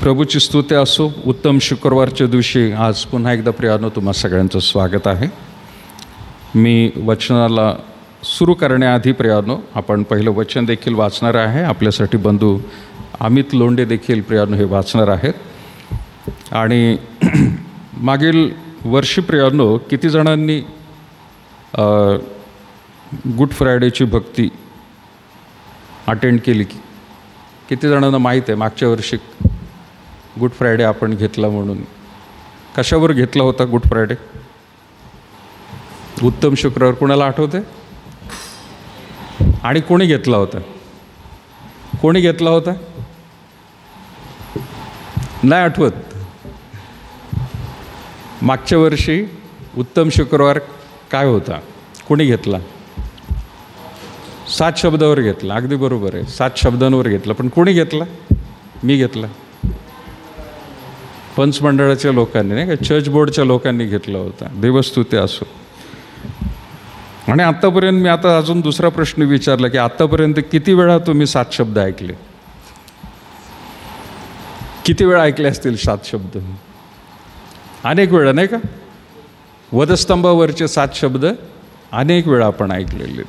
प्रभूची स्तुती असो. उत्तम शुक्रवारच्या दिवशी आज पुन्हा एकदा प्रियानो तुम्हा सगळ्यांचं स्वागत आहे. मी वचनाला सुरू करण्याआधी प्रियानो आपण पहिलं वचन देखील वाचणार आहे. आपल्यासाठी बंधू अमित लोंढे देखील प्रियानो हे वाचणार आहेत. आणि मागील वर्षी प्रियानो किती जणांनी गुड फ्रायडेची भक्ती अटेंड केली? किती जणांना माहीत आहे मागच्या वर्षी गुड फ्रायडे आपण घेतला म्हणून? कशावर घेतला होता गुड फ्रायडे? उत्तम शुक्रवार. कोणाला आठवते? आणि कोणी घेतला होता? कोणी घेतला होता? नाही आठवत. मागच्या वर्षी उत्तम शुक्रवार काय होता? कोणी घेतला? 7 शब्दावर घेतला. अगदी बरोबर आहे, 7 शब्दांवर घेतला. पण कोणी घेतला? मी घेतला. पंचमंडळाच्या लोकांनी, नाही का, चर्च बोर्डच्या लोकांनी घेतला होता. देवस्तुती असो. आणि आत्तापर्यंत मी आता अजून दुसरा प्रश्न विचारला की आत्तापर्यंत किती वेळा तुम्ही 7 शब्द ऐकले? किती वेळा ऐकले असतील 7 शब्द? अनेक वेळा, नाही का? वधस्तंभावरचे 7 शब्द अनेक वेळा आपण ऐकलेले.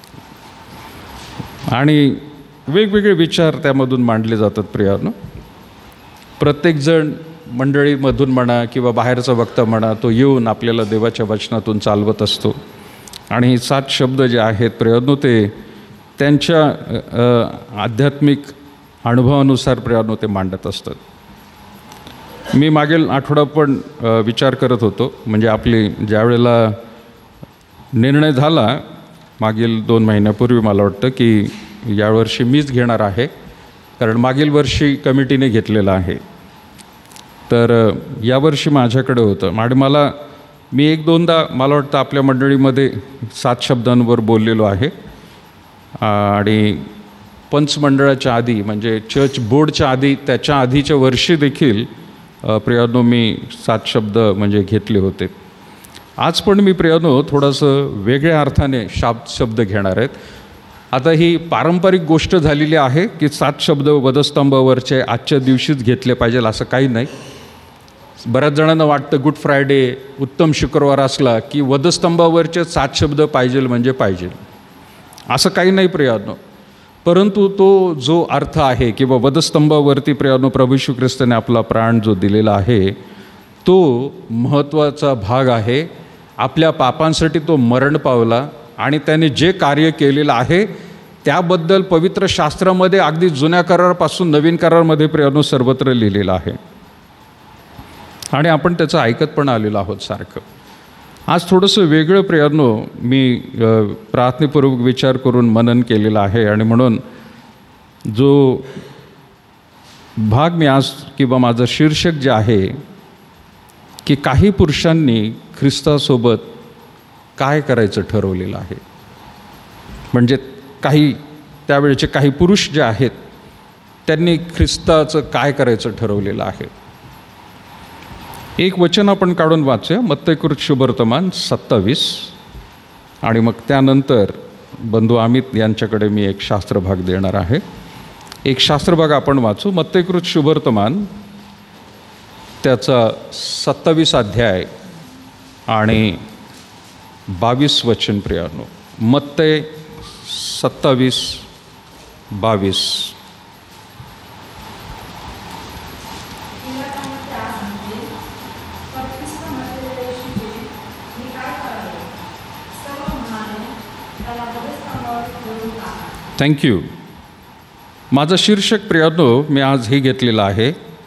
आणि वेगवेगळे विचार त्यामधून मांडले जातात प्रियानो. प्रत्येकजण मंडळीमधून म्हणा किंवा बाहेरचा वक्ता म्हणा, तो येऊन आपल्याला देवाच्या वचनातून चालवत असतो. आणि 7 शब्द जे आहेत प्रियानो ते त्यांच्या आध्यात्मिक अनुभवानुसार प्रियानो ते मांडत असतात. मी मागील आठवडा पण विचार करत होतो, म्हणजे आपली ज्या वेळेला निर्णय झाला मागील 2 महिन्यापूर्वी, मला वाटतं की यावर्षी मीच घेणार आहे, कारण मागील वर्षी कमिटीने घेतलेलं आहे. तर यावर्षी माझ्याकडे होतं. आणि मी 1-2दा मला वाटतं आपल्या मंडळीमध्ये 7 शब्दांवर बोललेलो आहे. आणि पंचमंडळाच्या आधी, म्हणजे चर्च बोर्डच्या आधी, त्याच्या आधीच्या वर्षी देखील प्रियानो मी 7 शब्द म्हणजे घेतले होते. आज पण मी प्रियानो थोडंसं वेगळ्या अर्थाने शब्द घेणार आहेत. आता ही पारंपरिक गोष्ट झालेली आहे की 7 शब्द वधस्तंभावरचे आजच्या दिवशीच घेतले पाहिजे असं काही नाही. बऱ्याच जणांना वाटतं गुड फ्रायडे, उत्तम शुक्रवार असला की वधस्तंभावरचे 7 शब्द पाहिजे म्हणजे पाहिजे, असं काही नाही प्रियानो. परंतु तो जो अर्थ आहे किंवा वधस्तंभावरती प्रियानो प्रभू येशू ख्रिस्ताने आपला प्राण जो दिलेला आहे तो महत्त्वाचा भाग आहे. आपल्या पापांसाठी तो मरण पावला आणि त्याने जे कार्य केलेलं आहे त्याबद्दल पवित्र शास्त्रामध्ये अगदी जुन्या करारापासून नवीन करारामध्ये प्रियानो सर्वत्र लिहिलेलं आहे. आणि आपण त्याचं ऐकत पण आलेलो आहोत सारखं. आज थोडंसं वेगळं प्रियानो मी प्रार्थनेपूर्वक विचार करून मनन केलेलं आहे. आणि म्हणून जो भाग मी आज किंवा माझं शीर्षक जे आहे की काही पुरुषांनी ख्रिस्तासोबत काय करायचं ठरवलेलं आहे. म्हणजे त्यावेळेचे काही पुरुष जे आहेत त्यांनी ख्रिस्ताचं काय करायचं ठरवलेलं आहे. एक वचन आपण काढून वाचूया, मत्तयकृत शुभवर्तमान 27. आणि मग त्यानंतर बंधू अमित यांच्याकडे मी एक शास्त्रभाग देणार आहे. एक शास्त्रभाग आपण वाचू. मत्तयकृत शुभवर्तमान त्याचा 27 अध्याय आणि 22 वचन प्रियानो. मत्तय 27:22. थँक्यू. माझं शीर्षक प्रियानो मी आज हे घेतलेलं आहे,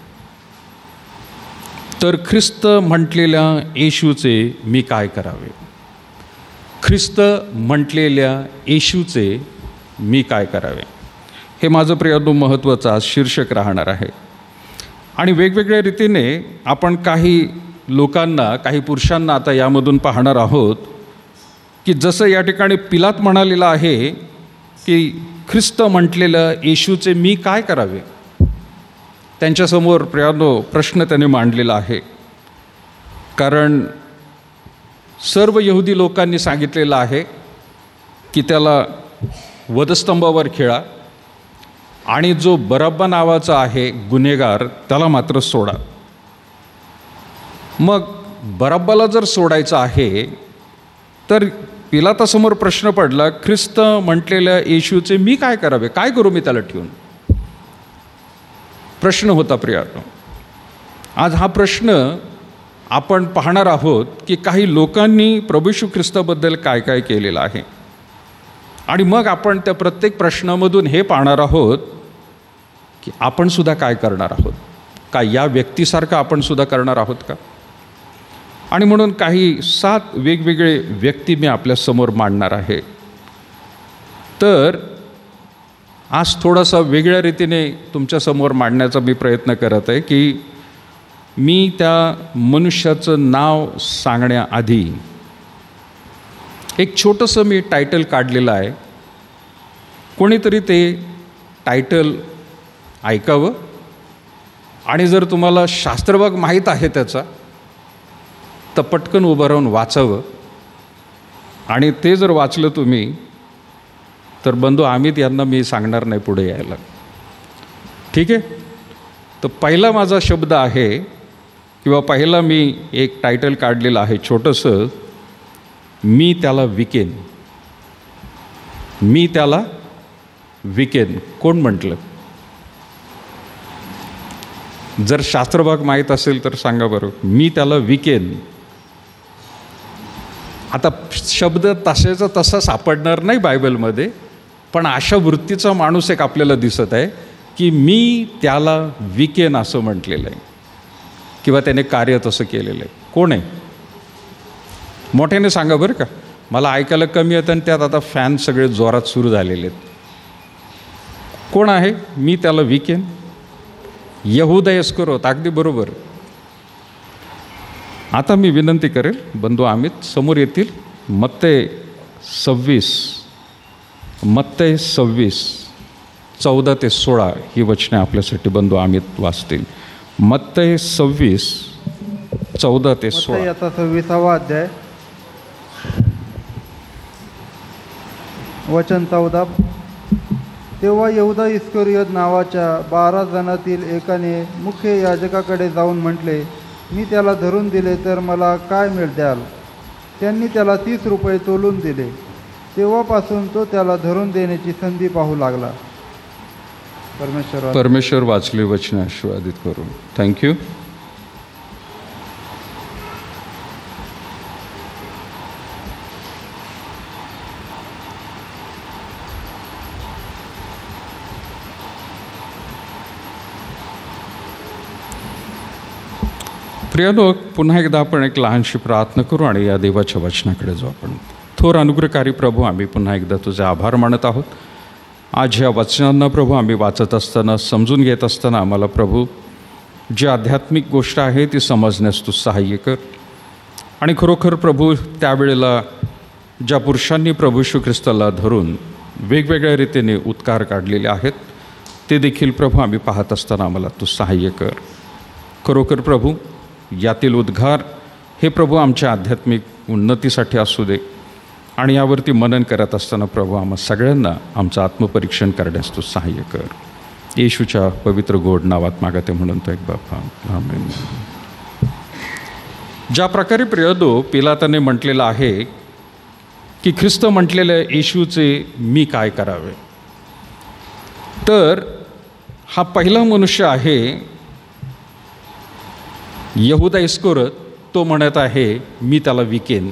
तर ख्रिस्त म्हटलेल्या येशूचे मी काय करावे. ख्रिस्त म्हटलेल्या येशूचे मी काय करावे, हे माझं प्रियानो महत्त्वाचं आज शीर्षक राहणार आहे. आणि वेगवेगळ्या रीतीने आपण काही लोकांना, काही पुरुषांना आता यामधून पाहणार आहोत की जसं या ठिकाणी पिलात म्हणालेलं आहे की ख्रिस्त म्हटलेलं येशूचे मी काय करावे. त्यांच्यासमोर प्रियानो प्रश्न त्याने मांडलेला आहे. कारण सर्व यहुदी लोकांनी सांगितलेलं आहे की त्याला वधस्तंभावर खिळा, आणि जो बरब्बा नावाचा आहे गुन्हेगार त्याला मात्र सोडा. मग बरब्बाला जर सोडायचं आहे तर पिलातासमोर प्रश्न पडला, ख्रिस्त म्हटलेल्या येशूचे मी काय करावे, काय करू मी त्याला ठेवून? प्रश्न होता प्रियानो. आज हा प्रश्न आपण पाहणार आहोत की काही लोकांनी प्रभू येशू ख्रिस्ताबद्दल काय काय केलेलं आहे, आणि मग आपण त्या प्रत्येक प्रश्नामधून हे पाहणार आहोत की आपण सुद्धा काय करणार आहोत का, या व्यक्तीसारखं आपण सुद्धा करणार आहोत का. आणि म्हणून काही 7 वेगवेगळे व्यक्ती मी आपल्यासमोर मांडणार आहे. तर आज थोडासा वेगळ्या रीतीने तुमच्यासमोर मांडण्याचा मी प्रयत्न करत आहे की मी त्या मनुष्याचं नाव सांगण्याआधी एक छोटंसं मी टायटल काढलेलं आहे. कोणीतरी ते टायटल ऐकावं, आणि जर तुम्हाला शास्त्रभाग माहीत आहे त्याचा तर पटकन उभं राहून वाचावं. आणि ते जर वाचलं तुम्ही तर बंधू अमित यांना मी सांगणार नाही पुढे यायला. ठीक आहे. तर पहिला माझा शब्द आहे किंवा पहिला मी एक टायटल काढलेलं आहे छोटंसं, मी त्याला विकेन. मी त्याला विकेन. कोण म्हटलं? जर शास्त्रभाग माहीत असेल तर सांगा बरं. मी त्याला विकेन. आता शब्द तसेचा तसा सापडणार नाही बायबलमध्ये, पण अशा वृत्तीचा माणूस एक आपल्याला दिसत आहे की मी त्याला विकेन असं म्हटलेलं आहे किंवा त्याने कार्य तसं केलेलं आहे. कोण आहे? मोठ्याने सांगा बरं का, मला ऐकायला कमी येतं आणि त्यात आता फॅन सगळे जोरात सुरू झालेले आहेत. कोण आहे? मी त्याला विकेन. यहूदा इस्करियोत. अगदी बरोबर. आता मी विनंती करेल बंधू अमित समोर येतील. मत्तई 26 14 ते 16 ही वचने आपल्यासाठी बंधू अमित वाचतील. मत्तई 26 14 ते 16. आता 26वा अध्याय वचन 14. तेव्हा यहूदा इस्करियोत नावाच्या 12 जणातील एकाने मुख्य याजकाकडे जाऊन म्हटले, मी त्याला धरून दिले तर मला काय द्याल? त्यांनी त्याला 30 रुपये तोलून दिले. तेव्हापासून तो त्याला धरून देण्याची संधी पाहू लागला. परमेश्वर वाचले वचन आशीर्वादित करून. थँक्यू. प्रियानो, पुन्हा एकदा आपण एक लहानशी प्रार्थना करू आणि या देवाच्या वचनाकडे जाऊ. आपण थोर अनुग्रहकारी प्रभू, आम्ही पुन्हा एकदा तुझे आभार मानत आहोत. आज ह्या वचनांना प्रभू आम्ही वाचत असताना, समजून घेत असताना आम्हाला प्रभू जी आध्यात्मिक गोष्ट आहे ती समजण्यास तू सहाय्य कर. आणि खरोखर प्रभू त्यावेळेला ज्या पुरुषांनी प्रभू येशू ख्रिस्ताला धरून वेगवेगळ्या रीतीने उद्गार काढलेले आहेत ते देखील प्रभू आम्ही पाहत असताना आम्हाला तू सहाय्य कर. खरोखर प्रभू यातील उद्गार हे प्रभू आमच्या आध्यात्मिक उन्नतीसाठी असू दे, आणि यावरती मनन करत असताना प्रभू आम्हा सगळ्यांना आमचं आत्मपरीक्षण करण्यास तू सहाय्य कर. येशूच्या पवित्र गोड नावात मागते म्हणून तो एक बापा, आमेन. ज्या प्रकारे प्रियदो पिलाताने म्हटलेलं आहे की ख्रिस्त म्हटलेल्या येशूचे मी काय करावे, तर हा पहिला मनुष्य आहे यहूदा इस्करियोत. तो म्हणत आहे मी त्याला विकेन.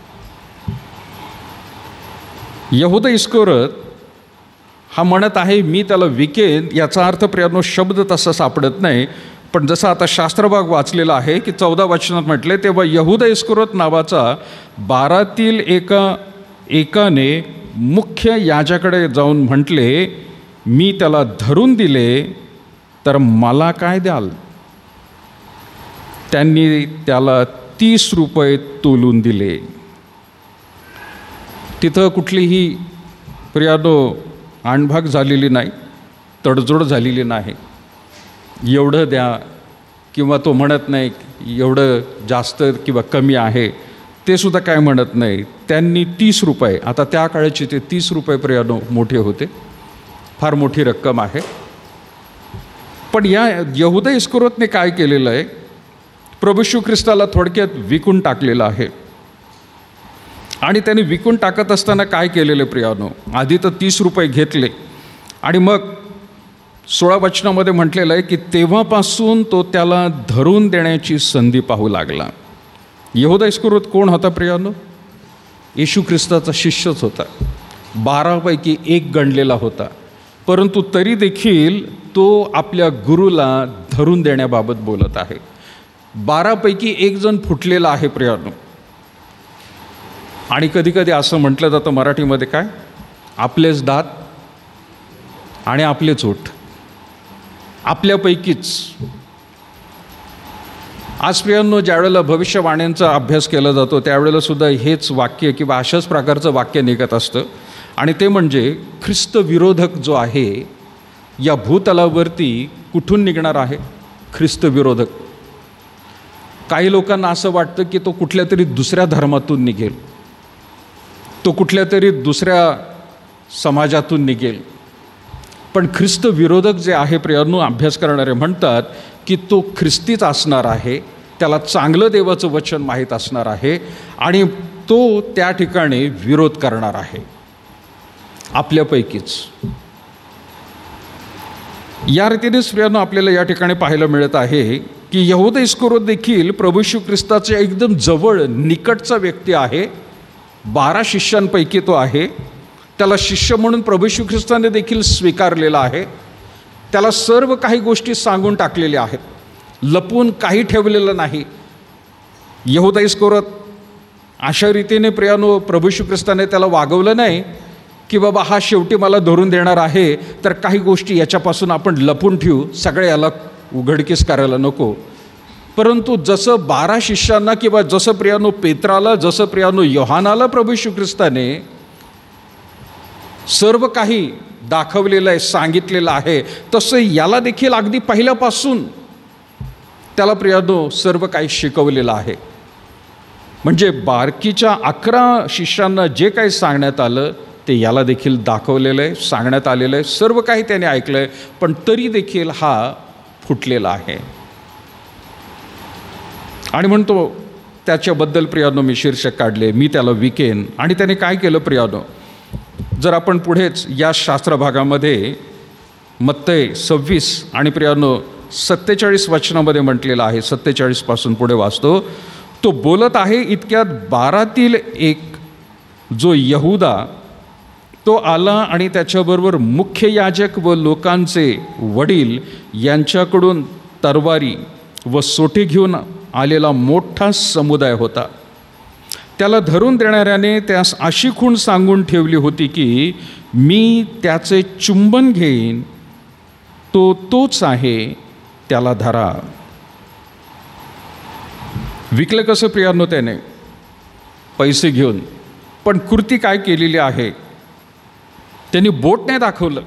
यहूदा इस्करियोत हा म्हणत आहे मी त्याला विकेन. याचा अर्थ प्रियानो शब्द तसा सापडत नाही, पण जसं आता शास्त्रभाग वाचलेला आहे की 14 वचनात म्हटले, तेव्हा यहूदा इस्करियोत नावाचा 12तील एकाने मुख्य याजकाकडे जाऊन म्हटले, मी त्याला धरून दिले तर मला काय द्याल? त्यांनी त्याला 30 रुपये तोलून दिले. तिथं कुठलीही प्रियानो आणभाग झालेली नाही, तडजोड झालेली नाही. एवढं द्या किंवा तो म्हणत नाही एवढं जास्त किंवा कमी आहे, ते सुद्धा काय म्हणत नाही. त्यांनी 30 रुपये, आता त्या काळाचे ते 30 रुपये प्रियानो मोठे होते, फार मोठी रक्कम आहे. पण या यहूदा इस्करियोतने काय केलेलं आहे? प्रभू येशू ख्रिस्ताला थोडक्यात विकून टाकलेलं आहे. आणि त्याने विकून टाकत असताना काय केलेलं प्रियानो? आधी तर 30 रुपये घेतले आणि मग 16 वचनामध्ये म्हटलेलं आहे की तेव्हापासून तो त्याला धरून देण्याची संधी पाहू लागला. यहूदा इस्करियोत कोण होता प्रियानो? येशू ख्रिस्ताचा शिष्यच होता. 12 पैकी एक गणलेला होता. परंतु तरी देखील तो आपल्या गुरुला धरून देण्याबाबत बोलत आहे. 12 पैकी एक जण फुटलेला आहे प्रियानो. आणि कधीकधी असं म्हटलं जातं मराठीमध्ये, काय आपलेच दात आणि आपलेच ओठ, आपल्यापैकीच. आज प्रियांनो, ज्यावेळेला भविष्यवाण्यांचा अभ्यास केला जातो त्यावेळेला सुद्धा हेच वाक्य किंवा अशाच प्रकारचं वाक्य निघत असतं. आणि ते म्हणजे ख्रिस्त विरोधक जो आहे या भूतलावरती कुठून निघणार आहे? ख्रिस्त विरोधक. काही लोकांना असं वाटतं की तो कुठल्या तरी दुसऱ्या धर्मातून निघेल, तो कुठल्या तरी दुसऱ्या समाजातून निघेल. पण ख्रिस्त विरोधक जे आहे प्रियांनो, अभ्यास करणारे म्हणतात की तो ख्रिस्तीच असणार आहे, त्याला चांगलं देवाचं वचन माहीत असणार आहे आणि तो त्या ठिकाणी विरोध करणार आहे आपल्यापैकीच. या रीतीनेच प्रियांनो आपल्याला या ठिकाणी पाहायला मिळत आहे की यहूदा इस्करियोत देखील प्रभू येशू ख्रिस्ताचे एकदम जवळ निकटचा व्यक्ती आहे. 12 शिष्यांपैकी तो आहे. त्याला शिष्य म्हणून प्रभू येशू ख्रिस्ताने देखील स्वीकारलेला आहे. त्याला सर्व काही गोष्टी सांगून टाकलेल्या आहेत, लपून काही ठेवलेलं नाही. यहूदा इस्करियोत अशा रीतीने प्रियानो प्रभू येशू ख्रिस्ताने त्याला वागवलं नाही की बाबा हा शेवटी मला धरून देणार आहे, तर काही गोष्टी याच्यापासून आपण लपून ठेवू, सगळे याला उघडकीस करायला नको. परंतु जसं 12 शिष्यांना किंवा जसं प्रियानो पेत्राला, जसं प्रियानो योहानाला प्रभू येशू ख्रिस्ताने सर्व काही दाखवलेलं आहे, सांगितलेलं आहे, तसं याला देखील अगदी पहिल्यापासून त्याला प्रियानो सर्व काही शिकवलेलं आहे. म्हणजे बारकीच्या 11 शिष्यांना जे काही सांगण्यात आलं ते याला देखील दाखवलेलं आहे, सांगण्यात आलेलं आहे, सर्व काही त्याने ऐकलं आहे. पण तरी देखील हा फुटलेला आहे. आणि म्हणतो त्याच्याबद्दल प्रियानो मी शीर्षक काढले, मी त्याला विकेन. आणि त्याने काय केलं प्रियानो? जर आपण पुढेच या शास्त्र भागामध्ये मत्तई 26 आणि प्रियानो 47 वचनामध्ये म्हटलेलं आहे, 47 पासून पुढे वाचतो. तो बोलत आहे इतक्यात 12तील एक जो यहूदा तो आला आणि त्याच्याबरोबर मुख्य याजक व लोकांचे वडील यांच्याकडून तरवारी व सोटी घेऊन आलेला मोठा समुदाय होता. त्याला धरून देणाऱ्याने त्यास अशी खूण सांगून ठेवली होती की मी त्याचे चुंबन घेईन, तो तोच आहे, त्याला धरा. विकलं कसं प्रियांनो? त्याने पैसे घेऊन. पण कृती काय केलेली आहे? त्यांनी बोट नाही दाखवलं,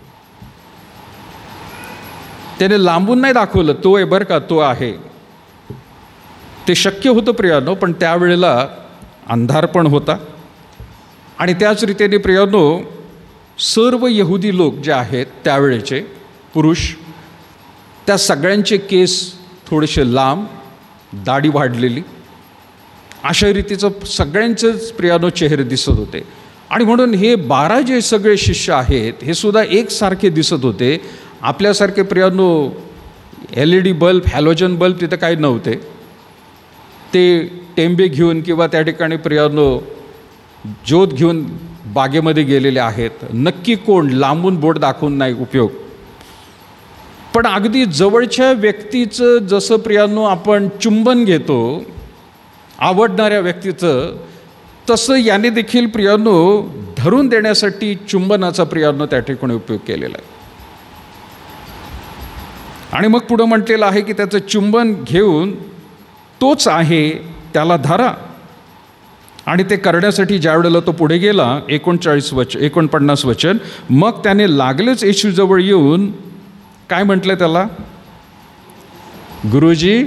त्याने लांबून नाही दाखवलं, तो आहे बरं का, तो आहे. ते शक्य होतं प्रियानो, पण त्यावेळेला अंधार पण होता. आणि त्याच रीतीने प्रियानो सर्व यहुदी लोक जे आहेत त्यावेळेचे पुरुष, त्या सगळ्यांचे केस थोडेसे लांब, दाढी वाढलेली, अशा रीतीचं सगळ्यांचेच प्रियानो चेहरे दिसत होते. आणि म्हणून हे 12 जे सगळे शिष्य आहेत हे सुद्धा एकसारखे दिसत होते. आपल्यासारखे प्रियानो LED बल्ब, हॅलोजन बल्ब तिथं काही नव्हते. ते टेंबे घेऊन किंवा त्या ठिकाणी प्रियानो ज्योत घेऊन बागेमध्ये गेलेले आहेत. नक्की कोण? लांबून बोट दाखवून नाही उपयोग. पण अगदी जवळच्या व्यक्तीचं जसं प्रियानो आपण चुंबन घेतो, आवडणाऱ्या व्यक्तीचं, तसं याने देखील प्रियानो धरून देण्यासाठी चुंबनाचा प्रियानो त्या ठिकाणी उपयोग केलेला आहे. आणि मग पुढं म्हटलेलं आहे की त्याचं चुंबन घेऊन तोच आहे, त्याला धरा. आणि ते करण्यासाठी ज्या वेळेला तो पुढे गेला, 49 वचन, मग त्याने लागलेच येशूजवळ येऊन काय म्हटलं त्याला? गुरुजी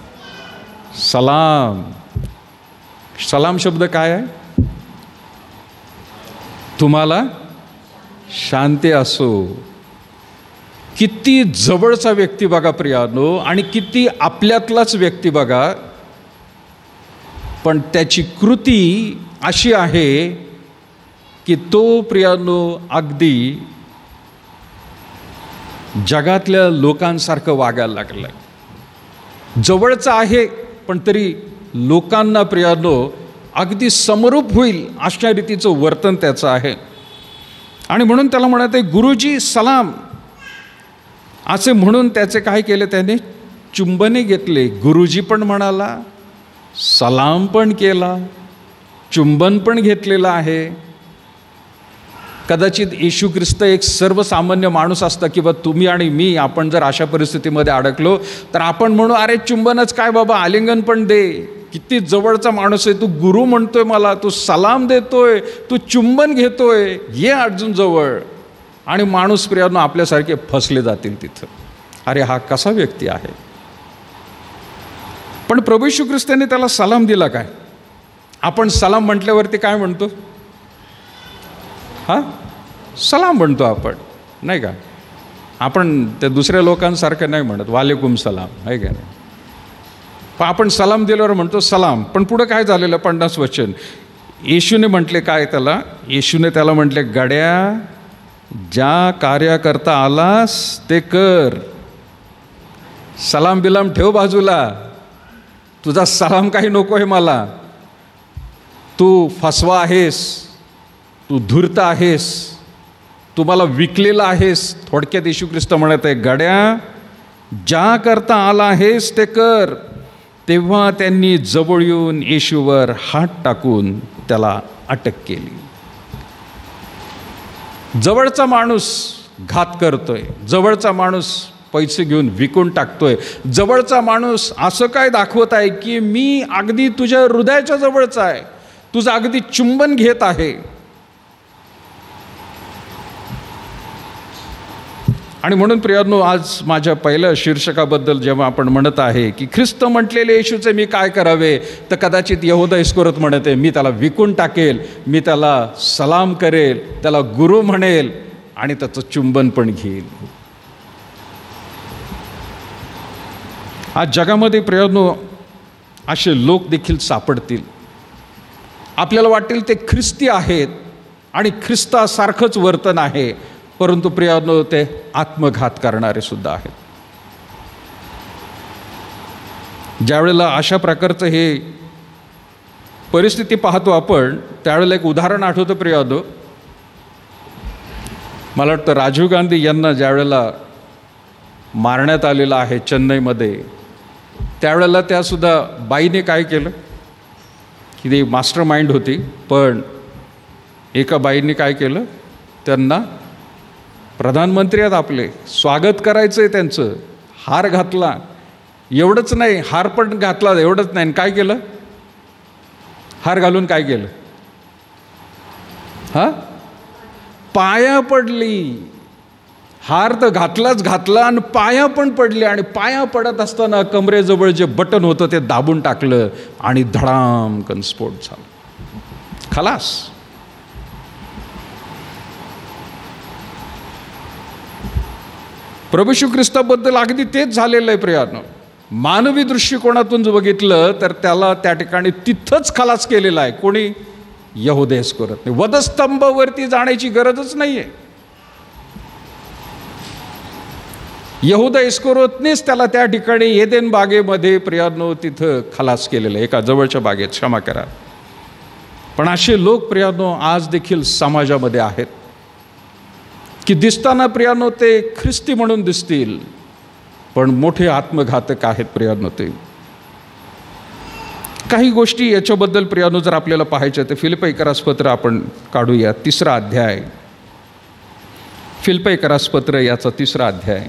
सलाम. सलाम शब्द काय आहे? तुम्हाला शांती असो. किती जवळचा व्यक्ती बघा प्रियानो, आणि किती आपल्यातलाच व्यक्ती बघा, पण त्याची कृती अशी आहे की तो प्रियानो अगदी जगातल्या लोकांसारखं वागायला लागलाय. जवळचा आहे पण तरी लोकांना प्रियानो अगदी समरूप होईल अशा रीतीचं वर्तन त्याचं आहे. आणि म्हणून त्याला म्हणत आहे गुरुजी सलाम असे म्हणून त्याचे काय केले, त्याने चुंबने घेतले. गुरुजी पण म्हणाला, सलाम पण केला, चुंबन पण घेतलेलं आहे. कदाचित येशू ख्रिस्त एक सर्वसामान्य माणूस असता किंवा तुम्ही आणि मी आपण जर अशा परिस्थितीमध्ये अडकलो तर आपण म्हणू, अरे चुंबनच काय बाबा, आलिंगन पण दे. किती जवळचा माणूस आहे, तू गुरु म्हणतोय मला, तू सलाम देतोय, तू चुंबन घेतोय, ये अजून जवळ. आणि माणूस प्रियानो आपल्यासारखे फसले जातील तिथं. अरे हा कसा व्यक्ती आहे. पण प्रभू येशू ख्रिस्ताने त्याला सलाम दिला काय. आपण सलाम म्हटल्यावरती काय म्हणतो, हां सलाम म्हणतो आपण, नाही का. आपण त्या दुसऱ्या लोकांसारखं नाही म्हणत वालेकुम सलाम, आहे का नाही. पण आपण सलाम दिल्यावर म्हणतो सलाम. पण पुढं काय झालेलं 50 वचन, येशूने म्हटले काय त्याला, येशूने त्याला म्हटले, गड्या ज्या कार्याकरता आलास ते कर, सलाम बिलाम ठेव बाजूला, तुझा सलाम काही नको आहे मला. तू फसवा आहेस, तू धूर्त आहेस, तू मला विकलेला आहेस. थोडक्यात येशू ख्रिस्त म्हणत आहे, गड्या ज्या करता आला आहेस ते कर. तेव्हा त्यांनी जवळ येऊन येशूवर हात टाकून त्याला अटक केली. जवळचा माणूस घात करतोय, जवळचा माणूस पैसे घेऊन विकून टाकतोय, जवळचा माणूस असं काय दाखवत आहे की मी अगदी तुझ्या हृदयाच्या जवळचा आहे, तुझं अगदी चुंबन घेत आहे. आणि म्हणून प्रियानो आज माझ्या पहिल्या शीर्षकाबद्दल जेव्हा आपण म्हणत आहे की ख्रिस्त म्हटलेले येशूचे मी काय करावे, तर कदाचित यहूदा इस्करियोत म्हणत आहे मी त्याला विकून टाकेल, मी त्याला सलाम करेल, त्याला गुरु म्हणेल आणि त्याचं चुंबन पण घेईल. आज जगामध्ये प्रियानो असे लोक देखील सापडतील. आपल्याला वाटेल ते ख्रिस्ती आहेत आणि ख्रिस्तासारखंच वर्तन आहे, परंतु प्रियानो ते आत्मघात करणारे सुद्धा आहेत. ज्यावेळेला अशा प्रकारचं हे परिस्थिती पाहतो आपण, त्यावेळेला एक उदाहरण आठवतं प्रियानो. मला वाटतं राजीव गांधी यांना ज्यावेळेला मारण्यात आलेलं आहे चेन्नईमध्ये, त्यावेळेला त्यासुद्धा बाईने काय केलं की ती मास्टर माइंड होती, पण एका बाईने काय केलं, त्यांना प्रधानमंत्री आहेत आपले, स्वागत करायचं आहे त्यांचं, हार घातला. एवढंच नाही, हार पण घातला, एवढंच नाही, काय केलं, हार घालून काय केलं, हां पाया पडली. हार तर घातलाच घातला आणि पाया पण पडले, आणि पाया पडत असताना कमरेजवळ जे बटन होतं ते दाबून टाकलं आणि धडामकन स्फोट झाला. खलास. प्रभू येशू ख्रिस्ताबद्दल अगदी तेच झालेलं आहे प्रियानो. मानवी दृष्टिकोनातून जर बघितलं तर त्याला त्या ठिकाणी तिथंच खलास केलेला आहे. कोणी, यहूदा इस्करियोत. वधस्तंभावरती जाण्याची गरजच नाही आहे. यहूदा इस्करियोतनेच त्याला त्या ठिकाणी एदेन बागेमध्ये प्रियानो तिथं खलास केलेलं आहे, एका जवळच्या बागेत, क्षमा करा. पण असे लोक प्रियानो आज देखील समाजामध्ये आहेत की दिसताना प्रियानो ते ख्रिस्ती म्हणून दिसतील, पण मोठे आत्मघातक आहेत प्रियानो ते. काही गोष्टी याच्याबद्दल प्रियानो जर आपल्याला पाहायच्या तर फिलिप्पीकरासपत्र आपण काढूया, 3रा अध्याय. फिलिप्पीकरासपत्र याचा 3रा अध्याय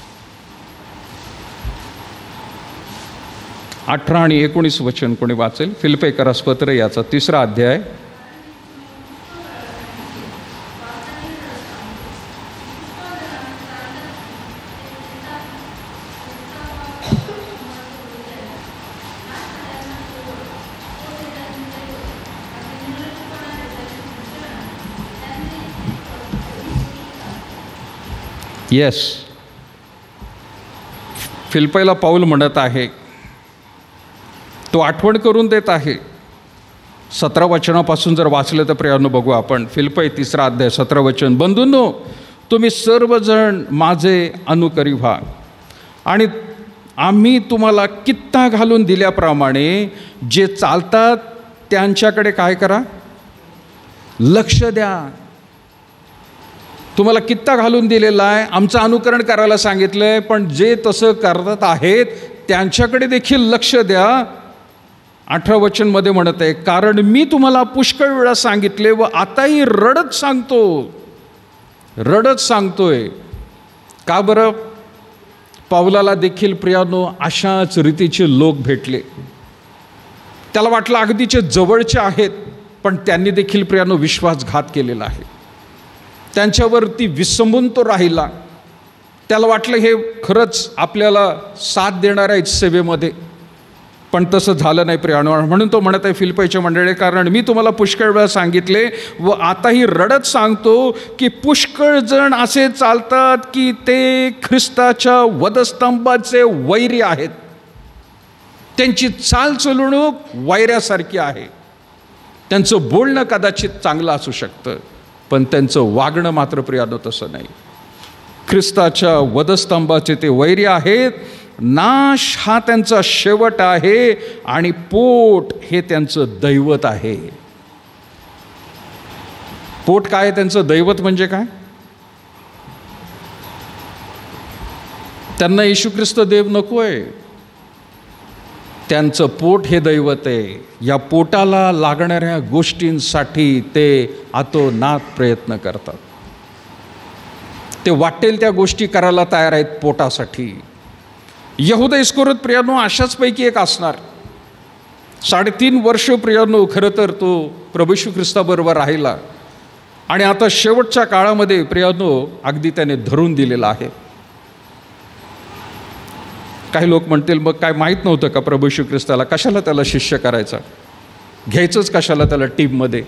18 आणि 19 वचन कोणी वाचेल. फिलिप्पीकरासपत्र याचा 3रा अध्याय 18. फिलिप्पीला पाऊल म्हणत आहे, तो आठवण करून देत आहे. 17 वचनापासून जर वाचलं तर प्रियानो बघू आपण. फिलिप्पी 3 अध्याय 17 वचन. बंधूंनो, तुम्ही सर्वजण माझे अनुकरी व्हा आणि आम्ही तुम्हाला कित्ता घालून दिल्याप्रमाणे जे चालतात त्यांच्याकडे काय करा, लक्ष द्या. तुम्हाला कित्ता घालून दिलेला आहे, आमचं अनुकरण करायला सांगितलं आहे, पण जे तसं करत आहेत त्यांच्याकडे देखील लक्ष द्या. 18 वचनमध्ये म्हणत आहे, कारण मी तुम्हाला पुष्कळ वेळा सांगितले व आताही रडत सांगतोय. का बरं? पाऊलाला देखील प्रियानो अशाच रीतीचे लोक भेटले. त्याला वाटलं अगदीचे जवळचे आहेत, पण त्यांनी देखील प्रियानो विश्वासघात केलेला आहे. त्यांच्यावरती विसंबून तो राहिला. त्याला वाटलं हे खरंच आपल्याला साथ देणार आहेत सेवेमध्ये, पण तसं झालं नाही प्रियानो. म्हणून तो म्हणत आहे फिलिप्पीच्या मंडळी, कारण मी तुम्हाला पुष्कळ वेळा सांगितले व आताही रडत सांगतो की पुष्कळ जण असे चालतात की ते ख्रिस्ताच्या वधस्तंभाचे वैरी आहेत. त्यांची चालचलवणूक वैऱ्यासारखी आहे. त्यांचं बोलणं कदाचित चांगलं असू शकतं, पण त्यांचं वागणं मात्र प्रियानो तसं नाही. ख्रिस्ताच्या वधस्तंभाचे ते वैरी आहेत. नाश हा त्यांचा शेवट आहे आणि पोट हे त्यांचं दैवत आहे. पोट काय, त्यांचं दैवत म्हणजे काय? त्यांना येशू ख्रिस्त देव नकोय, त्यांचं पोट हे दैवत आहे. या पोटाला लागणाऱ्या गोष्टींसाठी ते आतोनात प्रयत्न करतात. ते वाटेल त्या गोष्टी करायला तयार आहेत पोटासाठी. यहूदा इस्करियोत प्रियानो अशाच पैकी एक असणार. 3.5 वर्ष प्रियानो खरं तर तो प्रभू येशू ख्रिस्ताबरोबर राहिला आणि आता शेवटच्या काळामध्ये प्रियानो अगदी त्याने धरून दिलेला आहे. काही लोक म्हणतील, मग काय माहीत नव्हतं का प्रभू येशू ख्रिस्ताला? कशाला त्याला शिष्य करायचा, घ्यायचंच कशाला त्याला टीममध्ये?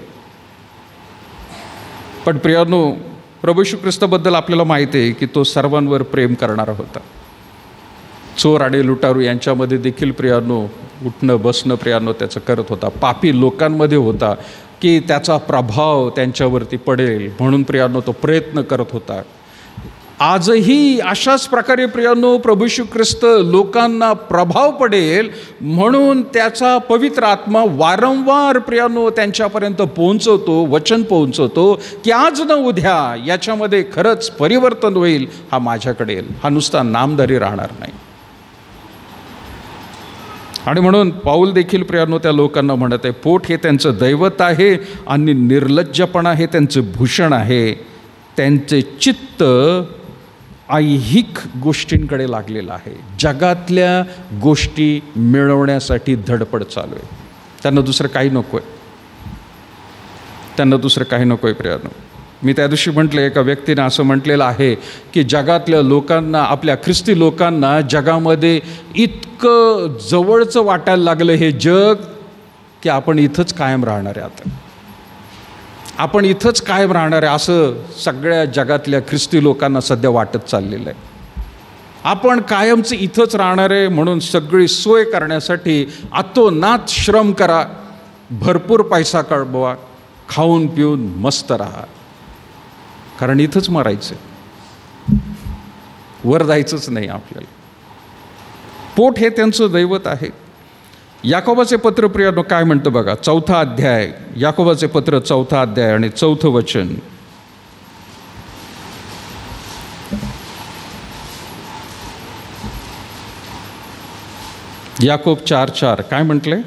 पण प्रियानो, प्रभू येशू ख्रिस्ताबद्दल आपल्याला माहिती आहे की तो सर्वांवर प्रेम करणारा होता. चोर आणि लुटारू यांच्यामध्ये देखील प्रियानो उठणं बसणं प्रियानो त्याचं करत होता. पापी लोकांमध्ये होता की त्याचा प्रभाव त्यांच्यावरती पडेल म्हणून प्रियानो तो प्रयत्न करत होता. आजही अशाच प्रकारे प्रियानो प्रभू येशू ख्रिस्त लोकांना प्रभाव पडेल म्हणून त्याचा पवित्र आत्मा वारंवार प्रियानो त्यांच्यापर्यंत पोहोचवतो, वचन पोहोचवतो की आज न उद्या याच्यामध्ये खरंच परिवर्तन होईल, हा माझ्याकडे येईल, हा नुसता नामधारी राहणार नाही. आणि म्हणून पाऊल देखील प्रियानो त्या लोकांना म्हणत आहे, पोट हे त्यांचं दैवत आहे आणि निर्लज्जपणा हे त्यांचं भूषण आहे. त्यांचे चित्त ऐहिक गोष्टींकडे लागलेलं आहे. जगातल्या गोष्टी मिळवण्यासाठी धडपड चालू आहे. त्यांना दुसरं काही नको आहे, त्यांना दुसरं काही नको आहे प्रियानो. मी त्या दिवशी म्हटलं, एका व्यक्तीने असं म्हटलेलं आहे की जगातल्या लोकांना, आपल्या ख्रिस्ती लोकांना जगामध्ये इतकं जवळचं वाटायला लागलं हे जग की आपण इथंच कायम राहणार आहे. आता आपण इथंच कायम राहणार आहे असं सगळ्या जगातल्या ख्रिस्ती लोकांना सध्या वाटत चाललेलं आहे. आपण कायमचं इथंच राहणार आहे म्हणून सगळी सोय करण्यासाठी अतोनात श्रम करा, भरपूर पैसा कमवा, खाऊन पिऊन मस्त राहा, कारण इथंच मरायचं, वर जायचंच नाही आपल्याला. पोट हे त्यांचं दैवत आहे. याकोबाचे पत्र प्रियानो काय म्हणतं बघा, 4 अध्याय, याकोबाचे पत्र 4 अध्याय आणि 4 वचन. याकोब 4:4 काय म्हटलंय?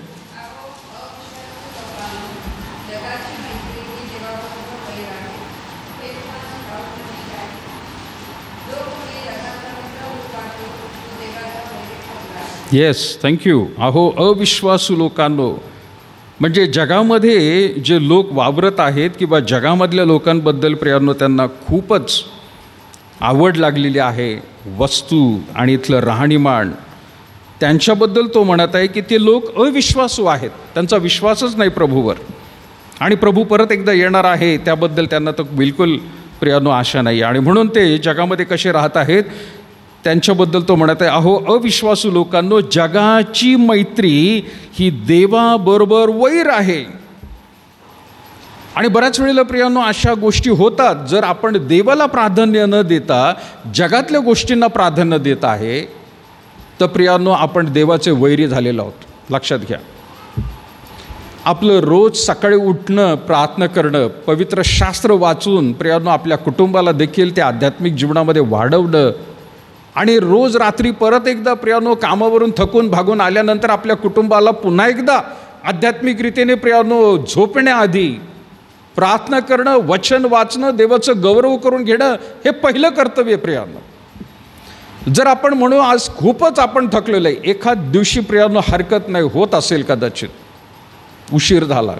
Yes, thank you. अहो अविश्वासू लोकांनो, म्हणजे जगामध्ये जे लोक वावरत आहेत किंवा जगामधल्या लोकांबद्दल प्रियानो त्यांना खूपच आवड लागलेली आहे, वस्तू आणि इथलं राहणीमान, त्यांच्याबद्दल तो म्हणत आहे की ते लोक अविश्वासू आहेत, त्यांचा विश्वासच नाही प्रभूवर, आणि प्रभू परत एकदा येणार आहे त्याबद्दल त्यांना तर बिलकुल प्रियानो आशा नाही. आणि म्हणून ते जगामध्ये कसे राहत आहेत, त्यांच्याबद्दल तो म्हणत आहे, अहो अविश्वासू लोकांनो, जगाची मैत्री ही देवाबरोबर वैर आहे. आणि बऱ्याच वेळेला प्रियांनो अशा गोष्टी होतात, जर आपण देवाला प्राधान्य न देता जगातल्या गोष्टींना प्राधान्य देत आहे तर प्रियांनो आपण देवाचे वैरी झालेलो आहोत. लक्षात घ्या, आपलं रोज सकाळी उठणं, प्रार्थना करणं, पवित्र शास्त्र वाचून प्रियांनो आपल्या कुटुंबाला देखील त्या आध्यात्मिक जीवनामध्ये वाढवणं, आणि रोज रात्री परत एकदा प्रियांनो कामावरून थकून भागून आल्यानंतर आपल्या कुटुंबाला पुन्हा एकदा आध्यात्मिक रीतीने प्रियांनो झोपण्याआधी प्रार्थना करणं, वचन वाचणं, देवाचं गौरव करून घेणं, हे पहिलं कर्तव्य प्रियांनो. जर आपण म्हणू आज खूपच आपण थकलेलं आहे, एखाद दिवशी प्रियांनो हरकत नाही, होत असेल कदाचित उशीर झाला,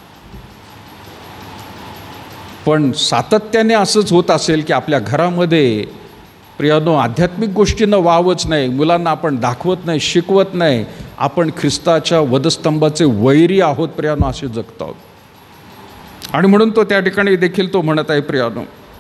पण सातत्याने असंच होत असेल की आपल्या घरामध्ये प्रियांनो आध्यात्मिक गोष्टींना वावच नाही, मुलांना आपण दाखवत नाही, शिकवत नाही, आपण ख्रिस्ताच्या वधस्तंभाचे वैरी आहोत प्रियांनो, असे जगत आहोत. आणि म्हणून तो त्या ठिकाणी देखील तो म्हणत आहे प्रियांनो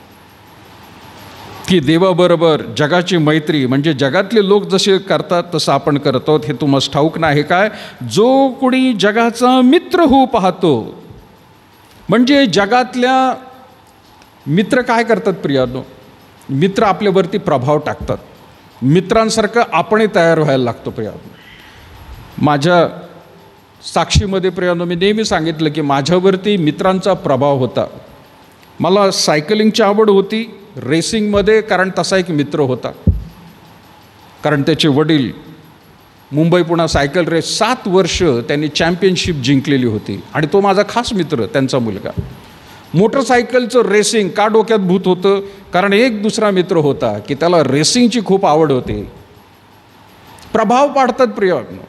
की देवाबरोबर जगाची मैत्री, म्हणजे जगातले लोक जसे करतात तसं आपण करत आहोत. हे तुम्हाला ठाऊक नाही काय, जो कोणी जगाचा मित्र होऊ पाहतो, म्हणजे जगातल्या मित्र काय करतात प्रियांनो, मित्र आपल्यावरती प्रभाव टाकतात. मित्रांसारखं आपणही तयार व्हायला लागतो प्रियांनो. माझ्या साक्षीमध्ये प्रियांनो मी नेहमी सांगितलं की माझ्यावरती मित्रांचा प्रभाव होता. मला सायकलिंगची आवड होती, रेसिंगमध्ये, कारण तसा एक मित्र होता, कारण त्याचे वडील मुंबई पुणा सायकल रेस 7 वर्ष त्यांनी चॅम्पियनशिप जिंकलेली होती, आणि तो माझा खास मित्र, त्यांचा मुलगा. मोटरसायकलचं रेसिंग का डोक्यात भूत होतं, कारण एक दुसरा मित्र होता की त्याला रेसिंगची खूप आवड होती. प्रभाव पाडतात प्रियांनो.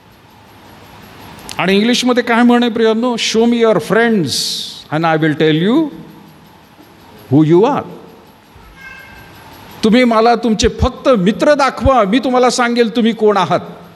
आणि इंग्लिशमध्ये काय म्हणे प्रियांनो, show me your friends and I will tell you who you are. तुम्ही मला तुमचे फक्त मित्र दाखवा, मी तुम्हाला सांगेल तुम्ही कोण आहात.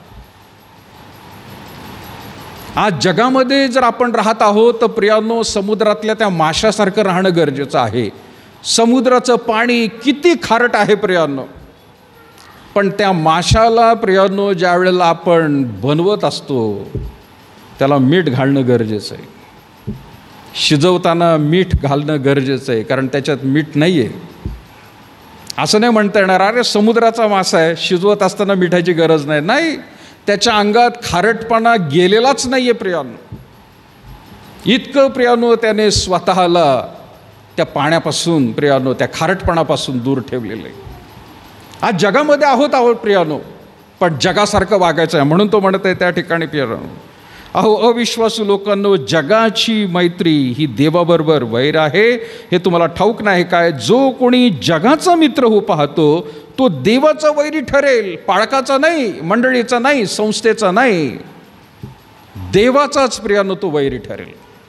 आज जगामध्ये जर आपण राहत आहोत तर प्रियांनो समुद्रातल्या त्या माशासारखं राहणं गरजेचं आहे. समुद्राचं पाणी किती खारट आहे प्रियांनो, पण त्या माशाला प्रियांनो ज्या वेळेला आपण बनवत असतो त्याला मीठ घालणं गरजेचं आहे. शिजवताना मीठ घालणं गरजेचं आहे, कारण त्याच्यात मीठ नाही आहे. असं नाही म्हणता येणार अरे समुद्राचा मासा आहे, शिजवत असताना मिठाची गरज नाही. नाही, त्याच्या अंगात खारटपणा गेलेलाच नाही आहे प्रियांनो. इतकं प्रियांनो त्याने स्वतःला त्या पाण्यापासून प्रियांनो त्या खारटपणापासून दूर ठेवलेलं आहे. आज जगामध्ये आहोत प्रियांनो, पण जगासारखं वागायचं आहे. म्हणून तो म्हणत आहे त्या ठिकाणी प्रियांनो, अहो अविश्वासू लोकांनो, जगाची मैत्री ही देवाबरोबर वैर आहे. हे तुम्हाला ठाऊक नाही काय, जो कोणी जगाचा मित्र होऊ पाहतो तो देवाचा वैरी ठरेल. पाळकाचा नाही, मंडळीचा नाही, संस्थेचा नाही, देवाचाच प्रियांनो तो वैरी ठरेल.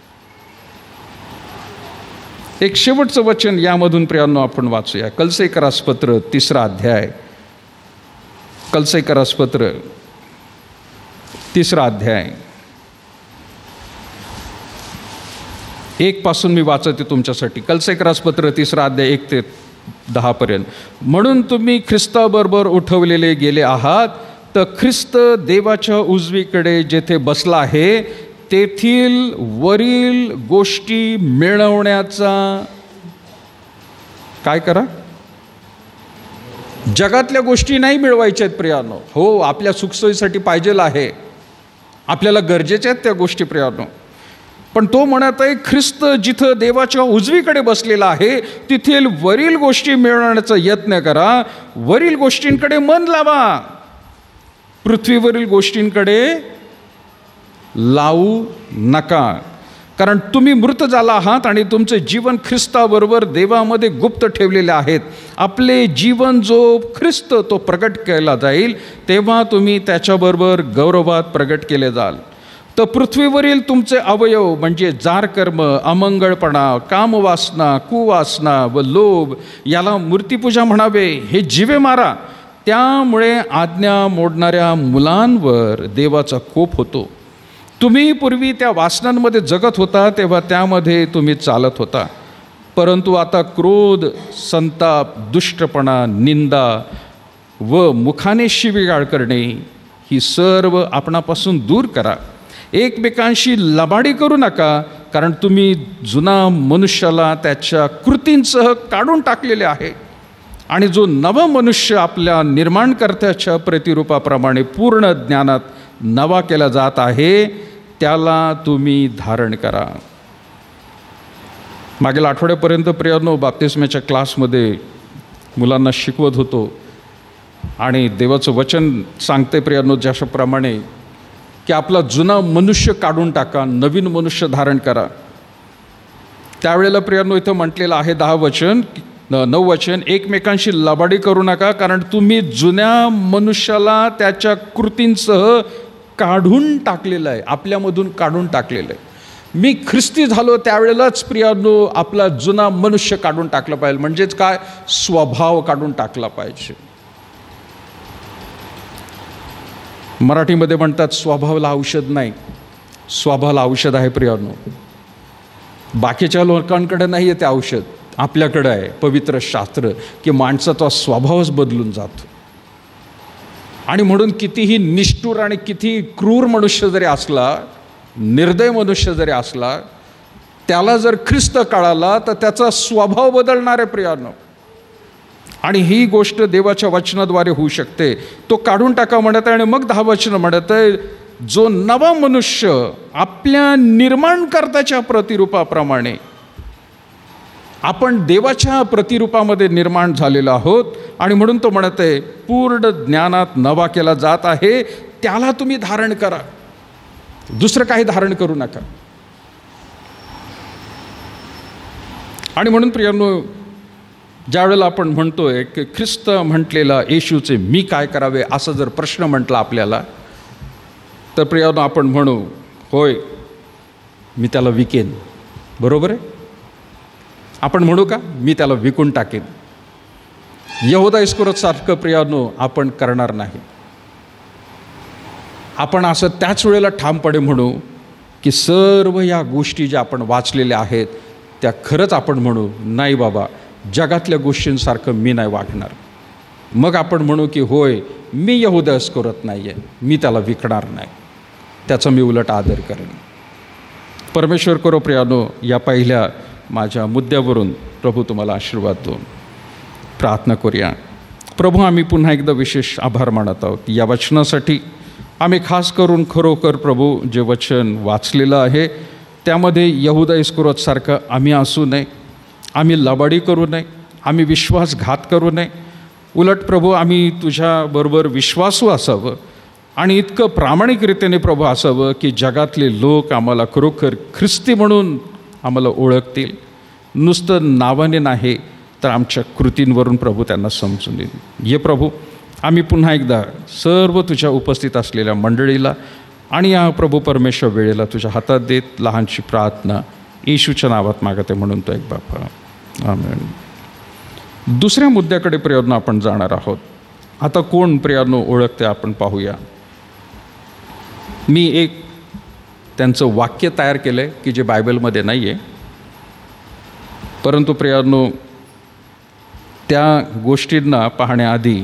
एक शेवटचं वचन यामधून प्रियांनो आपण वाचूया. कलसेकरास पत्र 3 अध्याय, कलसेकरास पत्र 3 अध्याय 1 पासून मी वाचते तुमच्यासाठी. कलसेकरास पत्र 3 अध्याय 1 ते 10 पर्यंत. म्हणून तुम्ही ख्रिस्ताबरोबर उठवलेले गेले आहात, तर ख्रिस्त देवाच्या उजवीकडे जेथे बसला आहे तेथील वरील गोष्टी मिळवण्याचा काय करा. जगातल्या गोष्टी नाही मिळवायच्या आहेत प्रियांनो. हो, आपल्या सुखसोयीसाठी पाहिजेल आहे, आपल्याला गरजेच्या आहेत त्या गोष्टी प्रियांनो, पण तो म्हणत आहे ख्रिस्त जिथं देवाच्या उजवीकडे बसलेला आहे तिथील वरील गोष्टी मिळवण्याचा यत्न करा. वरील गोष्टींकडे मन लावा, पृथ्वीवरील गोष्टींकडे लावू नका, कारण तुम्ही मृत झाला आहात आणि तुमचे जीवन ख्रिस्ताबरोबर देवामध्ये गुप्त ठेवलेले आहेत. आपले जीवन जो ख्रिस्त तो प्रगट केला जाईल तेव्हा तुम्ही त्याच्याबरोबर गौरवात प्रगट केले जाल. तर पृथ्वीवरील तुमचे अवयव म्हणजे जार कर्म, अमंगळपणा, कामवासना, कुवासना व लोभ याला मूर्तिपूजा म्हणावे, हे जीवे मारा. त्यामुळे आज्ञा मोडणाऱ्या मुलांवर देवाचा कोप होतो. तुम्ही पूर्वी त्या वासनांमध्ये जगत होता तेव्हा त्यामध्ये तुम्ही चालत होता, परंतु आता क्रोध, संताप, दुष्टपणा, निंदा व मुखाने शिवीगाळ करणे ही सर्व आपणापासून दूर करा. एकमेकांशी लबाडी करू नका, कारण तुम्ही जुना मनुष्याला त्याच्या कृतींसह काढून टाकलेले आहे आणि जो नवा मनुष्य आपल्या निर्माणकर्त्याच्या प्रतिरूपाप्रमाणे पूर्ण ज्ञानात नवा केला जात आहे त्याला तुम्ही धारण करा. मागील आठवड्यापर्यंत प्रियांनो बाप्तिस्माच्या क्लासमध्ये मुलांना शिकवत होतो आणि देवाचं वचन सांगते प्रियांनो ज्याप्रमाणे की आपला जुना मनुष्य काढून टाका, नवीन मनुष्य धारण करा. त्यावेळेला प्रियांनो इथं म्हटलेलं आहे 9 वचन, एकमेकांशी लबाडी करू नका, कारण तुम्ही जुन्या मनुष्याला त्याच्या कृतींसह काढून टाकलेलं आहे, आपल्यामधून काढून टाकलेलं आहे. मी ख्रिस्ती झालो त्यावेळेलाच प्रियांनो आपला जुना मनुष्य काढून टाकलं पाहिजे. म्हणजेच काय, स्वभाव काढून टाकला पाहिजे. मराठीमध्ये म्हणतात स्वभावाला औषध नाही, स्वभावाला औषध आहे प्रियांनो. बाकीच्या लोकांकडे नाही आहे ते औषध, आपल्याकडे आहे पवित्र शास्त्र, की माणसाचा स्वभावच बदलून जातो. आणि म्हणून कितीही निष्ठुर आणि किती क्रूर मनुष्य जरी असला, निर्दय मनुष्य जरी असला, त्याला जर ख्रिस्त कळाला तर त्याचा स्वभाव बदलणार आहे प्रियांनो. आणि ही गोष्ट देवाच्या वचनाद्वारे होऊ शकते. तो काढून टाका म्हणत आहे आणि मग 10 वचन म्हणत आहे, जो नवा मनुष्य आपल्या निर्माणकर्त्याच्या प्रतिरूपाप्रमाणे, आपण देवाच्या प्रतिरूपामध्ये निर्माण झालेलो आहोत आणि म्हणून तो म्हणत आहे पूर्ण ज्ञानात नवा केला जात आहे, त्याला तुम्ही धारण करा, दुसरं काही धारण करू नका. आणि म्हणून प्रियांनो ज्यावेळेला आपण म्हणतोय की ख्रिस्त म्हटलेला येशूचे मी काय करावे असं जर प्रश्न म्हटला आपल्याला, तर प्रियांनो आपण म्हणू, होय मी त्याला विकेन. बरोबर आहे? आपण म्हणू का, मी त्याला विकून टाकेन. यहूदा इस्करियोतसारखं प्रियांनो आपण करणार नाही. आपण असं त्याच वेळेला ठामपणे म्हणू की सर्व या गोष्टी ज्या आपण वाचलेल्या आहेत त्या खरंच आपण म्हणू, नाही बाबा, जगातल्या गोष्टींसारखं मी नाही वागणार. मग आपण म्हणू की होय मी यहूदा इस्करियोत नाही आहे, मी त्याला विकणार नाही, त्याचा मी उलट आदर करेन. परमेश्वर करो प्रियांनो, या पहिल्या माझ्या मुद्द्यावरून प्रभू तुम्हाला आशीर्वाद देऊन. प्रार्थना करूया. प्रभू, आम्ही पुन्हा एकदा विशेष आभार मानत आहोत या वचनासाठी. आम्ही खास करून खरोखर प्रभू जे वचन वाचलेलं आहे त्यामध्ये यहूदा इस्करियोतसारखं आम्ही असू नये, आम्ही लबाडी करू नये, आम्ही विश्वासघात करू नये. उलट प्रभू आम्ही तुझ्याबरोबर विश्वासू असावं आणि इतकं प्रामाणिकरीतीने प्रभू असावं की जगातले लोक आम्हाला खरोखर ख्रिस्ती म्हणून आम्हाला ओळखतील. नुसतं नावाने नाही तर आमच्या कृतींवरून प्रभू त्यांना समजून येईल. ये प्रभू, आम्ही पुन्हा एकदा सर्व तुझ्या उपस्थित असलेल्या मंडळीला आणि या प्रभू परमेश्वर वेळेला तुझ्या हातात देत लहानशी प्रार्थना येशूच्या नावात मागते म्हणून तो एक बापा, आमेन. दुसऱ्या मुद्द्याकडे प्रियांनो आपण जाणार आहोत. आता कोण प्रियांनो ओळखते आपण पाहूया. मी एक त्यांचं वाक्य तयार केलं आहे की जे बायबलमध्ये नाही आहे, परंतु प्रियांनो त्या गोष्टींना पाहण्याआधी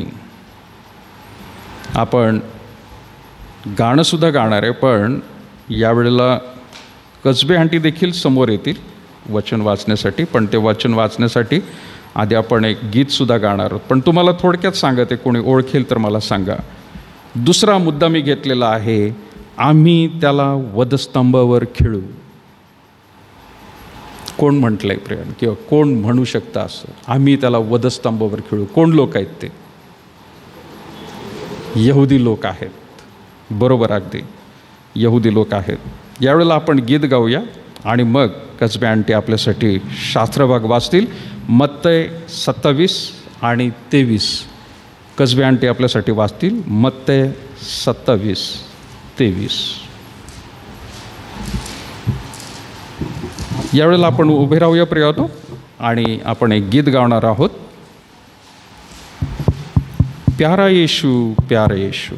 आपण गाणंसुद्धा गाणार आहे. पण यावेळेला कसबे आंटी देखील समोर येतील वचन वाचण्यासाठी. पण ते वचन वाचण्यासाठी आधी आपण एक गीतसुद्धा गाणार आहोत. पण तुम्हाला थोडक्यात सांगते, कोणी ओळखेल तर मला सांगा. दुसरा मुद्दा मी घेतलेला आहे, आम्ही त्याला वधस्तंभावर खिळू. कोण म्हटलंय प्रियान, किंवा कोण म्हणू शकतं असं, आम्ही त्याला वधस्तंभावर खिळू? कोण लोक आहेत ते? यहुदी लोक आहेत. बरोबर, अगदी यहुदी लोक आहेत. यावेळेला आपण गीत गाऊया आणि मग कसबे आंटी आपल्यासाठी शास्त्रभाग वाचतील. मत्तय 27 आणि 23 कसबे आंटी आपल्यासाठी वाचतील. मत्तय 27-23. यावेळेला आपण उभे राहूया प्रियांनो आणि आपण एक गीत गाणार आहोत. प्यारा येशू, प्यारा येशू.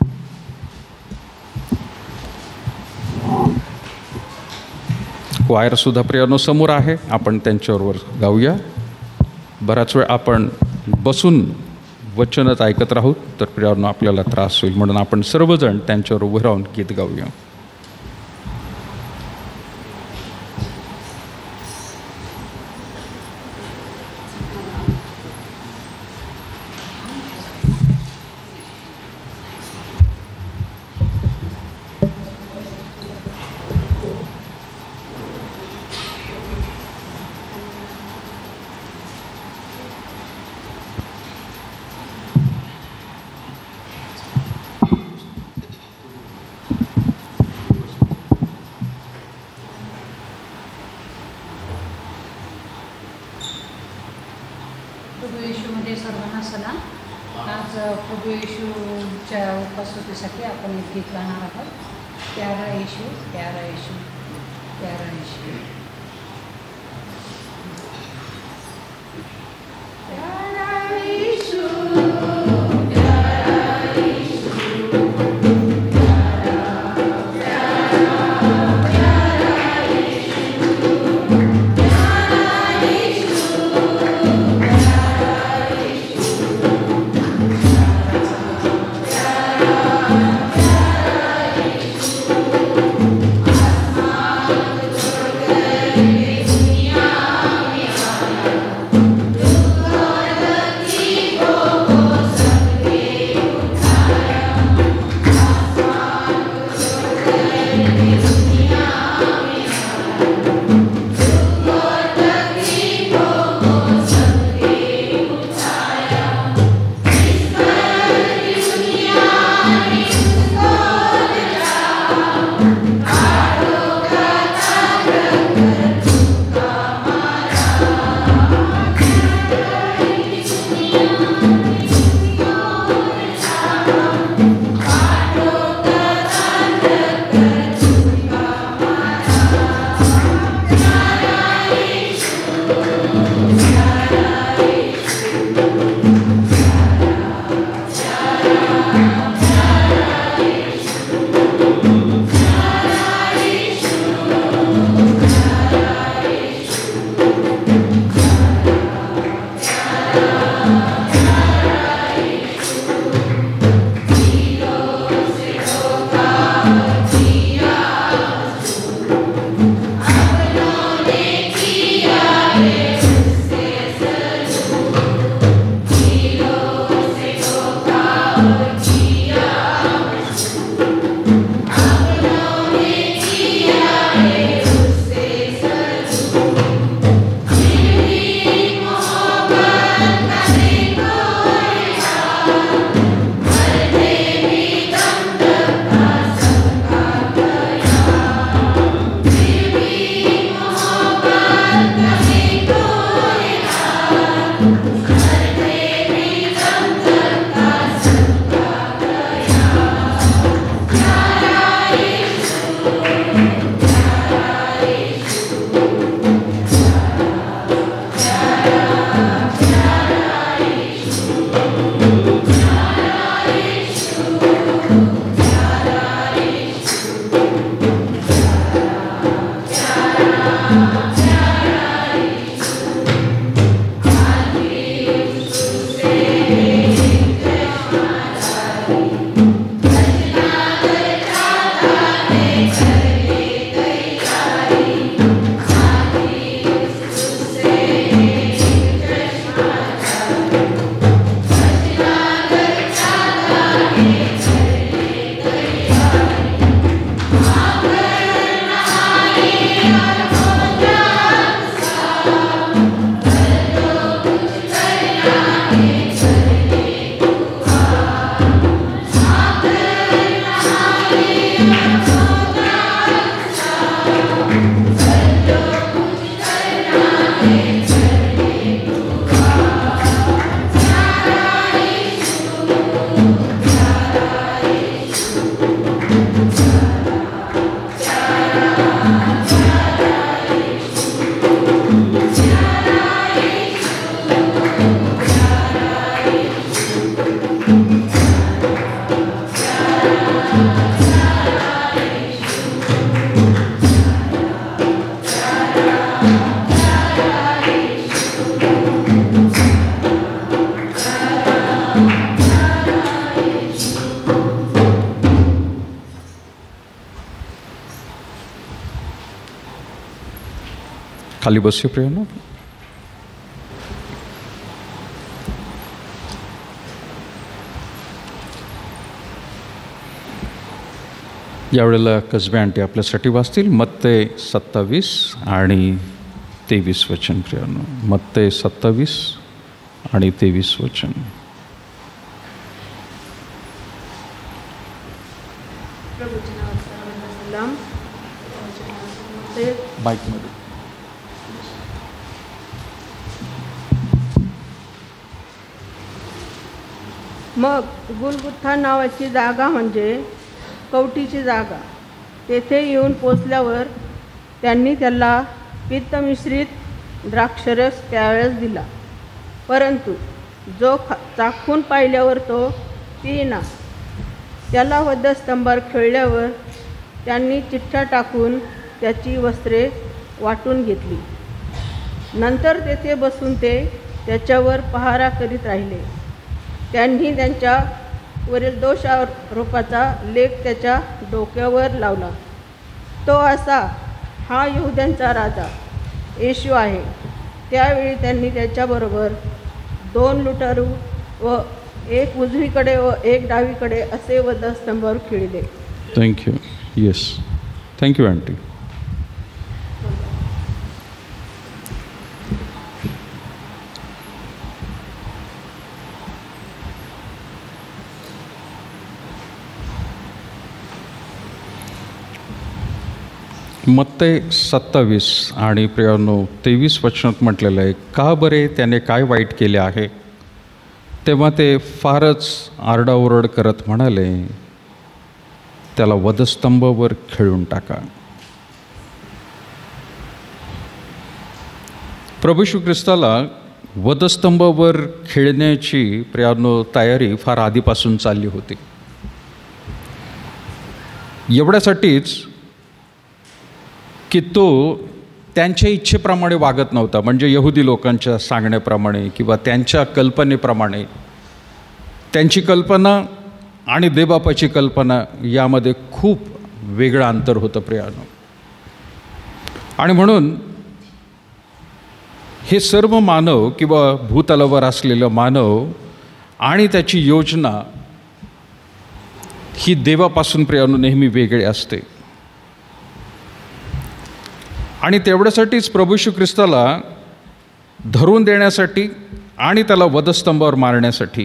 क्वायरसुद्धा प्रियांनो समोर आहे, आपण त्यांच्याबरोबर गाऊया. बराच वेळ आपण बसून वचनच ऐकत राहू तर प्रियानो आपल्याला त्रास होईल. म्हणून आपण सर्वजण त्यांच्यावर उभं राहून गीत गाऊया. प्रभू येशूमध्ये सर्वांना सलाम. आज प्रभू येशूच्या उपस्थितीसाठी आपण एक गीत गाणार आहोत. प्यारा येशू, प्यारा येशू, प्यारा येशू. प्यारा येशू, Yeah. खाली बसूया प्रियांनो. यावेळेला कसबे आंटी आपल्यासाठी वाचतील मत्ते 27 आणि 23 वचन. प्रियांनो, मत्ते 27 आणि 23 वचन. बाईकमध्ये. मग गुलगुथा नावाची जागा म्हणजे कवटीची जागा. तेथे येऊन पोचल्यावर त्यांनी त्याला पित्तमिश्रित द्राक्षरस त्यावेळेस दिला. परंतु जो चाखून पाहिल्यावर तो पिईना. त्याला वधस्तंभावर खिळल्यावर त्यांनी चिठ्ठ्या टाकून त्याची वस्त्रे वाटून घेतली. नंतर तेथे बसून ते त्याच्यावर पहारा करीत राहिले. त्यांनी त्यांच्यावरील दोषारोपाचा लेख त्याच्या डोक्यावर लावला. तो असा, हा यहूद्यांचा राजा येशू आहे. त्यावेळी त्यांनी त्याच्याबरोबर 2 लुटारू व एक उजवीकडे व एक डावीकडे असे वधस्तंभावर खिळले. थँक्यू. Yes, thank you aunty. मत्ते 27 आणि प्रियांनो 23 वचनात म्हटलेलं आहे, का बरे त्याने काय वाईट केले आहे. तेव्हा ते फारच आरडाओरड करत म्हणाले, त्याला वधस्तंभावर खिळून टाका. प्रभू येशू ख्रिस्ताला वधस्तंभावर खिळण्याची प्रियांनो तयारी फार आधीपासून चालली होती. एवढ्यासाठीच की तो त्यांच्या इच्छेप्रमाणे वागत नव्हता, म्हणजे यहुदी लोकांच्या सांगण्याप्रमाणे किंवा त्यांच्या कल्पनेप्रमाणे. त्यांची कल्पना आणि देवबापाची कल्पना यामध्ये खूप वेगळं अंतर होतं प्रियानो. आणि म्हणून हे सर्व मानव किंवा भूतलावर असलेलं मानव आणि त्याची योजना ही देवापासून प्रियानो नेहमी वेगळी असते. आणि तेवढ्यासाठीच प्रभू येशू ख्रिस्ताला धरून देण्यासाठी आणि त्याला वधस्तंभावर मारण्यासाठी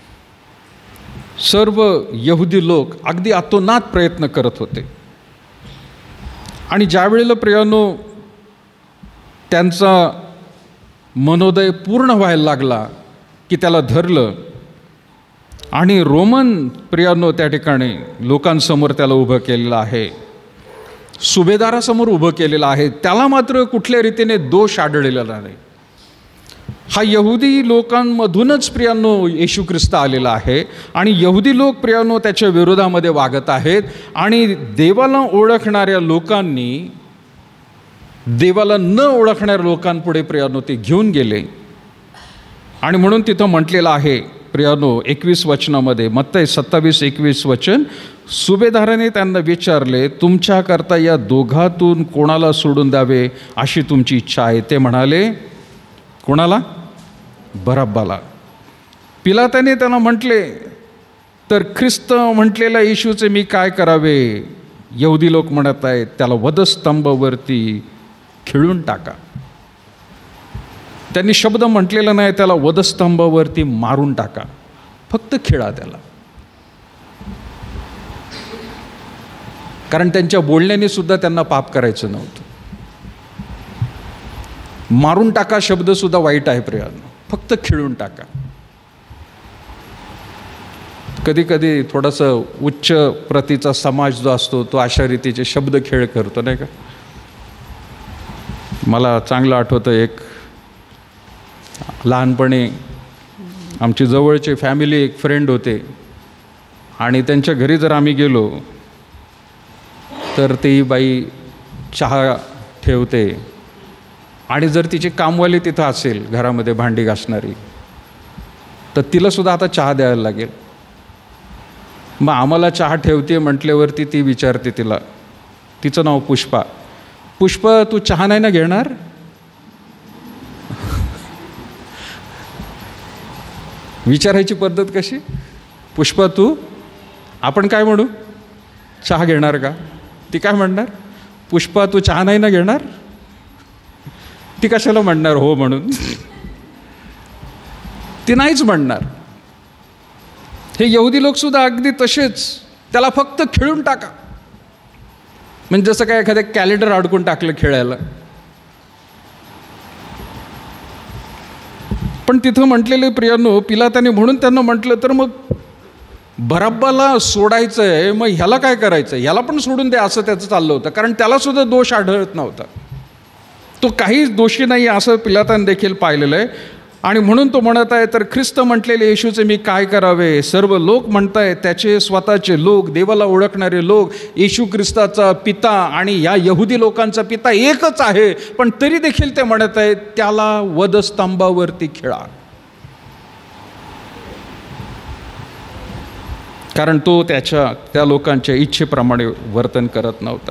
सर्व यहुदी लोक अगदी अतोनात प्रयत्न करत होते. आणि ज्यावेळेला प्रियानो त्यांचा मनोदय पूर्ण व्हायला लागला की त्याला धरलं आणि रोमन प्रियानो त्या ठिकाणी लोकांसमोर त्याला उभं केलेलं आहे, सुभेदारासमोर उभं केलेलं आहे, त्याला मात्र कुठल्या रीतीने दोष आढळलेला नाही. हा यहुदी लोकांमधूनच प्रियांनो येशू ख्रिस्त आलेला आहे आणि यहुदी लोक प्रियांनो त्याच्या विरोधामध्ये वागत आहेत. आणि देवाला ओळखणाऱ्या लोकांनी देवाला न ओळखणाऱ्या लोकांपुढे प्रियांनो ते घेऊन गेले. आणि म्हणून तिथं म्हटलेलं आहे प्रियांनो 21 वचनामध्ये, मत्ते 27:21 वचन, सुभेदाराने त्यांना विचारले, तुमच्याकरता या दोघातून कोणाला सोडून द्यावे अशी तुमची इच्छा आहे. ते म्हणाले, कोणाला? बरब्बाला. पिलाताने त्यांना म्हटले, तर ख्रिस्त म्हटलेला येशूचे मी काय करावे? यहुदी लोक म्हणत आहेत, त्याला वधस्तंभावरती खिळून टाका. त्यांनी शब्द म्हटलेला नाही, त्याला वधस्तंभावरती मारून टाका, फक्त खिळा त्याला. कारण त्यांच्या बोलण्याने सुद्धा त्यांना पाप करायचं नव्हतं. मारून टाका शब्द सुद्धा वाईट आहे प्रियांनो, फक्त खिळून टाका. कधी कधी थोडंसं उच्च प्रतीचा समाज जो असतो तो अशा रीतीचे शब्द खेळ करतो, नाही का? मला चांगलं आठवतं, एक लहानपणी आमची जवळचे फॅमिली एक फ्रेंड होते आणि त्यांच्या घरी जर आम्ही गेलो तर ती बाई चहा ठेवते आणि जर तिची कामवाली तिथं असेल घरामध्ये भांडी घासणारी तर तिलासुद्धा आता चहा द्यायला लागेल. मग आम्हाला चहा ठेवते म्हटल्यावरती ती विचारते तिला, तिचं नाव पुष्पा, पुष्पा तू चहा नाही ना घेणार? विचारायची पद्धत कशी? पुष्पा तू, आपण काय म्हणू? चहा घेणार का? ती काय म्हणणार? पुष्पा तू चहा नाही ना घेणार? ती कशाला म्हणणार हो म्हणून? ती नाहीच म्हणणार. हे यहुदी लोकसुद्धा अगदी तसेच, त्याला फक्त खेळून टाका. म्हणजे जसं काय एखाद्या कॅलेंडर अडकून टाकलं खेळायला. पण तिथं म्हटलेले प्रियांनो, पिलाताने म्हणून त्यांना म्हटलं तर मग बराब्बाला सोडायचं आहे, मग ह्याला काय करायचं? ह्याला पण सोडून द्या, असं त्याचं चाललं होतं. कारण त्यालासुद्धा दोष आढळत नव्हता. तो काहीच दोषी नाही असं पिलाताने देखील पाहिलेलं आहे. आणि म्हणून तो म्हणत आहे, तर ख्रिस्त म्हटलेले येशूचे मी काय करावे? सर्व लोक म्हणतायत, त्याचे स्वतःचे लोक, देवाला ओळखणारे लोक, येशू ख्रिस्ताचा पिता आणि या यहुदी लोकांचा पिता एकच आहे. पण तरी देखील ते म्हणत आहेत, त्याला वधस्तंभावरती खिळा. कारण तो त्या लोकांच्या इच्छेप्रमाणे वर्तन करत नव्हता.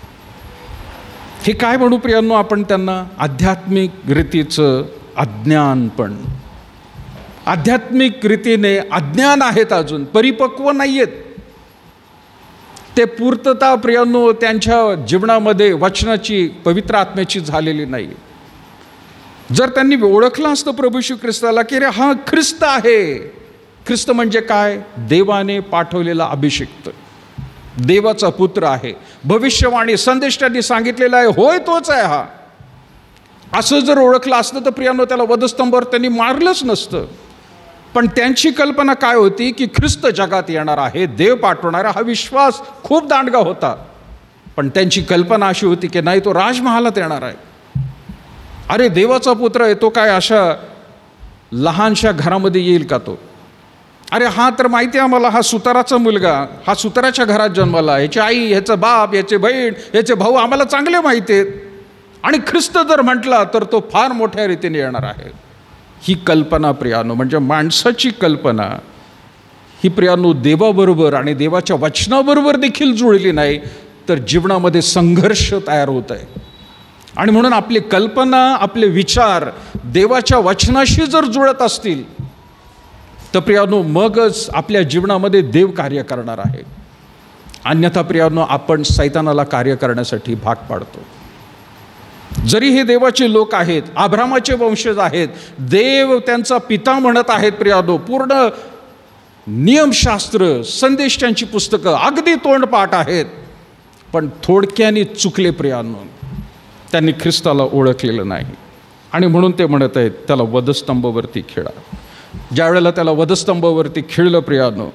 हे काय म्हणू प्रियांनो आपण त्यांना? आध्यात्मिक रीतीचं अज्ञानपण. आध्यात्मिक रीतीने अज्ञान आहेत, अजून परिपक्व नाही आहेत. ते पूर्तता प्रियांनो त्यांच्या जीवनामध्ये वचनाची, पवित्र आत्म्याची झालेली नाही. जर त्यांनी ओळखलं असतं प्रभू श्री ख्रिस्ताला की रे हा ख्रिस्त आहे. ख्रिस्त म्हणजे काय? देवाने पाठवलेला अभिषिक्त, देवाचा पुत्र आहे. भविष्यवाणी संदेश त्यांनी सांगितलेला आहे, होय तोच आहे हा. असं जर ओळखलं असतं तर प्रियांनो त्याला वधस्तंभावर त्यांनी मारलंच नसतं. पण त्यांची कल्पना काय होती की ख्रिस्त जगात येणार आहे, देव पाठवणारा. हा विश्वास खूप दांडगा होता. पण त्यांची कल्पना अशी होती की नाही, तो राजमहालात येणार आहे. अरे देवाचा पुत्र आहे, तो काय अशा लहानशा घरामध्ये येईल का तो? अरे हा तर माहिती आहे आम्हाला, हा सुताराचा मुलगा, हा सुताराच्या घरात जन्माला, ह्याची आई, ह्याचा बाप, ह्याचे बहीण, ह्याचे भाऊ आम्हाला चांगले माहिती आहेत. आणि ख्रिस्त जर म्हटला तर तो फार मोठ्या रीतीने येणार आहे. ही कल्पना प्रियानो, म्हणजे माणसाची कल्पना ही प्रियानो देवाबरोबर आणि देवाच्या वचनाबरोबर देखील जुळली नाही, तर जीवनामध्ये संघर्ष तयार होत आहे. आणि म्हणून आपली कल्पना, आपले विचार देवाच्या वचनाशी जर जुळत असतील तर प्रियानो मगच आपल्या जीवनामध्ये देव कार्य करणार आहे. अन्यथा प्रियानो आपण सैतानाला कार्य करण्यासाठी भाग पाडतो. जरी हे देवाचे लोक आहेत, अब्रामाचे वंशज आहेत, देव त्यांचा पिता म्हणत आहेत प्रियानो, पूर्ण नियमशास्त्र, संदेश त्यांची पुस्तकं अगदी तोंडपाठ आहेत, पण थोडक्याने चुकले प्रियानो. त्यांनी ख्रिस्ताला ओळखलेलं नाही. आणि म्हणून ते म्हणत आहेत त्याला वधस्तंभावरती खिळा. ज्या वेळेला त्याला वधस्तंभावरती खिळलं प्रियानो,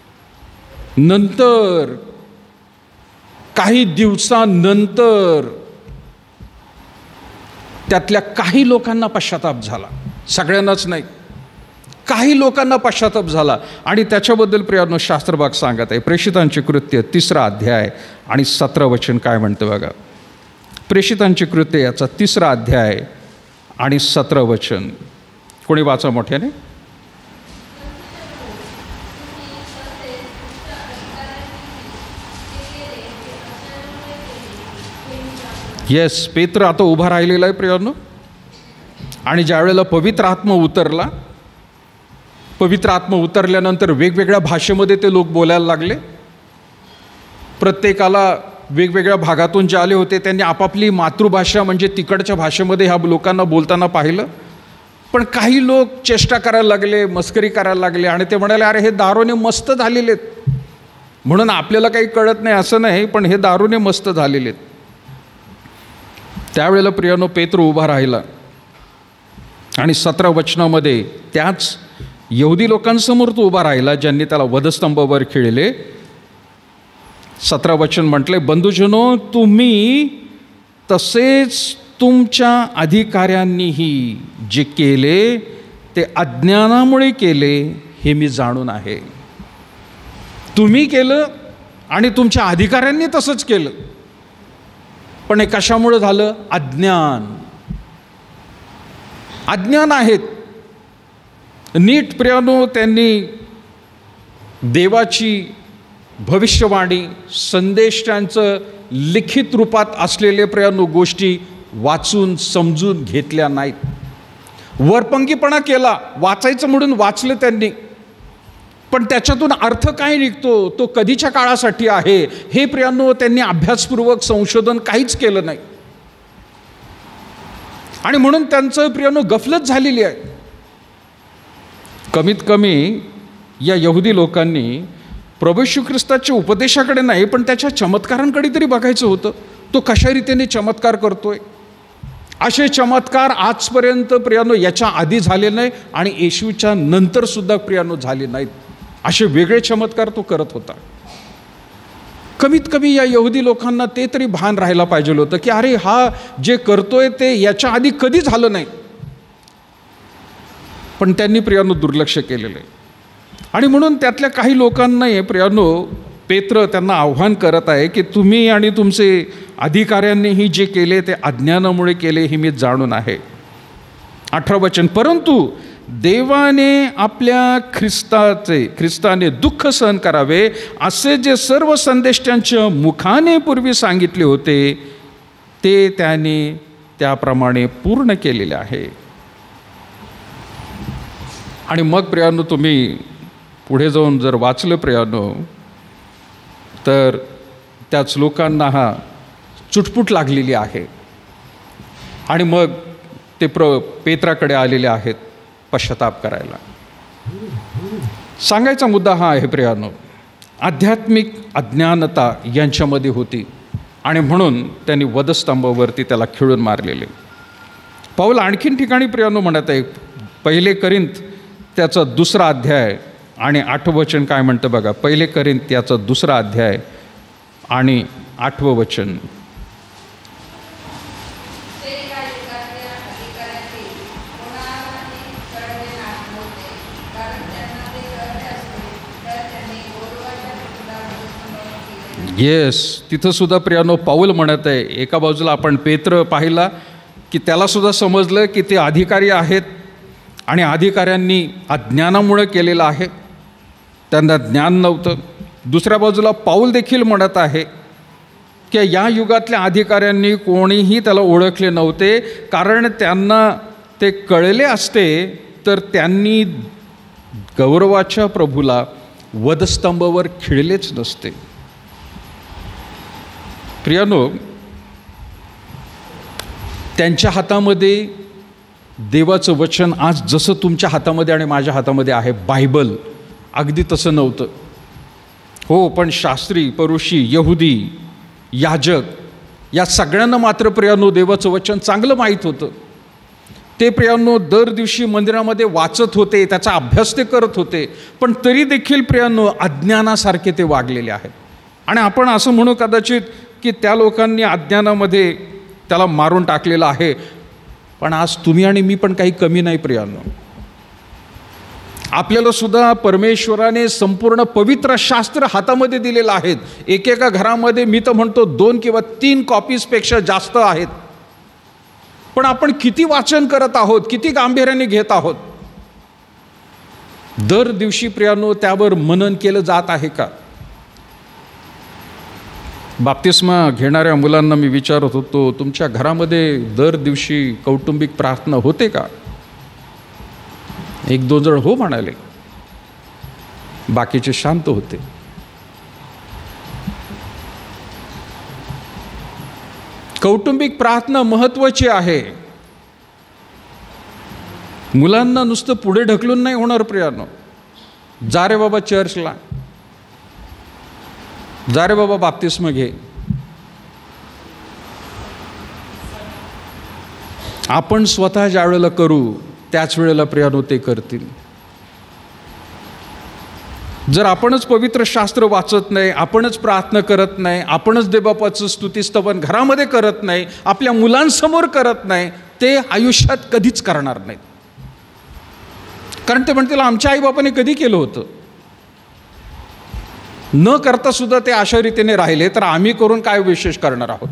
नंतर काही दिवसानंतर त्यातल्या काही लोकांना पश्चाताप झाला. सगळ्यांनाच नाही, काही लोकांना पश्चाताप झाला. आणि त्याच्याबद्दल प्रियानो शास्त्रभाग सांगत आहे. प्रेषितांचे कृत्य 3 अध्याय आणि 17 वचन काय म्हणतं बघा. प्रेषितांचे कृत्य याचा 3 अध्याय आणि 17 वचन. कोणी वाचा मोठ्याने. येस, पेत्र आता उभा राहिलेला आहे प्रियानो. आणि ज्या वेळेला पवित्र आत्मा उतरला, पवित्र आत्मा उतरल्यानंतर वेगवेगळ्या भाषेमध्ये ते लोक बोलायला लागले. प्रत्येकाला वेगवेगळ्या भागातून जे आले होते त्यांनी आपापली मातृभाषा म्हणजे तिकडच्या भाषेमध्ये ह्या लोकांना बोलताना पाहिलं. पण काही लोक चेष्टा करायला लागले, मस्करी करायला लागले आणि ते म्हणाले, अरे हे दारूने मस्त झालेले आहेत, म्हणून आपल्याला काही कळत नाही असं नाही, पण हे दारूने मस्त झालेले आहेत. त्यावेळेला प्रियानो पेत्र उभा राहिला आणि 17 वचनामध्ये त्याच यहुदी लोकांसमोर तो उभा राहिला ज्यांनी त्याला वधस्तंभावर खिळले. 17 वचन म्हटले, बंधुजनो, तुम्ही तसेच तुमच्या अधिकाऱ्यांनीही जे केले ते अज्ञानामुळे केले हे मी जाणून आहे. तुम्ही केलं आणि तुमच्या अधिकाऱ्यांनी तसंच केलं. पण हे कशामुळे झालं? अज्ञान. अज्ञान आहेत. नीट प्रियानो त्यांनी देवाची भविष्यवाणी, संदेश त्यांचं लिखित रूपात असलेले प्रियानो गोष्टी वाचून समजून घेतल्या नाहीत. वरपंगीपणा केला, वाचायचं म्हणून वाचलं त्यांनी, पण त्याच्यातून अर्थ काय निघतो, तो कधीच्या काळासाठी आहे हे प्रियांनो त्यांनी अभ्यासपूर्वक संशोधन काहीच केलं नाही. आणि म्हणून त्यांचं प्रियांनो गफलत झालेली आहे. कमीत कमी या यहुदी लोकांनी प्रभू येशू ख्रिस्ताच्या उपदेशाकडे नाही, पण त्याच्या चमत्कारांकडे तरी बघायचं होतं. तो कशा रीतीने चमत्कार करतोय. असे चमत्कार आजपर्यंत प्रियांनो याच्या आधी झाले नाही आणि येशूच्या नंतर सुद्धा प्रियांनो झाले नाहीत. असे वेगळे चमत्कार तो करत होता. कमीत कमी या यहुदी लोकांना ते तरी भान राहायला पाहिजे होतं की अरे हा जे करतोय ते याच्या आधी कधी झालं नाही. पण त्यांनी प्रियांनो दुर्लक्ष केलेलं आहे. आणि म्हणून त्यातल्या काही लोकांना प्रियांनो पेत्र त्यांना आव्हान करत आहे की तुम्ही आणि तुमचे अधिकाऱ्यांनीही जे केले ते अज्ञानामुळे केले हे मी जाणून आहे. 18 वचन, परंतु देवाने आपल्या ख्रिस्ताने दुःख सहन करावे असे जे सर्व संदेष्टांच्या मुखाने पूर्वी सांगितले होते ते त्याने त्याप्रमाणे पूर्ण केलेले आहे. आणि मग प्रियांनो तुम्ही पुढे जाऊन जर वाचलं प्रियांनो तर त्याच लोकांना हा चुटपुट लागलेली आहे. आणि मग ते पेत्राकडे आलेले आहेत पश्चाताप करायला. सांगायचा मुद्दा हा आहे प्रियांनो, आध्यात्मिक अज्ञानता यांच्यामध्ये होती आणि म्हणून त्यांनी वधस्तंभावरती त्याला खिळून मारलेले. पाऊल आणखीन ठिकाणी प्रियांनो म्हणत आहे, 1 करिंथ त्याचा 2रा अध्याय आणि 8 वचन काय म्हणतं बघा. 1 करिंथ त्याचा 2रा अध्याय आणि 8 वचन, येस, तिथं सुद्धा प्रियांनो पाऊल म्हणत आहे. एका बाजूला आपण पेत्र पाहिला की त्याला सुद्धा समजलं की ते अधिकारी आहेत आणि अधिकाऱ्यांनी अज्ञानामुळे केलेलं आहे, त्यांना ज्ञान नव्हतं. दुसऱ्या बाजूला पाऊल देखील म्हणत आहे की या युगातल्या अधिकाऱ्यांनी कोणीही त्याला ओळखले नव्हते, कारण त्यांना ते कळले असते तर त्यांनी गौरवाच्या प्रभूला वधस्तंभावर खिळलेच नसते. प्रियांनो, त्यांच्या हातामध्ये देवाचं वचन आज जसं तुमच्या हातामध्ये आणि माझ्या हातामध्ये आहे बायबल, अगदी तसं नव्हतं. हो, पण शास्त्री, परुषी, यहुदी, याजक या सगळ्यांना मात्र प्रियांनो देवाचं वचन चांगलं माहीत होतं. ते प्रियांनो दर दिवशी मंदिरामध्ये वाचत होते, त्याचा अभ्यास ते करत होते, पण तरी देखील प्रियांनो अज्ञानासारखे ते वागलेले आहेत. आणि आपण असं म्हणू कदाचित की त्या लोकांनी अज्ञानामध्ये त्याला मारून टाकलेलं आहे, पण आज तुम्ही आणि मी पण काही कमी नाही प्रियांनो. आपल्याला सुद्धा परमेश्वराने संपूर्ण पवित्र शास्त्र हातामध्ये दिलेलं आहेत. एकेका घरामध्ये मी तर म्हणतो 2 किंवा 3 कॉपीजपेक्षा जास्त आहेत. पण आपण किती वाचन करत आहोत, किती गांभीर्याने घेत आहोत. दर दिवशी प्रियांनो त्यावर मनन केलं जात आहे का? बाप्तिस्मा घेणाऱ्या मुलांना मी विचारत होतो, तुमच्या घरामध्ये दर दिवशी कौटुंबिक प्रार्थना होते का? 1-2 जण हो म्हणाले, बाकीचे शांत होते. कौटुंबिक प्रार्थना महत्त्वाची आहे. मुलांना नुसतं पुढे ढकलून नाही होणार प्रियांनो. जा रे बाबा चर्चला, जा रे बाबा बाप्तिस्मा घे. आपण स्वतः ज्या वेळेला करू त्याच वेळेला प्रियांनो ते करतील. जर आपणच पवित्र शास्त्र वाचत नाही, आपणच प्रार्थना करत नाही, आपणच देवबापाचं स्तुतिस्तवन घरामध्ये करत नाही, आपल्या मुलांसमोर करत नाही, ते आयुष्यात कधीच करणार नाहीत. कारण ते म्हणतील आमच्या आईबापाने कधी केलं होतं. न करता सुद्धा ते अशा रीतीने राहिले तर आम्ही करून काय विशेष करणार आहोत.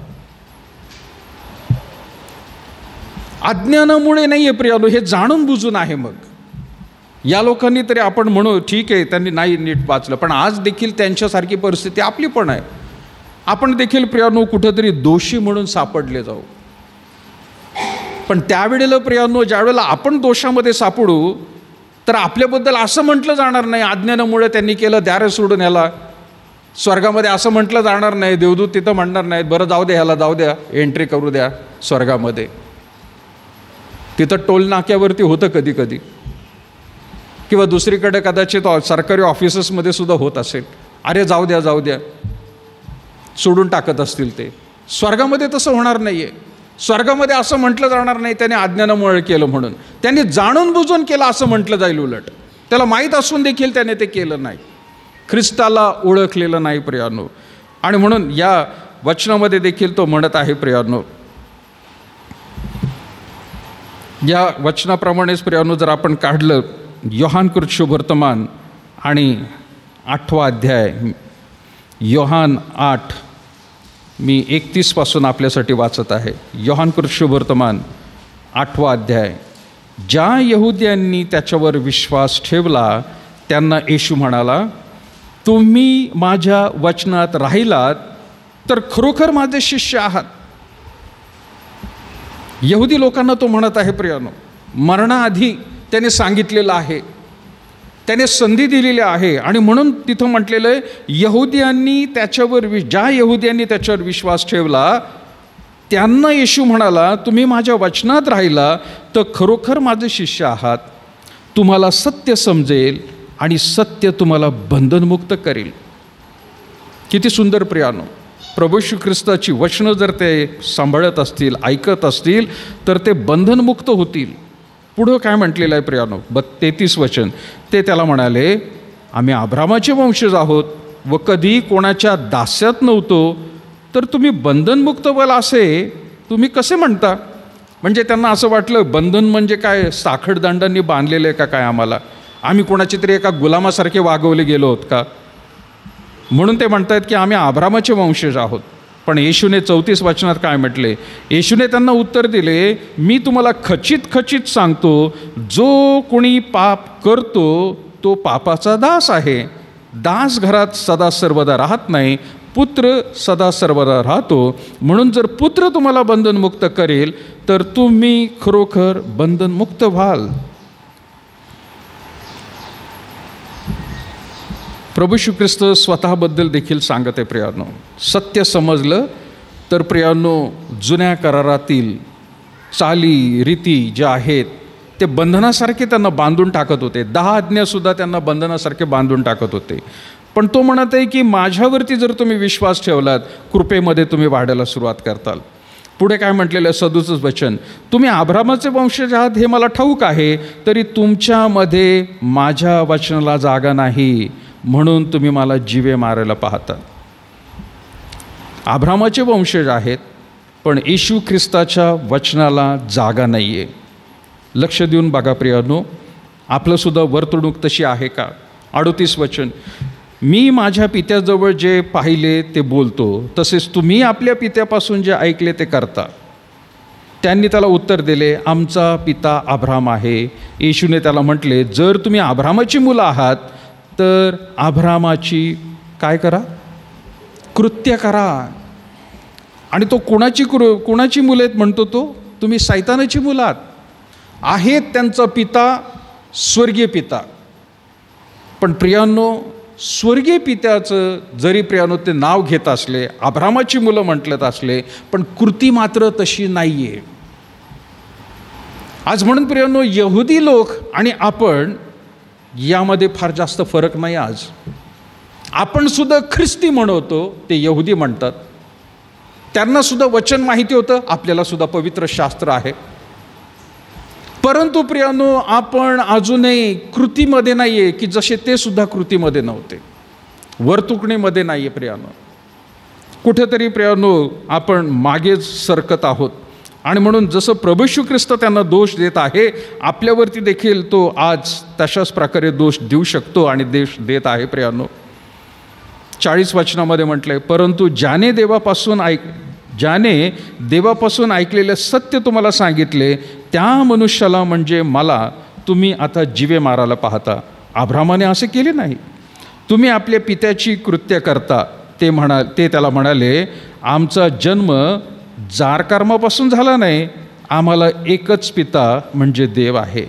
अज्ञानामुळे नाही आहे प्रियांनो, हे जाणून बुजून आहे. मग या लोकांनी तरी आपण म्हणू ठीक आहे त्यांनी नाही नीट वाचलं, पण आज देखील त्यांच्यासारखी परिस्थिती आपली पण आहे. आपण देखील प्रियांनो कुठेतरी दोषी म्हणून सापडले जाऊ. पण त्यावेळेला प्रियांनो, ज्यावेळेला आपण दोषामध्ये सापडू तर आपल्याबद्दल असं म्हटलं जाणार नाही, अज्ञानामुळे त्यांनी केलं, द्या रे सोडून ह्याला. स्वर्गामध्ये असं म्हटलं जाणार नाही, देवदूत तिथं म्हणणार नाहीत, बरं जाऊ द्या ह्याला, जाऊ द्या, एंट्री करू द्या स्वर्गामध्ये. तिथं टोल नाक्यावरती होतं कधी कधी, किंवा दुसरीकडे कदाचित सरकारी ऑफिसेसमध्ये सुद्धा होत असेल, अरे जाऊ द्या जाऊ द्या, सोडून टाकत असतील ते. स्वर्गामध्ये तसं होणार नाही आहे. स्वर्गामध्ये असं म्हटलं जाणार नाही त्याने अज्ञानामुळे केलं म्हणून, त्यांनी जाणून बुजून केलं असं म्हटलं जाईल. उलट त्याला माहीत असून देखील त्याने ते केलं नाही, ख्रिस्ताला ओळखलेलं नाही प्रियांनो. आणि म्हणून या वचनामध्ये देखील तो म्हणत आहे प्रियांनो, या वचनाप्रमाणेच प्रियांनो जर आपण काढलं योहानकृत शुभवर्तमान आणि 8वा अध्याय, योहान 8, मी 31 पासून आपल्यासाठी वाचत आहे. योहानकृत शुभवर्तमान 8वा अध्याय. ज्या यहुद्यांनी त्याच्यावर विश्वास ठेवला त्यांना येशू म्हणाला, तुम्ही माझ्या वचनात राहिलात तर खरोखर माझे शिष्य आहात. यहुदी लोकांना तो म्हणत आहे प्रियांनो, मरणाआधी त्याने सांगितलेलं आहे, त्याने संधी दिलेली आहे. आणि म्हणून तिथं म्हटलेलं आहे, यहुद्यांनी त्याच्यावर ज्या यहुद्यांनी त्याच्यावर विश्वास ठेवला त्यांना येशू म्हणाला, तुम्ही माझ्या वचनात राहिला तर खरोखर माझे शिष्य आहात. तुम्हाला सत्य समजेल आणि सत्य तुम्हाला बंधनमुक्त करेल. किती सुंदर प्रियानो, प्रभू श्री ख्रिस्ताची वचनं जर ते सांभाळत असतील, ऐकत असतील तर ते बंधनमुक्त होतील. पुढं काय म्हटलेलं आहे प्रियानो, 33 वचन, ते त्याला म्हणाले, आम्ही अब्रामाचे वंशज आहोत व कधी कोणाच्या दास्यात नव्हतो, तर तुम्ही बंधनमुक्त व्हाल असे तुम्ही कसे म्हणता? म्हणजे त्यांना असं वाटलं बंधन म्हणजे काय, साखळदंडांनी बांधलेलं आहे का काय आम्हाला, आम्ही कोणाची तरी एका गुलामासारखे वागवले गेलो आहोत का? म्हणून ते म्हणतात की आम्ही अब्रामाचे वंशज आहोत. पण येशूने 34 वचनात काय म्हटले? येशूने त्यांना उत्तर दिले, मी तुम्हाला खचित खचित सांगतो, जो कोणी पाप करतो तो पापाचा दास आहे. दास घरात सदा सर्वदा राहत नाही, पुत्र सदा सर्वदा राहतो. म्हणून जर पुत्र तुम्हाला बंधनमुक्त करेल तर तुम्ही खरोखर बंधनमुक्त व्हाल. प्रभू श्री ख्रिस्त स्वतःबद्दल देखील सांगत आहे प्रियांनो, सत्य समजलं तर प्रियांनो जुन्या करारातील चाली रीती ज्या आहेत ते बंधनासारखे त्यांना बांधून टाकत होते. 10 आज्ञासुद्धा त्यांना बंधनासारखे बांधून टाकत होते. पण तो म्हणत आहे की माझ्यावरती जर तुम्ही विश्वास ठेवलात, कृपेमध्ये तुम्ही वाढायला सुरुवात करताल. पुढे काय म्हटलेलं आहे 37 वचन, तुम्ही अब्रामाचे वंशज आहात हे मला ठाऊक आहे, तरी तुमच्यामध्ये माझ्या वचनाला जागा नाही, म्हणून तुम्ही मला जीवे मारायला पाहता. अब्रामाचे वंशज आहेत पण येशू ख्रिस्ताच्या वचनाला जागा नाही आहे. लक्ष देऊन बघा प्रियांनो, आपलंसुद्धा वर्तणूक तशी आहे का? 38 वचन, मी माझ्या पित्याजवळ जे पाहिले ते बोलतो, तसेच तुम्ही आपल्या पित्यापासून जे ऐकले ते करता. त्यांनी त्याला उत्तर दिले, आमचा पिता अब्राम आहे. येशूने त्याला म्हटले, जर तुम्ही अब्रामाची मुलं आहात तर अब्रामाची काय करा? कृत्य करा. आणि तो कोणाची मुलं आहेत म्हणतो तो? तुम्ही सैतानाची मुलं आहेत. त्यांचा पिता स्वर्गीय पिता. पण प्रियांनो, स्वर्गीय पित्याचं जरी प्रियांनो ते नाव घेत असले, अब्रामाची मुलं म्हटलं असले, पण कृती मात्र तशी नाही आहे. आज म्हणून प्रियांनो, यहुदी लोक आणि आपण यामध्ये फार जास्त फरक नाही. आज आपण सुद्धा ख्रिस्ती म्हणतो, ते यहुदी म्हणतात. त्यांना सुद्धा वचन माहिती होतं, आपल्याला सुद्धा पवित्र शास्त्र आहे. परंतु प्रियांनो, आपण अजूनही कृतीमध्ये नाही आहे की जसे ते सुद्धा कृतीमध्ये नव्हते, वर्तुकणीमध्ये नाही आहे प्रियांनो. कुठेतरी प्रियांनो आपण मागेच सरकत आहोत. आणि म्हणून जसं प्रभू श्री ख्रिस्त त्यांना दोष देत आहे, आपल्यावरती देखील तो आज तशाच प्रकारे दोष देऊ शकतो आणि दोष देत आहे प्रियांनो. 40 वचनामध्ये म्हटलंय, परंतु ज्याने देवापासून ऐकलेले सत्य तुम्हाला सांगितले, त्या मनुष्याला म्हणजे मला तुम्ही आता जीवे मारायला पाहता. अब्रामाने असे केले नाही. तुम्ही आपल्या पित्याची कृत्य करता. ते त्याला म्हणाले, आमचा जन्म जार कर्मापासून झाला नाही, आम्हाला एकच पिता म्हणजे देव आहे.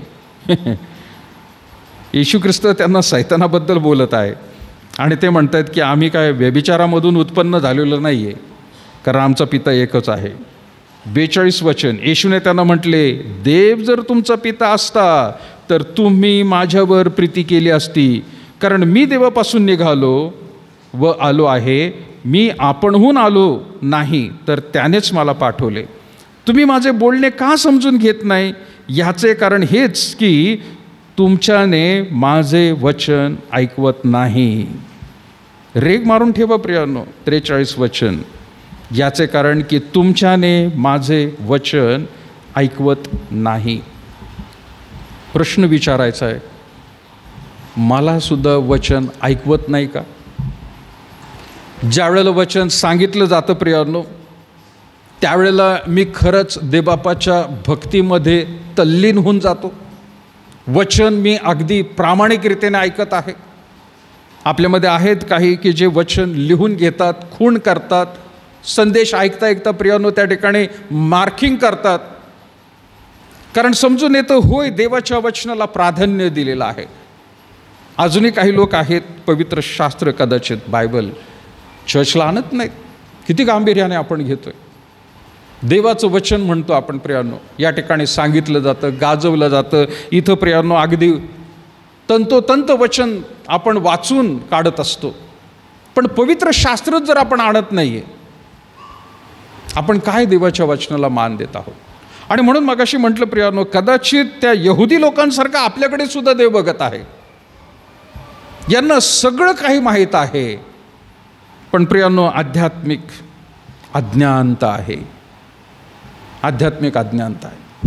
येशू ख्रिस्त त्यांना सैतानाबद्दल बोलत आहे आणि ते म्हणत आहेत की आम्ही काय व्यभिचारामधून उत्पन्न झालेलं नाही आहे, कारण आमचा पिता एकच आहे. 42 वचन, येशूने त्यांना म्हटले, देव जर तुमचा पिता असता तर तुम्ही माझ्यावर प्रीती केली असती, कारण मी देवापासून निघालो व आलो आहे. मी आपणहून आलो नाही, तर त्यानेच मला पाठवले. तुम्ही माझे बोलणे का समजून घेत नाही? ह्याचे कारण हेच की तुमच्याने माझे वचन ऐकवत नाही. रेग मारून ठेवा प्रियांनो. 43 वचन, याचे कारण की तुमच्याने माझे वचन ऐकवत नाही. प्रश्न विचारायचा आहे, मला सुद्धा वचन ऐकवत नाही का? ज्या वेळेला वचन सांगितलं जातं प्रियांनो, त्यावेळेला मी खरंच देवबापाच्या भक्तीमध्ये तल्लीन होऊन जातो. वचन मी अगदी प्रामाणिकरीतीने ऐकत आहे. आपल्यामध्ये आहेत काही की जे वचन लिहून घेतात, खूण करतात, संदेश ऐकता ऐकता प्रियांनो त्या ठिकाणी मार्किंग करतात, कारण समजून येतं होय देवाच्या वचनाला प्राधान्य दिलेलं आहे. अजूनही काही लोक आहेत पवित्र शास्त्र कदाचित बायबल चर्चला आणत नाहीत. किती गांभीर्याने आपण घेतोय. देवाचं वचन म्हणतो आपण प्रियांनो, या ठिकाणी सांगितलं जातं, गाजवलं जातं. इथं प्रियांनो अगदी तंतोतंत वचन आपण वाचून काढत असतो, पण पवित्र शास्त्रच जर आपण आणत नाही आहे, आपण काय देवाच्या वचनाला मान देत आहोत? आणि म्हणून मगाशी म्हटलं प्रियांनो, कदाचित त्या यहुदी लोकांसारखा आपल्याकडे सुद्धा देव बघत आहे. यांना सगळं काही माहीत आहे, पण प्रियांनो आध्यात्मिक अज्ञानता आहे. आध्यात्मिक अज्ञानता आहे.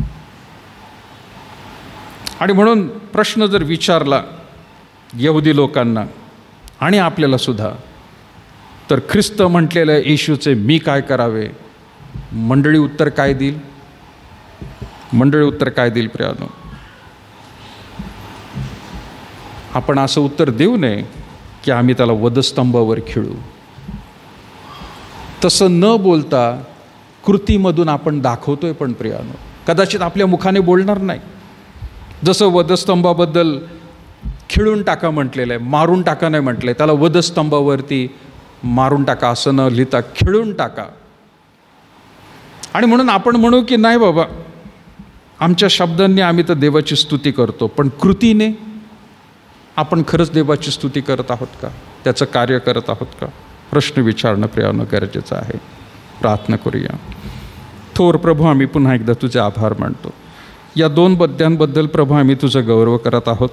आणि म्हणून प्रश्न जर विचारला यहुदी लोकांना आणि आपल्याला सुद्धा, तर ख्रिस्त म्हटलेल्या येशूचे मी काय करावे? मंडळी उत्तर काय देईल? मंडळी उत्तर काय देईल प्रियांनो? आपण असं उत्तर देऊ नये की आम्ही त्याला वधस्तंभावर खिळू. तसं न बोलता कृतीमधून आपण दाखवतोय. पण प्रियांनो कदाचित आपल्या मुखाने बोलणार नाही. जसं वधस्तंभाबद्दल खिळून टाका म्हटलेलं आहे, मारून टाका नाही म्हटलं आहे. त्याला वधस्तंभावरती मारून टाका असं न लिहिता खिळून टाका. आणि म्हणून आपण म्हणू की नाही बाबा, आमच्या शब्दांनी आम्ही तर देवाची स्तुती करतो, पण कृतीने आपण खरंच देवाची स्तुती करत आहोत का? त्याचं कार्य करत आहोत का? प्रश्न विचारणं प्रियांनो गरजेचं आहे. प्रार्थना करूया. थोर प्रभू, आम्ही पुन्हा एकदा तुझे आभार मानतो. या 2 बद्यांबद्दल प्रभू आम्ही तुझा गौरव करत आहोत.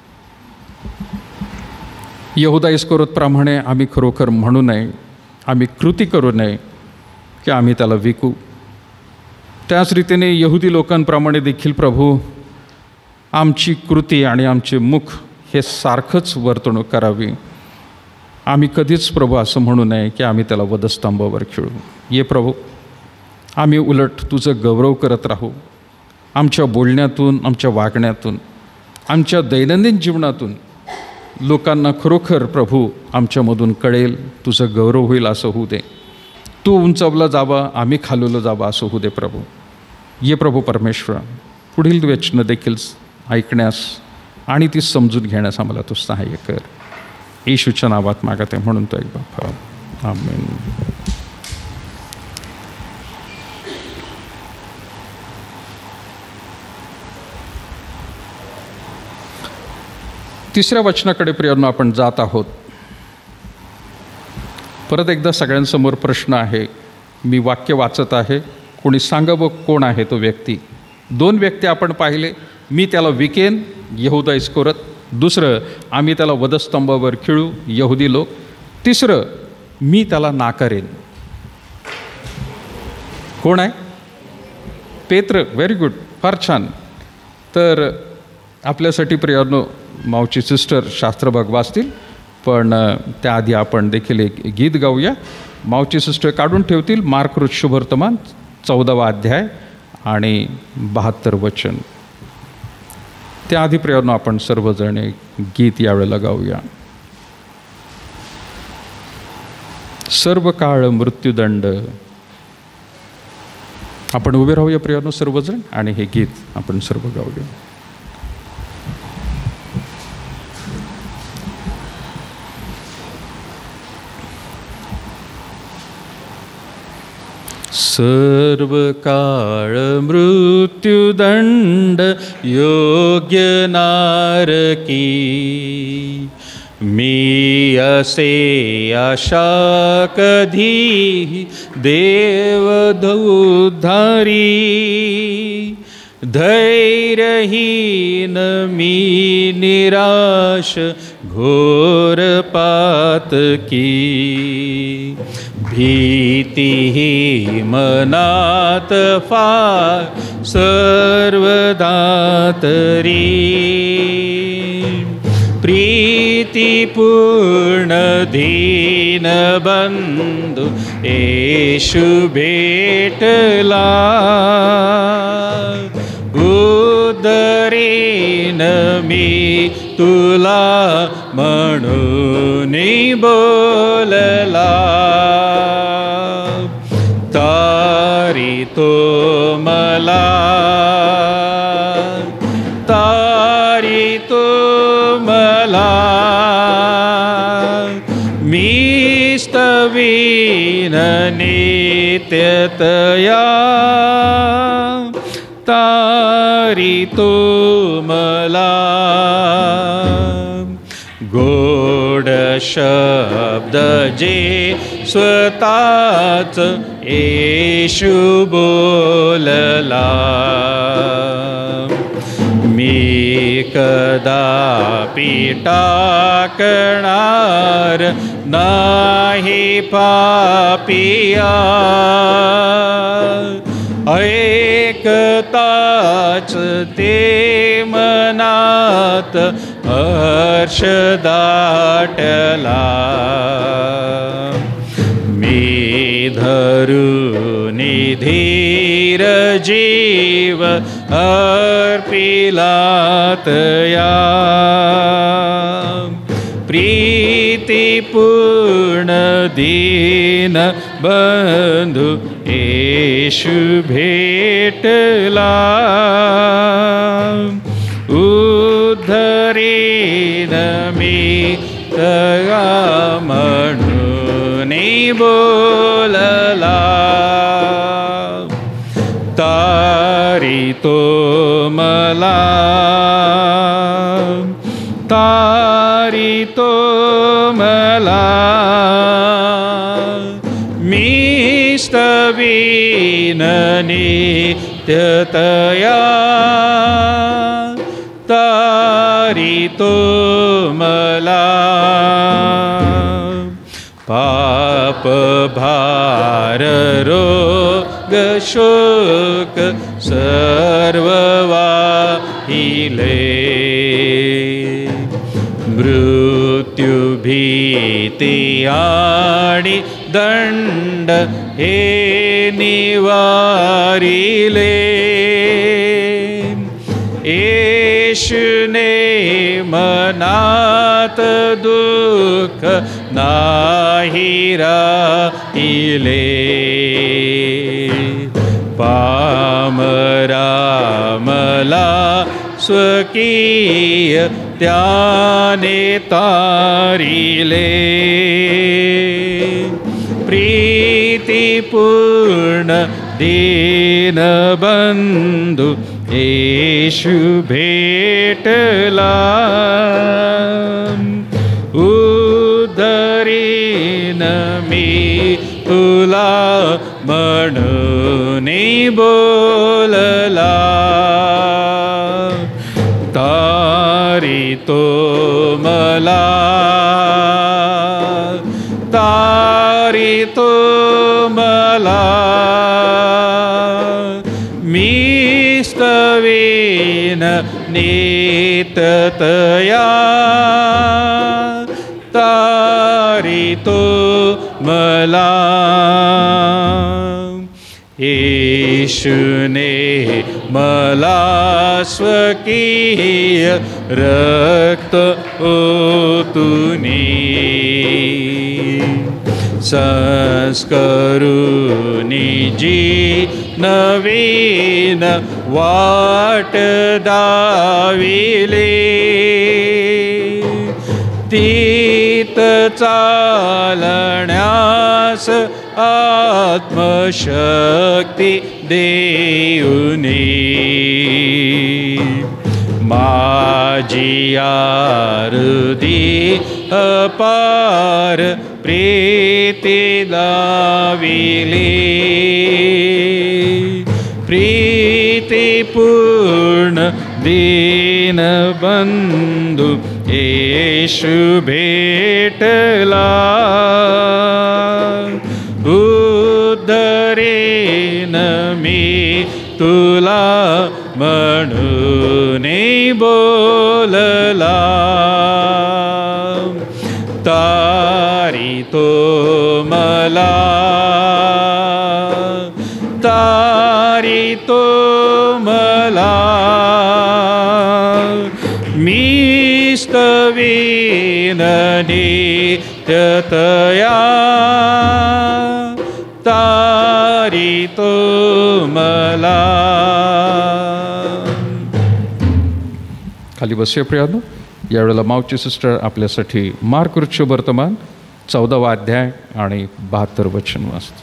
यहुदा इस्करियोतप्रमाणे आम्ही खरोखर म्हणू नये, आम्ही कृती करू नये की आम्ही त्याला विकू. त्याच रीतीने यहुदी लोकांप्रमाणे देखील प्रभू आमची कृती आणि आमचे मुख हे सारखंच वर्तणूक करावी. आम्ही कधीच प्रभू असं म्हणू नये की आम्ही त्याला वधस्तंभावर खिळू. ये प्रभू, आम्ही उलट तुझं गौरव करत राहू. आमच्या बोलण्यातून, आमच्या वागण्यातून, आमच्या दैनंदिन जीवनातून लोकांना खरोखर प्रभू आमच्यामधून कळेल, तुझं गौरव होईल असं होऊ दे. तू उंचावला जावा, आम्ही खालवलं जावा असं होऊ दे प्रभू. ये प्रभू परमेश्वर, पुढील वचनं देखील ऐकण्यास आणि ती समजून घेण्यास आम्हाला तू सहाय्य कर. येशूच्या नावात मागत आहे म्हणून तो एक बाप्पा, आमेन. तिसऱ्या वचनाकडे प्रियांनो आपण जात आहोत. परत एकदा सगळ्यांसमोर प्रश्न आहे. मी वाक्य वाचत आहे, कोणी सांगा व कोण आहे तो व्यक्ती. 2 व्यक्ती आपण पाहिले. मी त्याला विकेन, यहुदा इस्करियोत. दुसरं, आम्ही त्याला वधस्तंभावर खिळू, यहुदी लोक. तिसरं, मी त्याला नाकारेन. कोण आहे? पेत्र. व्हेरी गुड, फार छान. तर आपल्यासाठी प्रियांनो मावची सिस्टर शास्त्रभाग वाचतील, पण त्याआधी आपण देखील एक गीत गाऊया. मावची सिस्टर काढून ठेवतील मार्क शुभवर्तमान 14वा अध्याय आणि 72 वचन. त्याआधी प्रियांनो आपण सर्वजण एक गीत यावेळेला गाऊया. सर्व काळ मृत्यूदंड आपण उभे राहूया प्रियानो सर्वजण आणि हे गीत आपण सर्व गाऊया. सर्व काळ मृत्युदंड योग्य नारकी मी असे आशा कधी देवधुधारी धैर्यहीन मी निराश घोर पातकी भीती ही मनात फार सर्वदा तरी प्रीतिपूर्ण दीनबंधू येशू भेटला उदरीन मी तुला म्हणून बोलला तारी तो मला तारी तो मला मी स्तवीन नित्यतया तारी तो मला गोड शब्द जे स्वतःच येशू बोलला मी कदापि टाकणार नाही पापिया ऐकताच ते मनात हर्ष दाटला मी धरून धीर जीव अर्पिलात या प्रीतिपूर्ण दीन बंधू येशू भेटला उद्धरीन मी तया म्हणून बोलला तारी तो मला तारी तो मला मी स्तवीन नित्यतया तारी तो मला पाप भार रोग शोक सर्व वाहिले मृत्यू भीती आणि दंड हे निवारिले येशूने मनात दुःख नाही राहिले पामरा मला स्वकीय त्याने तारिले प्रीतिपूर्ण दीनबंधू येशू भेटला उद्धरीन मी तुला म्हणून बोलला तारी तो मला तारी तो मला मी स्तवीन नित्यतया तारी तो मला येशूने मला स्वकीय रक्त ओतुनी संस्करुनी जी नवीन वाट दाविले तीत चालण्यास आत्मशक्ती देऊनी माझी आरती अपार प्रीती लाविली प्रीतीपूर्ण दीनबंधू येशू भेटला उद्धरेन मी तुला म्हणून बोलला तारी तो मला मी स्तवीन नित्यतया तारी तो मला. खाली बसूया प्रियानो. यावेळेला माऊची सिस्टर आपल्यासाठी मार्क वृक्ष वर्तमान 14वा अध्याय आणि 72 वचन वाचते.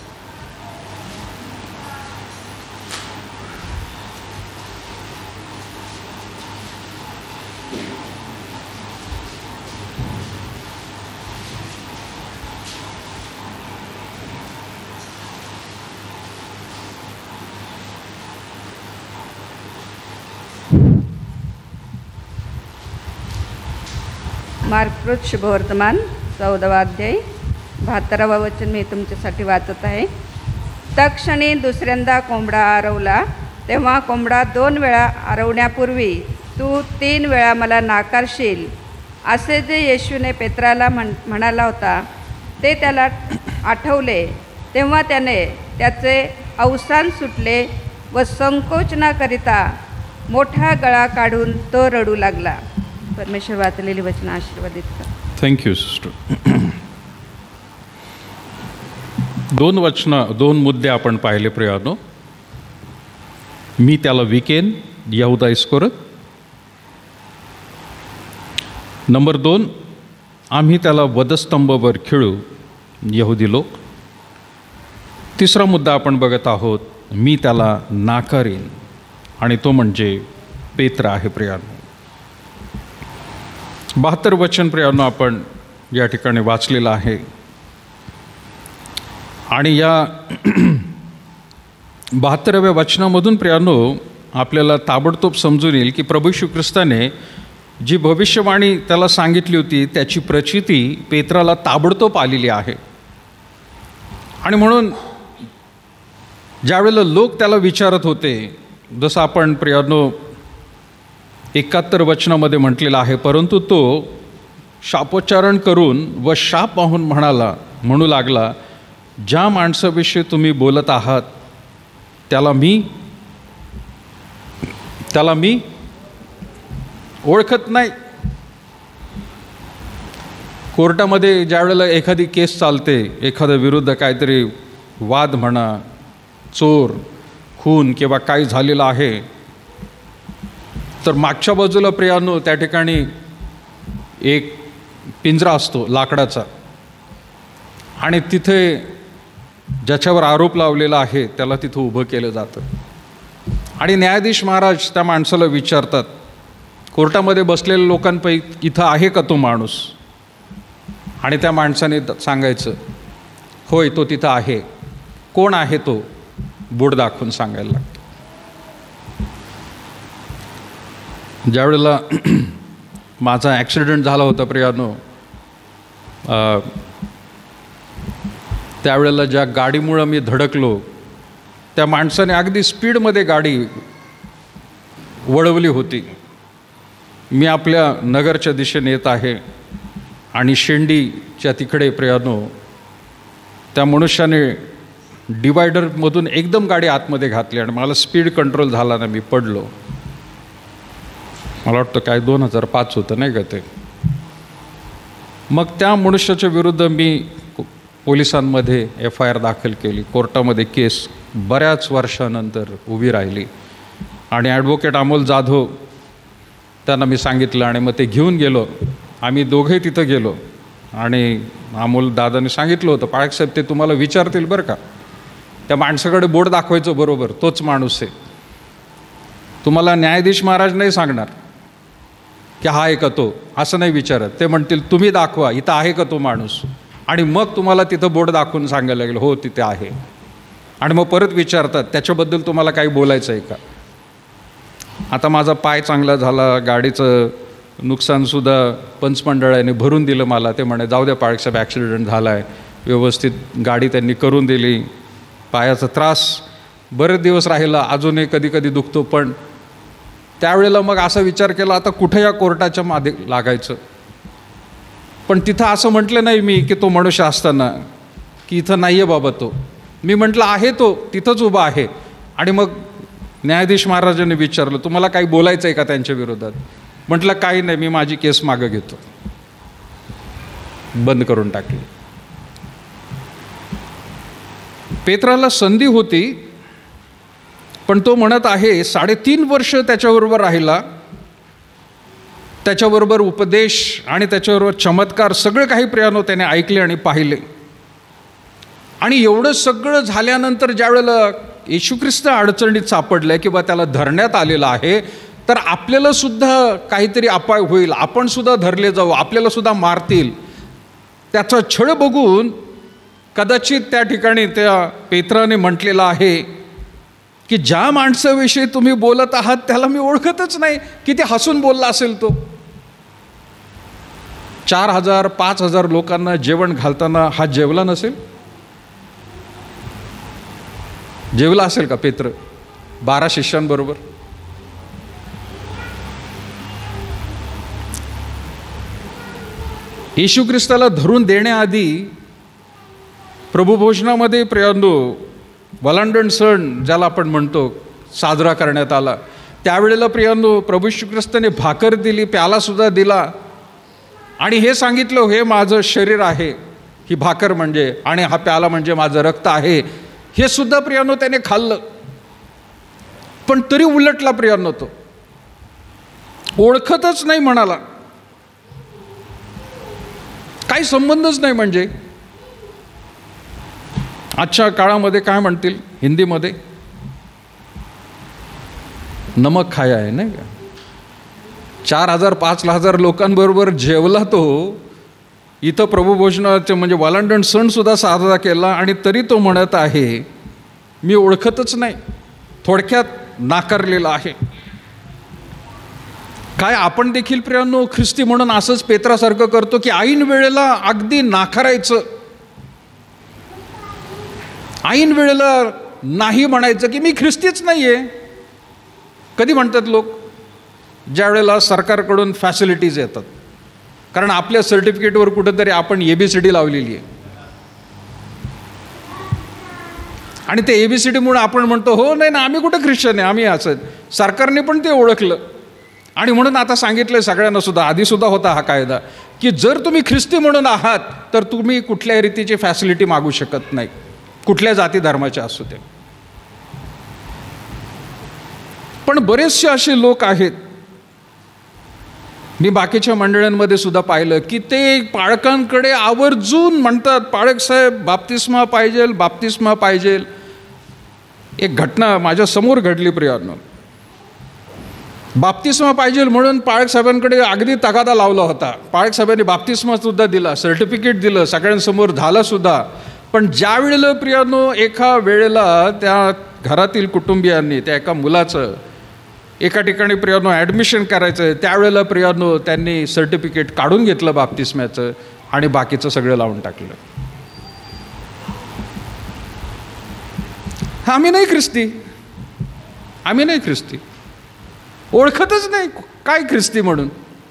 मार्क शुभवर्तमान 14वा अध्याय 72वा वचन मी तुमच्यासाठी वाचत आहे. तत्क्षणी दुसऱ्यांदा कोंबडा आरवला. तेव्हा कोंबडा 2 वेळा आरवण्यापूर्वी तू 3 वेळा मला नाकारशील असे जे येशूने पेत्राला म्हणाला होता ते त्याला आठवले. तेव्हा त्याने त्याचे अवसान सुटले व संकोच न करिता मोठा गळा काढून तो रडू लागला. परमेश्वर वाचलेली वचन आशीर्वादित कर. Thank you sister. 2 मुद्दे आपण पाहिले प्रियानो. मी त्याला विकेन यहुदा इस्करियोत. नंबर 2 आम्ही त्याला वधस्तंभावर खिळू यहुदी लोक. तिसरा मुद्दा आपण बघत आहोत मी त्याला नाकारीन आणि तो म्हणजे पेत्र आहे प्रियानो. 72 वचन प्रियानो आपण या ठिकाणी वाचलेलं आहे आणि या 72व्या वचनामधून प्रियानो आपल्याला ताबडतोब समजून येईल की प्रभू येशू ख्रिस्ताने जी भविष्यवाणी त्याला सांगितली होती त्याची प्रचिती पेत्राला ताबडतोब आलेली आहे. आणि म्हणून ज्यावेळेला लोक त्याला विचारत होते, जसं आपण प्रियानो 71 वचनामध्ये म्हटलेलं आहे, परंतु तो शापोच्चारण करून व शाप पाहून म्हणू लागला, ज्या माणसाविषयी तुम्ही बोलत आहात त्याला मी ओळखत नाही. कोर्टामध्ये ज्यावेळेला एखादी केस चालते, एखाद्या विरुद्ध काहीतरी वाद म्हणा, चोर, खून किंवा काही झालेलं आहे, तर मागच्या बाजूला प्रियानो त्या ठिकाणी एक पिंजरा असतो लाकडाचा आणि तिथे ज्याच्यावर आरोप लावलेला आहे त्याला तिथं उभं केलं जातं आणि न्यायाधीश महाराज त्या माणसाला विचारतात, कोर्टामध्ये बसलेल्या लोकांपैकी इथं आहे का तो माणूस? आणि त्या माणसाने सांगायचं, होय तो तिथं आहे. कोण आहे तो? बोट दाखवून सांगायला लागतं. ज्यावेळेला माझा ॲक्सिडेंट झाला होता प्रियानो, त्यावेळेला ज्या गाडीमुळं मी धडकलो त्या माणसाने अगदी स्पीडमध्ये गाडी वळवली होती. मी आपल्या नगरच्या दिशेने येत आहे आणि शेंडीच्या तिकडे प्रियानो त्या मनुष्याने डिवायडरमधून एकदम गाडी आतमध्ये घातली आणि मला स्पीड कंट्रोल झाला ना, मी पडलो. मला वाटतं काय 2005 होतं नाही का ते. मग त्या मनुष्याच्या विरुद्ध मी पोलिसांमध्ये FIR दाखल केली, कोर्टामध्ये केस बऱ्याच वर्षानंतर उभी राहिली. आणि ॲडव्होकेट अमोल जाधव त्यांना मी सांगितलं आणि मग ते घेऊन गेलो. आम्ही दोघे तिथं गेलो आणि अमोल दादाने सांगितलं होतं, पाळक साहेब ते तुम्हाला विचारतील बरं का, त्या माणसाकडे बोट दाखवायचं, बरोबर तोच माणूस आहे. तुम्हाला न्यायाधीश महाराज नाही सांगणार की हा आहे का तो, असं नाही विचारत. ते म्हणतील तुम्ही दाखवा इथं आहे का तो माणूस, आणि मग तुम्हाला तिथं बोट दाखवून सांगायला लागेल हो तिथे आहे. आणि मग परत विचारतात त्याच्याबद्दल तुम्हाला काही बोलायचं आहे का. आता माझा पाय चांगला झाला, गाडीचं नुकसानसुद्धा पंचमंडळाने भरून दिलं मला. ते म्हणे जाऊ द्या पाळकसाहेब, ॲक्सिडेंट झाला आहे, व्यवस्थित गाडी त्यांनी करून दिली. पायाचा त्रास बरेच दिवस राहिला, अजूनही कधी कधी दुखतो. पण त्यावेळेला मग असा विचार केला आता कुठं या कोर्टाच्या मागे लागायचं. पण तिथं असं म्हटलं नाही मी की तो मनुष्य असताना की इथं नाही आहे बाबा तो. मी म्हटलं आहे तो, तिथंच उभा आहे. आणि मग न्यायाधीश महाराजांनी विचारलं तुम्हाला काही बोलायचं आहे का त्यांच्या विरोधात. म्हटलं काही नाही, मी माझी केस मागं घेतो. बंद करून टाकली. पेत्राला संधी होती, पण तो म्हणत आहे 3.5 वर्ष त्याच्याबरोबर राहिला, त्याच्याबरोबर उपदेश आणि त्याच्याबरोबर चमत्कार सगळं काही प्रियानो त्याने ऐकले आणि पाहिले. आणि एवढं सगळं झाल्यानंतर ज्यावेळेला येशू ख्रिस्त अडचणीत सापडलाय किंवा त्याला धरण्यात आलेलं आहे, तर आपल्याला सुद्धा काहीतरी अपाय होईल, आपण सुद्धा धरले जाऊ, आपल्याला सुद्धा मारतील, त्याचा छळ बघून कदाचित त्या ठिकाणी त्या पेत्राने म्हटलेलं आहे की ज्या माणसाविषयी तुम्ही बोलत आहात त्याला मी ओळखतच नाही. किती हसून बोलला असेल तो. 4,000-5,000 लोकांना जेवण घालताना हा जेवला नसेल? जेवला असेल का पेत्र 12 शिष्यांबरोबर? येशू ख्रिस्ताला धरून देण्याआधी प्रभुभोजनामध्ये प्रियांनो वलांडण सण ज्याला आपण म्हणतो साजरा करण्यात आला. त्यावेळेला प्रियांनो प्रभू येशू ख्रिस्ताने भाकर दिली, प्यालासुद्धा दिला आणि हे सांगितलं हे माझं शरीर आहे, ही भाकर म्हणजे, आणि हा प्याला म्हणजे माझं रक्त आहे. हे सुद्धा प्रियांनो त्याने खाल्लं. पण तरी उलटला प्रियांनो, तो ओळखतच नाही म्हणाला. काही संबंधच नाही. म्हणजे आजच्या काळामध्ये काय म्हणतील हिंदीमध्ये, नमक खाया आहे नाही का. 4,000-5,000 लोकांबरोबर जेवला तो. इथं प्रभुभोजनाचे म्हणजे वालांडण सण सुद्धा साजरा केला आणि तरी तो म्हणत आहे मी ओळखतच नाही. थोडक्यात नाकारलेला आहे. काय आपण देखील प्रियांनो ख्रिस्ती म्हणून असंच पेत्रासारखं करतो की ऐन वेळेला अगदी नाकारायचं, ऐन वेळेला नाही म्हणायचं की मी ख्रिस्तीच नाही आहे. कधी म्हणतात लोक? ज्या वेळेला सरकारकडून फॅसिलिटीज येतात. कारण आपल्या सर्टिफिकेटवर कुठंतरी आपण ABCD लावलेली आहे आणि ते ABCDमुळे आपण म्हणतो हो नाही ना आम्ही कुठं ख्रिश्चन आहे, आम्ही असं. सरकारने पण ते ओळखलं आणि म्हणून आता सांगितलं सगळ्यांना सुद्धा, आधीसुद्धा होता हा कायदा, की जर तुम्ही ख्रिस्ती म्हणून आहात तर तुम्ही कुठल्याही रीतीची फॅसिलिटी मागू शकत नाही, कुठल्या जाती धर्माचे असू ते. पण बरेचसे असे लोक आहेत, मी बाकीच्या मंडळांमध्ये सुद्धा पाहिलं की ते पाळकांकडे आवर्जून म्हणतात पाळक साहेब बाप्तिस्मा पाहिजे, बाप्तिस्मा पाहिजे. एक घटना माझ्या समोर घडली प्रियांनो. बाप्तिस्मा पाहिजे म्हणून पाळक साहेबांकडे अगदी तगादा लावला होता. पाळक साहेबांनी बाप्तिस्मा सुद्धा दिला, सर्टिफिकेट दिलं, सगळ्यांसमोर झालं सुद्धा. पण ज्या वेळेला प्रियांनो एका वेळेला त्या घरातील कुटुंबियांनी त्या एका मुलाचं एका ठिकाणी प्रियांनो ॲडमिशन करायचं, त्यावेळेला प्रियांनो त्यांनी सर्टिफिकेट काढून घेतलं बाप्तिस्म्याचं आणि बाकीचं सगळं लावून टाकलं. आम्ही नाही ख्रिस्ती, आम्ही नाही ख्रिस्ती, ओळखतच नाही काय ख्रिस्ती म्हणून.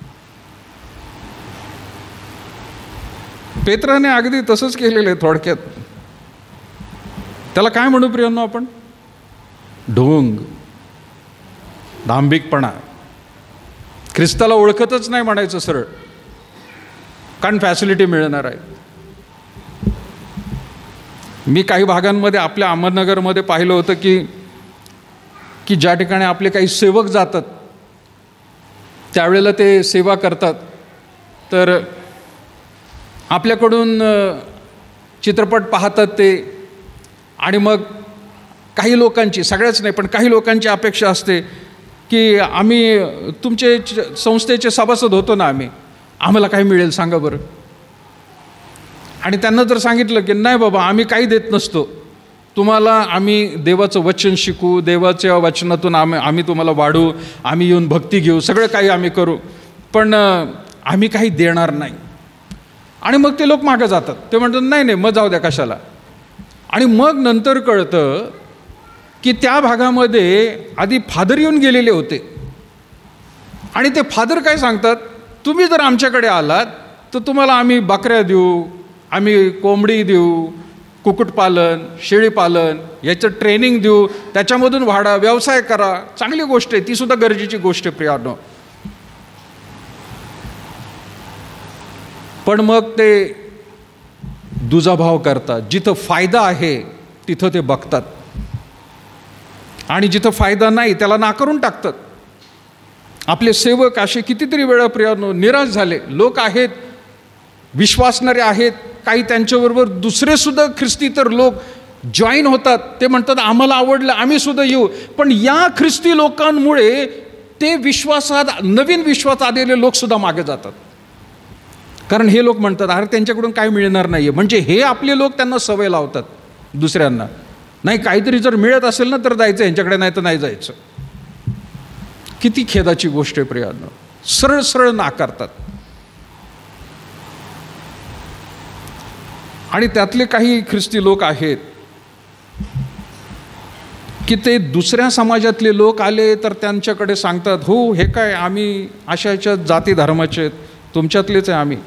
पेत्राने अगदी तसंच केलेलं आहे थोडक्यात. त्याला काय म्हणू प्रियांनो आपण? ढोंग, दांभिकपणा. ख्रिस्ताला ओळखतच नाही म्हणायचं सरळ, कारण फॅसिलिटी मिळणार आहे. मी काही भागांमध्ये आपल्या अहमदनगरमध्ये पाहिलं होतं की ज्या ठिकाणी आपले काही सेवक जातात त्यावेळेला ते सेवा करतात, तर आपल्याकडून चित्रपट पाहतात ते, आणि मग काही लोकांची, सगळ्याच नाही पण काही लोकांची अपेक्षा असते की आम्ही तुमचे संस्थेचे सभासद होतो ना, आम्हाला काय मिळेल सांगा बरं. आणि त्यांना जर सांगितलं की नाही बाबा आम्ही काही देत नसतो, तुम्हाला आम्ही देवाचं वचन शिकू, देवाच्या वचनातून आम्ही तुम्हाला वाढू, आम्ही येऊन भक्ती घेऊ, सगळं काही आम्ही करू, पण आम्ही काही देणार नाही. आणि मग ते लोक मागं जातात, ते म्हणतात नाही नाही मग जाऊ द्या कशाला. आणि मग नंतर कळतं की त्या भागामध्ये आधी फादर येऊन गेलेले होते, आणि ते फादर काय सांगतात, तुम्ही जर आमच्याकडे आलात तर तुम्हाला आम्ही बकऱ्या देऊ, आम्ही कोंबडी देऊ, कुक्कुटपालन, शेळीपालन याचं ट्रेनिंग देऊ, त्याच्यामधून वाढा, व्यवसाय करा, चांगली गोष्ट आहे, तीसुद्धा गरजेची गोष्ट आहे प्रियानो. पण मग ते दुजाभाव करतात, जिथं फायदा आहे तिथं ते बघतात, आणि जिथं फायदा नाही त्याला नाकारून टाकतात. आपले सेवक असे कितीतरी वेळा प्रियानो निराश झाले. लोक आहेत, विश्वासणारे आहेत, काही त्यांच्याबरोबर दुसरे सुद्धा ख्रिस्ती तर लोक जॉईन होतात, ते म्हणतात आम्हाला आवडलं आम्ही सुद्धा येऊ, पण या ख्रिस्ती लोकांमुळे ते विश्वासात, नवीन विश्वास आलेले लोकसुद्धा मागे जातात. कारण हे लोक म्हणतात अरे त्यांच्याकडून काय मिळणार नाही आहे, म्हणजे हे आपले लोक त्यांना सवय लावतात दुसऱ्यांना, नाही काहीतरी जर मिळत असेल ना तर जायचं यांच्याकडे, नाही तर नाही जायचं. किती खेदाची गोष्ट आहे प्रियांनो, सरळ सरळ नाकारतात. आणि त्यातले काही ख्रिस्ती लोक आहेत की ते दुसऱ्या समाजातले लोक आले तर त्यांच्याकडे सांगतात हो हे काय आम्ही अशा जाती धर्माचे आहेत, तुमच्यातलेच आहे आम्ही.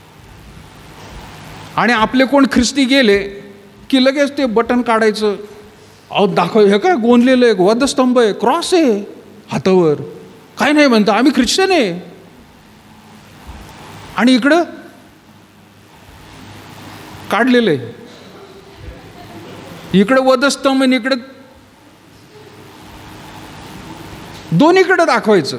आणि आपले कोण ख्रिस्ती गेले की लगेच ते बटन काढायचं, अहो दाखव हे काय गोंदलेलं आहे, वधस्तंभ आहे, क्रॉस आहे हातावर, काय नाही म्हणता आम्ही ख्रिश्चन आहे. आणि इकडं काढलेले, इकडं वधस्तंभ आणि इकडं दोन्हीकडे दाखवायचं.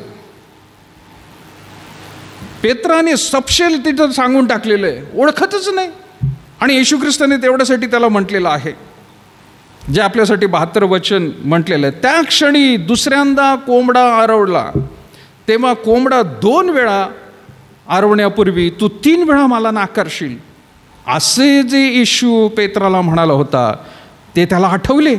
पेत्राने सपशेल तिथं सांगून टाकलेलं आहे, ओळखतच नाही. आणि येशू ख्रिस्ताने तेवढ्यासाठी त्याला म्हटलेलं आहे, जे आपल्यासाठी 72 वचन म्हटलेलं आहे, त्या क्षणी दुसऱ्यांदा कोंबडा आरवला, तेव्हा कोंबडा 2 वेळा आरवण्यापूर्वी तू 3 वेळा मला नाकारशील, असे जे येशू पेत्राला म्हणाला होता ते त्याला आठवले.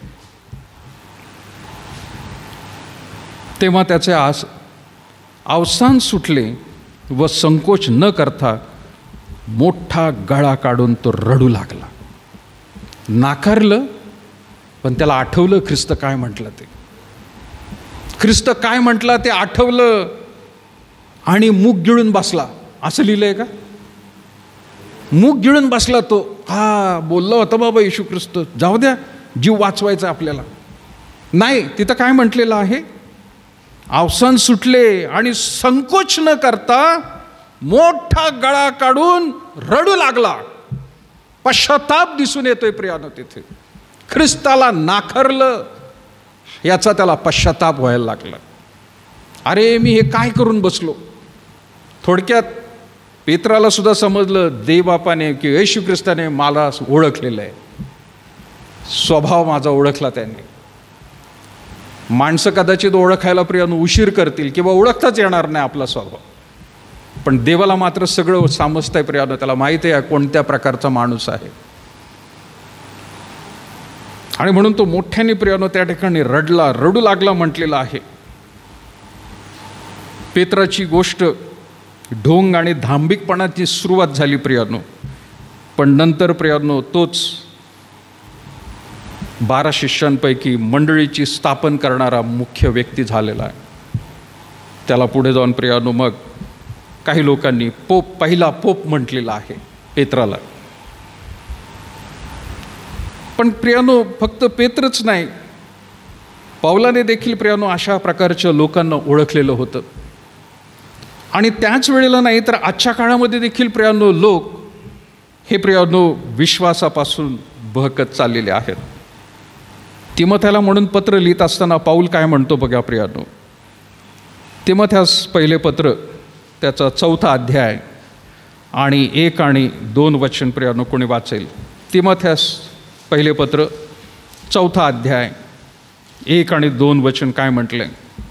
तेव्हा त्याचे अवसान सुटले व संकोच न करता मोठा गळा काढून तो रडू लागला. नाकारलं पण त्याला आठवलं ख्रिस्त काय म्हटलं ते, ख्रिस्त काय म्हटलं ते आठवलं आणि मूग गिळून बसला. असं लिहिलंय का? मूग गिळून बसला तो. हा बोलला होता बाबा येशू ख्रिस्त, जाऊ द्या जीव वाचवायचा आपल्याला. नाही, तिथं काय म्हटलेलं आहे, अवसान सुटले आणि संकोच न करता मोठा गळा काढून रडू लागला. पश्चाताप दिसून येतोय प्रियानो तिथे. ख्रिस्ताला नाकारलं याचा त्याला पश्चाताप व्हायला लागला. अरे मी हे काय करून बसलो. थोडक्यात पेत्राला सुद्धा समजलं देवबापाने किंवा येशू ख्रिस्ताने मला ओळखलेलं आहे, स्वभाव माझा ओळखला त्यांनी. माणसं कदाचित ओळखायला प्रियानो उशीर करतील किंवा ओळखताच येणार नाही आपला स्वभाव, पण देवाला मात्र सगळं समजतंय प्रियानो, त्याला माहिती आहे कोणत्या प्रकारचा माणूस आहे. आणि म्हणून तो मोठ्याने प्रियानो त्या ठिकाणी रडू लागला म्हटलेला आहे. पेत्राची गोष्ट ढोंग आणि धांबिकपणाची सुरुवात झाली प्रियानो, पण नंतर प्रियानो तोच 12 शिष्यांपैकी मंडळीची स्थापन करणारा मुख्य व्यक्ती झालेला आहे. त्याला पुढे जाऊन प्रियानो मग काही लोकांनी पहिला पोप म्हटलेला आहे पेत्राला. पण प्रियानो फक्त पेत्रच नाही, पौलाने देखील प्रियानो अशा प्रकारच्या लोकांना ओळखलेलं होतं. आणि त्याच वेळेला नाही तर आजच्या काळामध्ये देखील प्रियानो लोक हे प्रियानो विश्वासापासून बहकत चाललेले आहेत. तिमोथ्याला म्हणून पत्र लिहित असताना पाऊल काय म्हणतो बघा प्रियानो. तिमोथ्यास पहिले पत्र त्याचा 4था अध्याय आणि 1 आणि 2 वचन प्रियानो कोणी वाचेल. तिमोथ्यास पहिले पत्र 4था अध्याय 1 आणि 2 वचन काय म्हटलंय.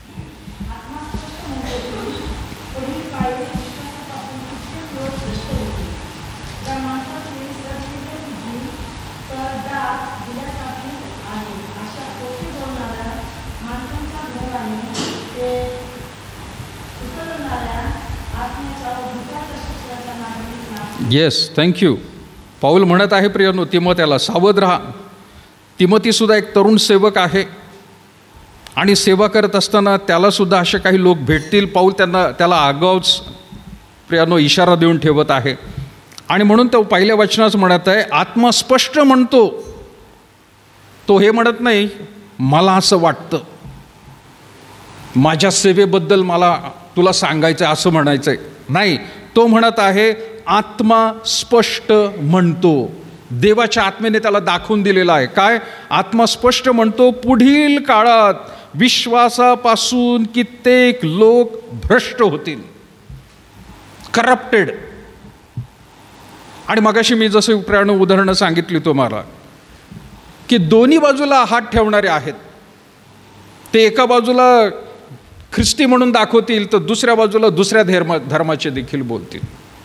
Yes, thank you. पाऊल म्हणत आहे प्रियानो तिमोथ्याला सावध राहा. तिमोथीसुद्धा एक तरुण सेवक आहे आणि सेवा करत असताना त्यालासुद्धा असे काही लोक भेटतील. पाऊल त्याला आगाऊच प्रियानो इशारा देऊन ठेवत आहे. आणि म्हणून तो पहिल्या वचनाच म्हणत आहे, आत्मा स्पष्ट म्हणतो. तो हे म्हणत नाही मला असं वाटतं, माझ्या सेवेबद्दल मला तुला सांगायचं असं म्हणायचं आहे. नाही, तो म्हणत आहे आत्मा स्पष्ट म्हणतो. देवाच्या आत्मेने त्याला दाखवून दिलेला आहे. काय? आत्मा स्पष्ट म्हणतो पुढील काळात विश्वासापासून कित्येक लोक भ्रष्ट होतील, करप्टेड. आणि मगाशी मी जसे प्रियानो उदाहरणं सांगितली तुम्हाला की दोन्ही बाजूला हात ठेवणारे आहेत. ते एका बाजूला ख्रिस्ती म्हणून दाखवतील तर दुसऱ्या बाजूला दुसऱ्या धर्माचे देखील बोलतील.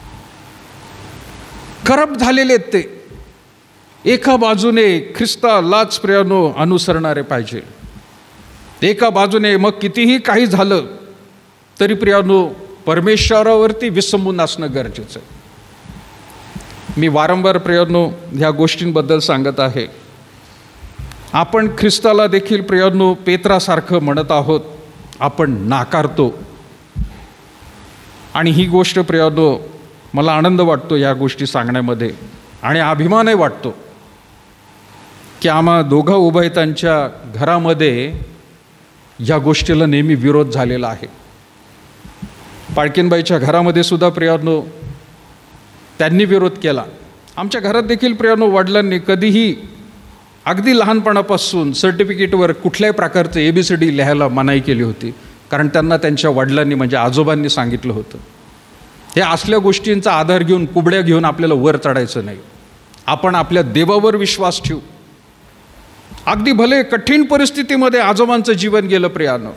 करप्ट झालेले आहेत ते. एका बाजूने ख्रिस्तालाच प्रियानो अनुसरणारे पाहिजे, एका बाजूने मग कितीही काही झालं तरी प्रियानो परमेश्वरावरती विसंबून असणं गरजेचं आहे. मी वारंवार प्रियानो ह्या गोष्टींबद्दल सांगत आहे. आपण ख्रिस्ताला देखील प्रियानो पेत्रासारखं म्हणत आहोत, आपण नाकारतो. आणि ही गोष्ट प्रियानो मला आनंद वाटतो या गोष्टी सांगण्यामध्ये आणि अभिमानही वाटतो की आम्हा दोघा उभयतांच्या घरामध्ये या गोष्टीला नेहमी विरोध झालेला आहे. पाळकीनबाईच्या घरामध्ये सुद्धा प्रियानो त्यांनी विरोध केला. आमच्या घरात देखील प्रियानो वडिलांनी कधीही अगदी लहानपणापासून सर्टिफिकेटवर कुठल्याही प्रकारचं ABCD लिहायला मनाई केली होती, कारण त्यांना त्यांच्या वडिलांनी म्हणजे आजोबांनी सांगितलं होतं हे असल्या गोष्टींचा आधार घेऊन कुबड्या घेऊन आपल्याला वर चढायचं नाही. आपण आपल्या देवावर विश्वास ठेवू. अगदी भले कठीण परिस्थितीमध्ये आजोबांचं जीवन गेलं प्रियानो.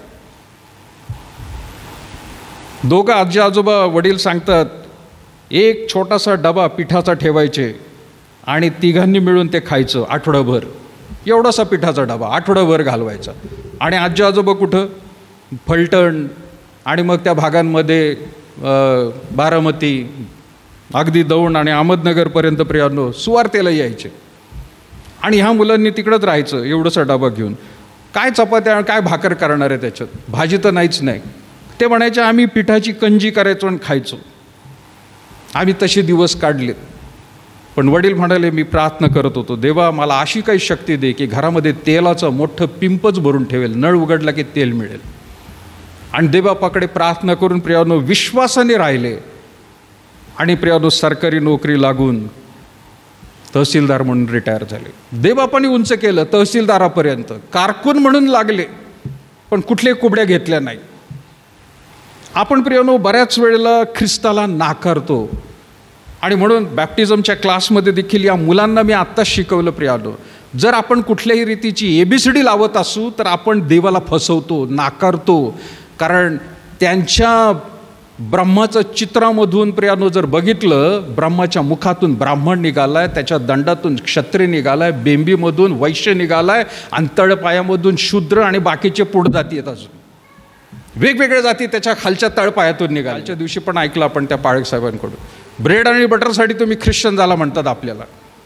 दोघं आजी आजोबा वडील सांगतात एक छोटासा डबा पिठाचा ठेवायचे आणि तिघांनी मिळून ते खायचं आठवडाभर. एवढासा पिठाचा डबा आठवडाभर घालवायचा. आणि आजी आजोबा कुठं? फलटण आणि मग त्या भागांमध्ये बारामती, अगदी दौंड आणि अहमदनगरपर्यंत प्रियानो सुवार्तेला यायचे. आणि ह्या मुलांनी तिकडंच राहायचं एवढंसा डबा घेऊन. काय चपात्या काय भाकर करणार आहे त्याच्यात? भाजी तर नाहीच नाही. ते म्हणायचे आम्ही पिठाची कंजी करायचो आणि खायचो. आम्ही तसे दिवस काढलेत. पण वडील म्हणाले मी प्रार्थना करत होतो, देवा मला अशी काही शक्ती दे की घरामध्ये तेलाचं मोठं पिंपच भरून ठेवेल, नळ उघडला की तेल मिळेल. आणि देवापाकडे प्रार्थना करून प्रियानो विश्वासाने राहिले आणि प्रियानो सरकारी नोकरी लागून तहसीलदार म्हणून रिटायर झाले. देवबापाने उंच केलं तहसीलदारापर्यंत, कारकून म्हणून लागले पण कुठले कुबड्या घेतल्या नाही. आपण प्रियानो बऱ्याच वेळेला ख्रिस्ताला नाकारतो. आणि म्हणून बॅप्टिझमच्या क्लासमध्ये देखील या मुलांना मी आत्ताच शिकवलं प्रियानो, जर आपण कुठल्याही रीतीची ABCD लावत असू तर आपण देवाला फसवतो, नाकारतो. कारण त्यांच्या ब्रह्माचं चित्रामधून प्रियानो जर बघितलं, ब्रह्माच्या मुखातून ब्राह्मण निघालाय, त्याच्या दंडातून क्षत्रिय निघालाय, बेंबीमधून वैश्य निघालाय आणि तळपायामधून शूद्र आणि बाकीचे पुढ जाती आहेत. अजून वेगवेगळ्या जाती त्याच्या खालच्या तळपायातून निघाल्या. कालच्या दिवशी पण ऐकलं आपण त्या पाळक साहेबांकडून, ब्रेड आणि बटरसाठी तुम्ही ख्रिश्चन झाला म्हणतात आपल्याला.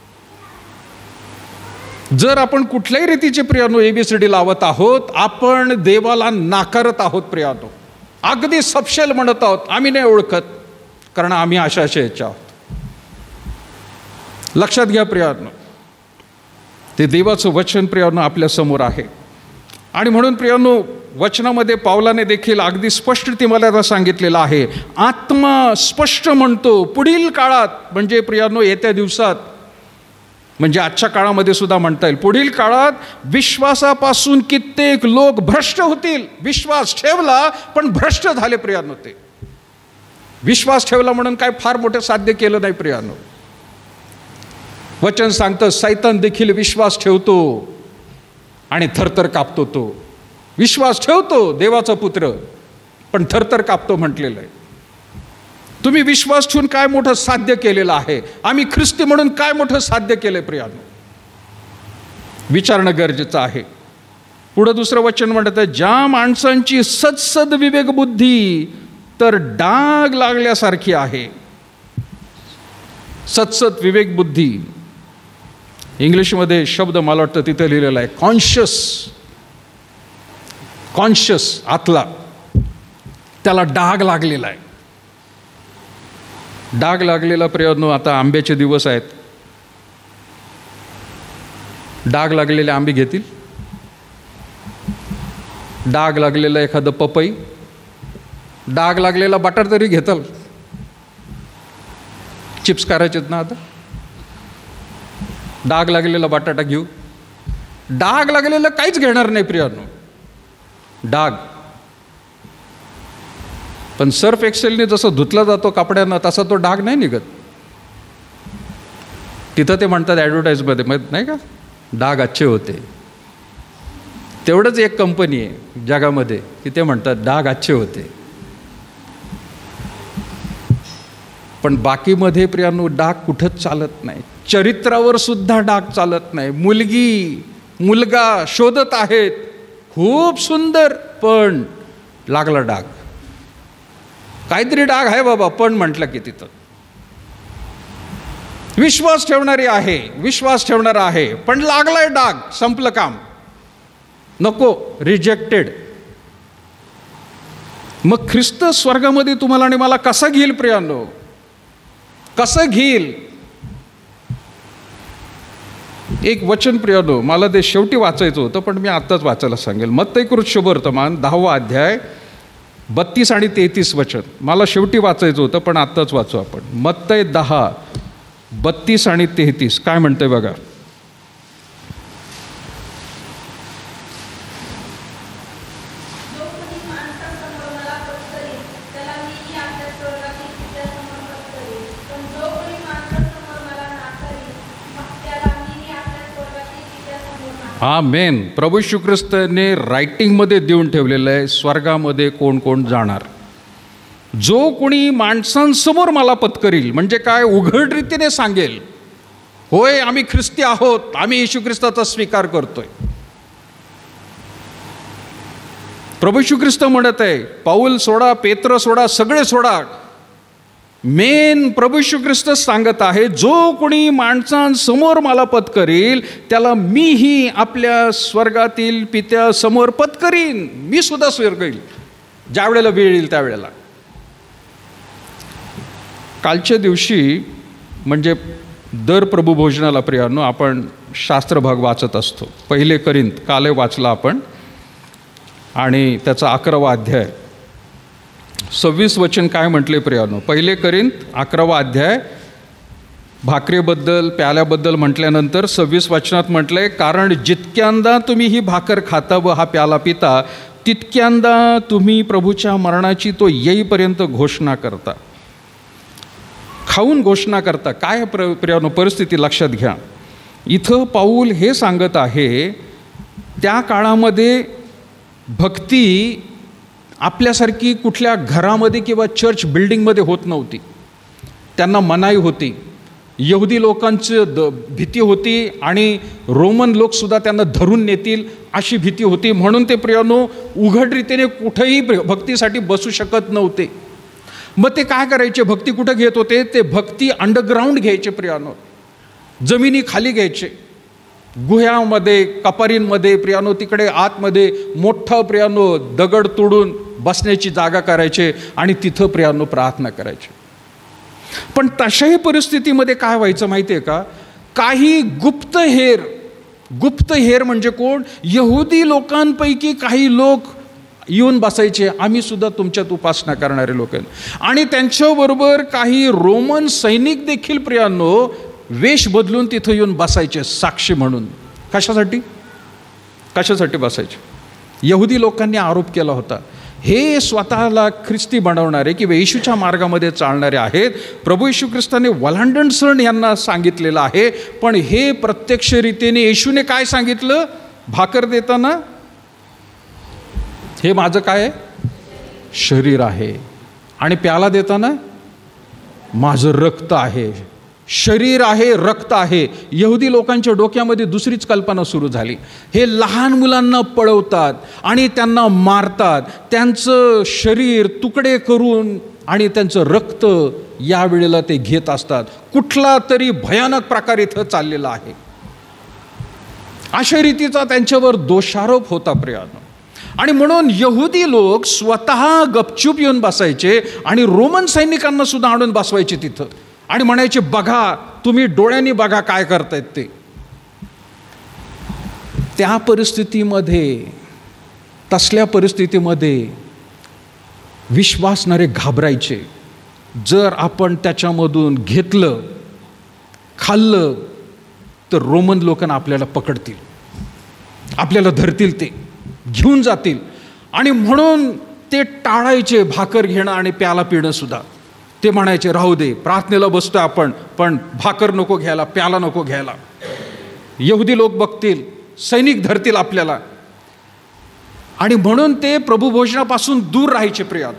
जर आपण कुठल्याही रीतीचे प्रियानो ABCD लावत आहोत, आपण देवाला नाकारत आहोत प्रियानो. अगदी सपशेल म्हणत आहोत आम्ही नाही ओळखत, कारण आम्ही अशा याच्या आहोत. लक्षात घ्या प्रियानो, ते देवाचं वचन प्रियानो आपल्या समोर आहे. आणि म्हणून प्रियानो वचनामध्ये पावलाने देखील अगदी स्पष्ट मला सांगितलेलं आहे, आत्मा स्पष्ट म्हणतो पुढील काळात म्हणजे प्रियानो येत्या दिवसात म्हणजे आजच्या काळामध्ये सुद्धा म्हणता येईल, पुढील काळात विश्वासापासून कित्येक लोक भ्रष्ट होतील. विश्वास ठेवला पण भ्रष्ट झाले प्रियानो. ते विश्वास ठेवला म्हणून काय फार मोठं साध्य केलं नाही प्रियानो. वचन सांगतं सैतान देखील विश्वास ठेवतो आणि थरथर कापतो. तो विश्वास ठेवतो देवाचा पुत्र, पण थरथर कापतो म्हटलेलं आहे. तुम्ही विश्वास ठेवून काय मोठं साध्य केलेलं आहे? आम्ही ख्रिस्ती म्हणून काय मोठं साध्य केलंय प्रियानो? विचारणं गरजेचं आहे. पुढं दुसरं वचन म्हणत आहे, ज्या माणसांची सदसद विवेक बुद्धी तर डाग लागल्यासारखी आहे. सदसद विवेक बुद्धी, इंग्लिशमध्ये शब्द मला वाटतं तिथे लिहिलेला आहे कॉन्शियस आतला, त्याला डाग लागलेला आहे. डाग लागलेला प्रियानो, आता आंब्याचे दिवस आहेत. डाग लागलेले आंबे घेतील? डाग लागलेला एखादं पपई, डाग लागलेला बटाटा तरी घेताल? चिप्स करायचेत ना आता? डाग लागलेला बटाटा घेऊ? डाग लागलेलं काहीच घेणार नाही प्रियानो. डाग पण सर्फ एक्सेलने जसं धुतला जातो कपड्यांना तसा तो डाग नाही निघत. तिथं ते म्हणतात ॲडव्हर्टाईजमध्ये, माहीत नाही का, डाग अच्छे होते. तेवढंच एक कंपनी आहे जगामध्ये की ते म्हणतात डाग अच्छे होते. पण बाकीमध्ये प्रियानो डाग कुठंच चालत नाही. चरित्रावर सुद्धा डाग चालत नाही. मुलगी मुलगा शोधत आहेत, खूप सुंदर, पण लागला डाग. काहीतरी डाग आहे बाबा, पण म्हटलं की तिथं विश्वास ठेवणारी आहे, विश्वास ठेवणारा आहे, पण लागलाय डाग, संपलं काम, नको, रिजेक्टेड. मग ख्रिस्त स्वर्गामध्ये तुम्हाला आणि मला कसं घेईल प्रियानो? कसं घेईल? एक वचन प्रियानो, मला ते शेवटी वाचायचं होतं पण मी आत्ताच वाचायला सांगेल. मत्तई शुभवर्तमान 10वा अध्याय 32 आणि 33 वचन मला शेवटी वाचायचं होतं पण आत्ताच वाचू आपण. मत्तई 10, 32 आणि 33 काय म्हणतंय बघा. आमेन. प्रभू येशू ख्रिस्ताने रायटिंगमध्ये देऊन ठेवलेलं आहे, स्वर्गामध्ये कोण कोण जाणार. जो कोणी माणसांसमोर मला पत्करील, म्हणजे काय, उघड रीतीने सांगेल, होय आम्ही ख्रिस्ती आहोत, आम्ही येशू ख्रिस्ताचा स्वीकार करतोय. प्रभू येशू ख्रिस्त म्हणत आहे, पाऊल सोडा, पेत्र सोडा, सगळे सोडा, मेन प्रभू येशू ख्रिस्त सांगत आहे, जो कोणी माणसांसमोर मला पत्करील त्याला मीही आपल्या स्वर्गातील पित्यासमोर पत्करीन. मी सुद्धा स्वर्ग येईल ज्या वेळेला वेळ येईल त्यावेळेला. कालच्या दिवशी म्हणजे दर प्रभू भोजनाला प्रियानो आपण शास्त्र भाग वाचत असतो. 1 करिंथ काल वाचला आपण आणि त्याचा 11वा अध्याय 26 वचन काय म्हटले प्रियानो. 1 करिंथ 11वा अध्याय भाकरीबद्दल प्याल्याबद्दल म्हटल्यानंतर 26 वचनात म्हटलंय, कारण जितक्यांदा तुम्ही ही भाकर खाता व हा प्याला पिता तितक्यांदा तुम्ही प्रभूच्या मरणाची तो येईपर्यंत घोषणा करता. खाऊन घोषणा करता. काय प्रियानो परिस्थिती लक्षात घ्या. इथं पाऊल हे सांगत आहे, त्या काळामध्ये भक्ती आपल्यासारखी कुठल्या घरामध्ये किंवा चर्च बिल्डिंगमध्ये होत नव्हती. त्यांना मनाई होती. यहुदी लोकांची भीती होती आणि रोमन लोकसुद्धा त्यांना धरून नेतील अशी भीती होती. म्हणून ते प्रियानो उघडरीतीने कुठेही भक्तीसाठी बसू शकत नव्हते. मग ते काय करायचे, भक्ती कुठं घेत होते, ते भक्ती अंडरग्राऊंड घ्यायचे प्रियानो, जमिनी खाली घ्यायचे, गुह्यामध्ये कपारींमध्ये प्रियानो, तिकडे आतमध्ये मोठं प्रियानो दगड तोडून बसण्याची जागा करायचे आणि तिथं प्रियानो प्रार्थना करायचे. पण तशाही परिस्थितीमध्ये काय व्हायचं माहिती आहे का, काही गुप्तहेर म्हणजे कोण, यहुदी लोकांपैकी काही लोक येऊन बसायचे, आम्ही सुद्धा तुमच्यात उपासना करणारे लोक आहेत. आणि त्यांच्याबरोबर काही रोमन सैनिक देखील प्रियानो वेश बदलून तिथं येऊन बसायचे साक्षी म्हणून. कशासाठी? कशासाठी बसायचे? यहुदी लोकांनी आरोप केला होता, हे स्वतःला ख्रिस्ती बनवणारे किंवा येशूच्या मार्गामध्ये चालणारे आहेत. प्रभू येशू ख्रिस्ताने वल्हांडण यांना सांगितलेलं आहे, पण हे प्रत्यक्षरित्याने येशूने काय सांगितलं भाकर देताना? हे माझं काय आहे? शरीर आहे. आणि प्याला देताना माझं रक्त आहे. शरीर आहे, रक्त आहे. यहुदी लोकांच्या डोक्यामध्ये दुसरीच कल्पना सुरू झाली. हे लहान मुलांना पळवतात आणि त्यांना मारतात, त्यांचं शरीर तुकडे करून आणि त्यांचं रक्त यावेळेला ते घेत असतात. कुठला तरी भयानक प्रकार इथं चाललेला आहे. अशा रीतीचा त्यांच्यावर दोषारोप होता प्रियानो. आणि म्हणून यहुदी लोक स्वतः गपचूप येऊन बसायचे आणि रोमन सैनिकांना सुद्धा आणून बसवायचे तिथं आणि म्हणायचे, बघा तुम्ही डोळ्यांनी बघा काय करतायत ते. त्या परिस्थितीमध्ये, तसल्या परिस्थितीमध्ये विश्वासणारे घाबरायचे. जर आपण त्याच्यामधून घेतलं, खाल्लं, तर रोमन लोकांना आपल्याला पकडतील, आपल्याला धरतील, ते घेऊन जातील. आणि म्हणून ते टाळायचे भाकर घेणं आणि प्याला पिणं सुद्धा. ते म्हणायचे, राहू दे, प्रार्थनेला बसतो आपण, पण भाकर नको घ्यायला, प्याला नको घ्यायला. यहुदी लोक बघतील, सैनिक धरतील आपल्याला. आणि म्हणून ते प्रभुभोजनापासून दूर राहायचे प्रियानो.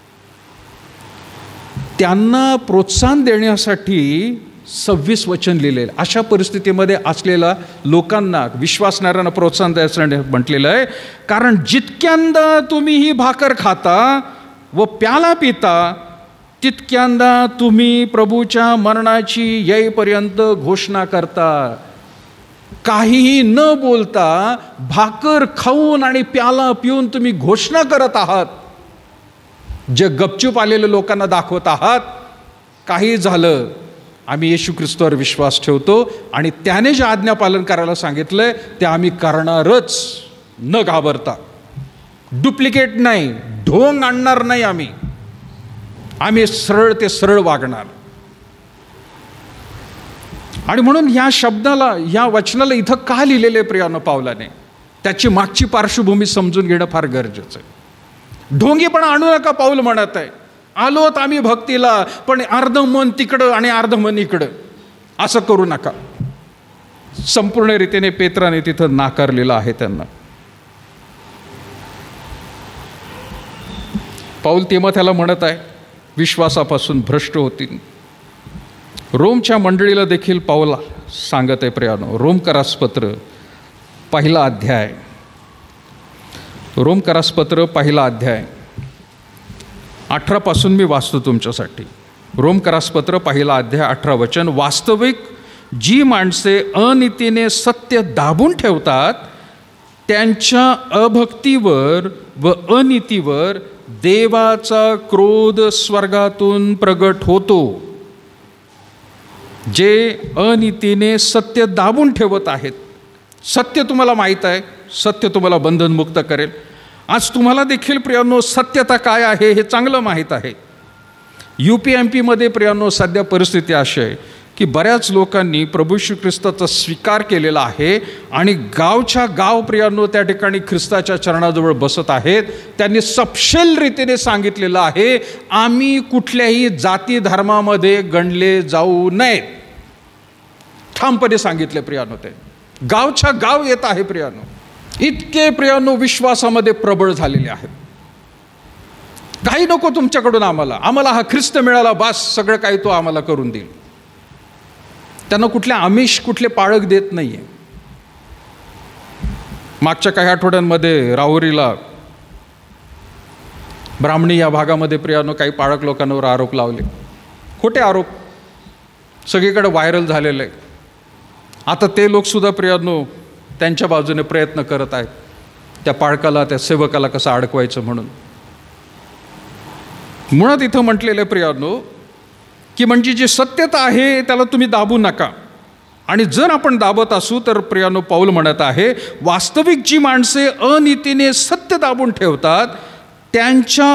त्यांना प्रोत्साहन देण्यासाठी 26 वचन लिहिलेलं. अशा परिस्थितीमध्ये असलेल्या लोकांना, विश्वासणाऱ्यांना प्रोत्साहन द्यायसाठी म्हटलेलं आहे, कारण जितक्यांदा तुम्ही ही भाकर खाता व प्याला पिता, तितक्यांदा तुम्ही प्रभूच्या मरणाची येईपर्यंत घोषणा करता. काहीही न बोलता भाकर खाऊन आणि प्याला पिऊन तुम्ही घोषणा करत आहात. जे गपचूप आलेल्या लोकांना दाखवत आहात, काही झालं आम्ही येशू ख्रिस्तावर विश्वास ठेवतो आणि त्याने जे आज्ञापालन करायला सांगितलंय ते आम्ही करणारच, न घाबरता. डुप्लिकेट नाही, ढोंग आणणार नाही, आम्ही सरळ ते सरळ वागणार. आणि म्हणून या शब्दाला, या वचनाला इथं का लिहिलेले प्रियानो पावलाने, त्याची मागची पार्श्वभूमी समजून घेणं फार गरजेचं आहे. ढोंगीपणा आणू नका पाऊल म्हणत आहे. आलोत आम्ही भक्तीला, पण अर्ध मन तिकडं आणि अर्ध मन इकडं, असं करू नका. संपूर्ण रीतीने पेत्राने तिथं नाकारलेलं आहे त्यांना. पाऊल तिमोथेला म्हणत आहे, विश्वासापासून भ्रष्ट होतील. रोमच्या मंडळीला देखील पाऊल सांगत आहे प्रियानो. रोमकरासपत्र 1 अध्याय, रोमकरासपत्र 1 अध्याय 18 पासून मी वाचतो तुमच्यासाठी. रोमकरासपत्र 1 अध्याय 18 वचन. वास्तविक जी माणसे अनीतीने सत्य दाबून ठेवतात, त्यांच्या अभक्तीवर व अनीतीवर देवाचा क्रोध स्वर्गातून प्रगट होतो. जे अनीतीने सत्य दाबून ठेवत आहेत. सत्य तुम्हाला माहीत आहे, सत्य तुम्हाला बंधनमुक्त करेल. आज तुम्हाला देखील प्रियांनो सत्यता काय आहे हे चांगलं माहीत आहे. UPMPमध्ये प्रियांनो सध्या परिस्थिती अशी आहे की बऱ्याच लोकांनी प्रभू श्री ख्रिस्ताचा स्वीकार केलेला आहे आणि गावच्या गाव प्रियांनो त्या ठिकाणी ख्रिस्ताच्या चरणाजवळ बसत आहेत. त्यांनी सपशेल रीतीने सांगितलेलं आहे, आम्ही कुठल्याही जाती धर्मामध्ये गणले जाऊ नयेत. ठामपणे सांगितले प्रियांनो. ते गावच्या गाव येत आहे प्रियांनो. इतके प्रियांनो विश्वासामध्ये प्रबळ झालेले आहेत. काही नको तुमच्याकडून, आम्हाला हा ख्रिस्त मिळाला बास, सगळं काही तो आम्हाला करून देईल. त्यांना कुठले आमिष, कुठले पाळक देत नाहीये. मागच्या काही आठवड्यांमध्ये राहुरीला, ब्राह्मणी या भागामध्ये प्रियांनो काही पाळक लोकांवर आरोप लावले. खोटे आरोप सगळीकडे व्हायरल झालेले आहे. आता ते लोकसुद्धा प्रियांनो त्यांच्या बाजूने प्रयत्न करत आहेत, त्या पाळकाला, त्या सेवकाला कसं अडकवायचं म्हणून. मुळात इथं म्हटलेलं प्रियांनो की म्हणजे जी सत्यता आहे त्याला तुम्ही दाबू नका. आणि जर आपण दाबत असू तर प्रियांनो पाऊल म्हणत आहे, वास्तविक जी माणसे अनीतीने सत्य दाबून ठेवतात, त्यांच्या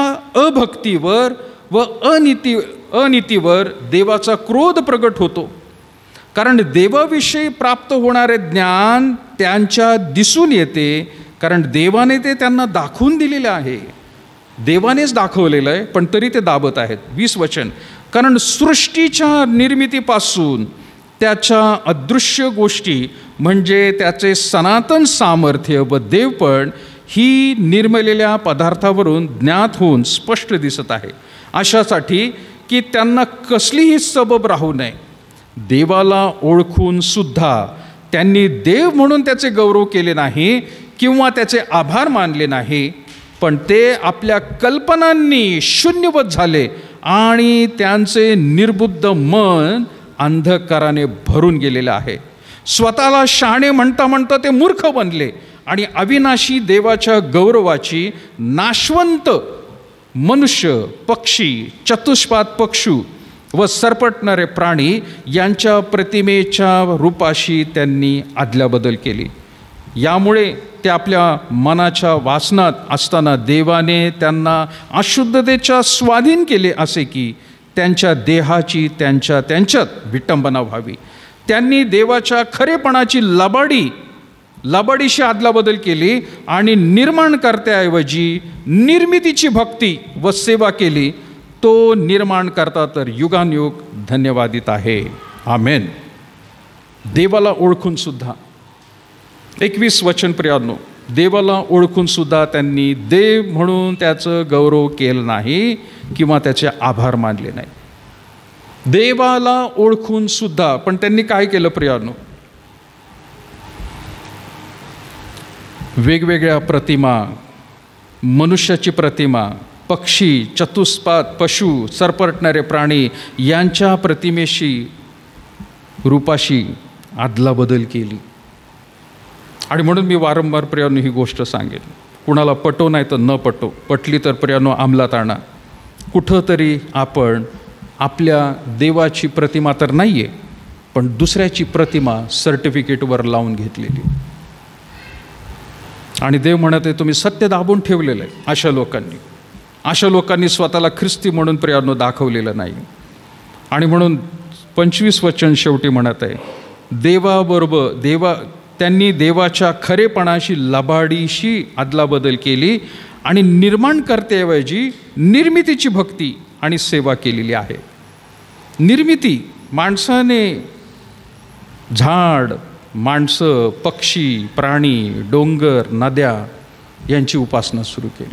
अभक्तीवर व अनीतीवर देवाचा क्रोध प्रगट होतो. कारण देवाविषयी प्राप्त होणारे ज्ञान त्यांच्या दिसून येते, कारण देवाने ते त्यांना दाखवून दिलेलं आहे. देवानेच दाखवलेलं आहे, पण तरी ते दाबत आहेत. 20 वचन, कारण सृष्टीच्या निर्मितीपासून त्याच्या अदृश्य गोष्टी म्हणजे त्याचे सनातन सामर्थ्य व देवपण ही निर्मलेल्या पदार्थावरून ज्ञात होऊन स्पष्ट दिसत आहे, अशासाठी की त्यांना कसलीही सबब राहू नये. देवाला ओळखून सुद्धा त्यांनी देव म्हणून त्याचे गौरव केले नाही किंवा त्याचे आभार मानले नाही, पण ते आपल्या कल्पनांनी शून्यवत झाले आणि त्यांचे निर्बुद्ध मन अंधकाराने भरून गेलेलं आहे. स्वतःला शहाणे म्हणता म्हणता ते मूर्ख बनले आणि अविनाशी देवाच्या गौरवाची नाशवंत मनुष्य, पक्षी, चतुष्पाद पक्षू व सरपटणारे प्राणी यांच्या प्रतिमेच्या रूपाशी त्यांनी अदलाबदल केली. यामुळे ते आपल्या मनाच्या वासनात असताना देवाने त्यांना अशुद्धतेच्या स्वाधीन केले, असे की त्यांच्या देहाची त्यांच्यात विटंबना व्हावी. त्यांनी देवाच्या खरेपणाची लबाडीशी अदलाबदल केली आणि निर्माणकर्त्याऐवजी निर्मितीची भक्ती व सेवा केली. तो निर्माणकर्ता तर युगानुयुग धन्यवादित आहे. आमेन. देवाला ओळखून सुद्धा 21 वचन प्रियांनो, देवाला ओळखून सुद्धा त्यांनी देव म्हणून त्याचं गौरव केलं नाही किंवा त्याचे आभार मानले नाही. देवाला ओळखून सुद्धा पण त्यांनी काय केलं प्रियांनो? वेगवेगळ्या प्रतिमा, मनुष्याची प्रतिमा, पक्षी, चतुष्पाद पशु, सरपटणारे प्राणी यांच्या प्रतिमेशी रूपाशी अदलाबदल केली. आणि म्हणून मी वारंवार प्रियांनो ही गोष्ट सांगेन, कुणाला पटो नाही तर न पटो, पटली तर प्रियांनो अंमलात आणा. कुठंतरी आपण आपल्या देवाची प्रतिमा तर नाही आहे, पण दुसऱ्याची प्रतिमा सर्टिफिकेटवर लावून घेतलेली. आणि देव म्हणत आहे तुम्ही सत्य दाबून ठेवलेलं आहे. अशा लोकांनी स्वतःला ख्रिस्ती म्हणून प्रियांनो दाखवलेलं नाही. आणि म्हणून 25 वचन शेवटी म्हणत आहे, त्यांनी देवाच्या खरेपणाशी लबाडीशी अदलाबदल केली आणि निर्माणकर्त्याऐवजी निर्मितीची भक्ती आणि सेवा केलेली आहे. निर्मिती, माणसाने झाड, माणसं, पक्षी, प्राणी, डोंगर, नद्या यांची उपासना सुरू केली.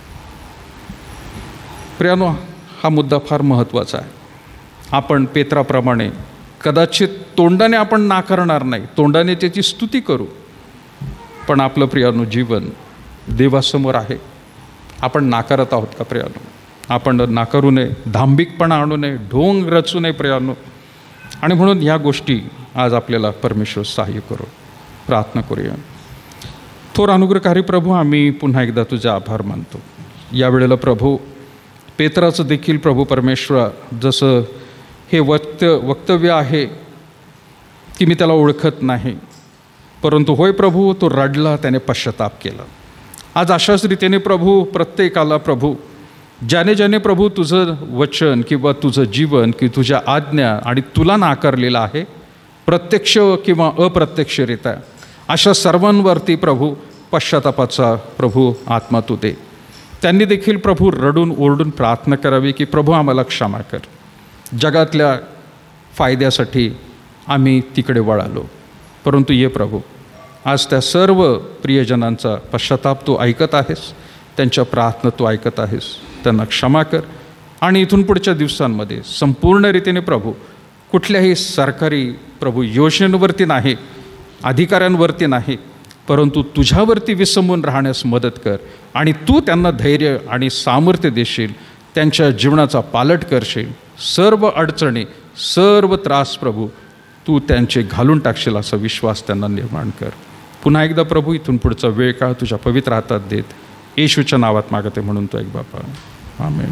प्रियांनो, हा मुद्दा फार महत्त्वाचा आहे. आपण पेत्राप्रमाणे कदाचित तोंडाने आपण नाकारणार नाही, तोंडाने त्याची स्तुती करू, पण आपलं प्रियांनो जीवन देवासमोर आहे. आपण नाकारत आहोत का प्रियांनो? आपण नाकारू नये, धांबिकपणा आणू नये, ढोंग रचू नये प्रियांनो. आणि म्हणून ह्या गोष्टी आज आपल्याला परमेश्वर सहाय्य करू. प्रार्थना करूया. थोर अनुग्रहकारी प्रभू, आम्ही पुन्हा एकदा तुझे आभार मानतो. यावेळेला प्रभू पेत्राचं देखील प्रभू परमेश्वरा जसं हे वक्तव्य आहे की मी त्याला ओळखत नाही, परंतु होय प्रभू तो रडला, त्याने पश्चाताप केला. आज अशाच रीतीने प्रभू प्रत्येकाला प्रभू ज्याने प्रभू तुझं वचन किंवा तुझं जीवन की तुझ्या आज्ञा आणि तुला नाकारलेलं आहे, प्रत्यक्ष किंवा अप्रत्यक्षरित्या, अशा सर्वांवरती प्रभू पश्चातापाचा प्रभू आत्मा तू दे. त्यांनी देखील प्रभू रडून ओरडून प्रार्थना करावी की प्रभू आम्हाला क्षमा कर, जगातल्या फायद्यासाठी आम्ही तिकडे वळालो. परंतु ये प्रभू, आज त्या सर्व प्रियजनांचा पश्चाताप तू ऐकत आहेस, त्यांच्या प्रार्थना तू ऐकत आहेस. त्यांना क्षमा कर. आणि इथून पुढच्या दिवसांमध्ये संपूर्ण रीतीने प्रभू कुठल्याही सरकारी प्रभू योजनेवरती नाही, अधिकाऱ्यांवरती नाही, परंतु तुझ्यावरती विसंबून राहण्यास मदत कर. आणि तू त्यांना धैर्य आणि सामर्थ्य देशील, त्यांच्या जीवनाचा पालट करशील. सर्व अडचणी, सर्व त्रास प्रभू तू त्यांचे घालून टाकशील असा विश्वास त्यांना निर्माण कर. पुन्हा एकदा प्रभू इथून पुढचा वेळ काळ तुझ्या पवित्र हातात देत येशूच्या नावात मागते म्हणून तो एक बापा. आमेन.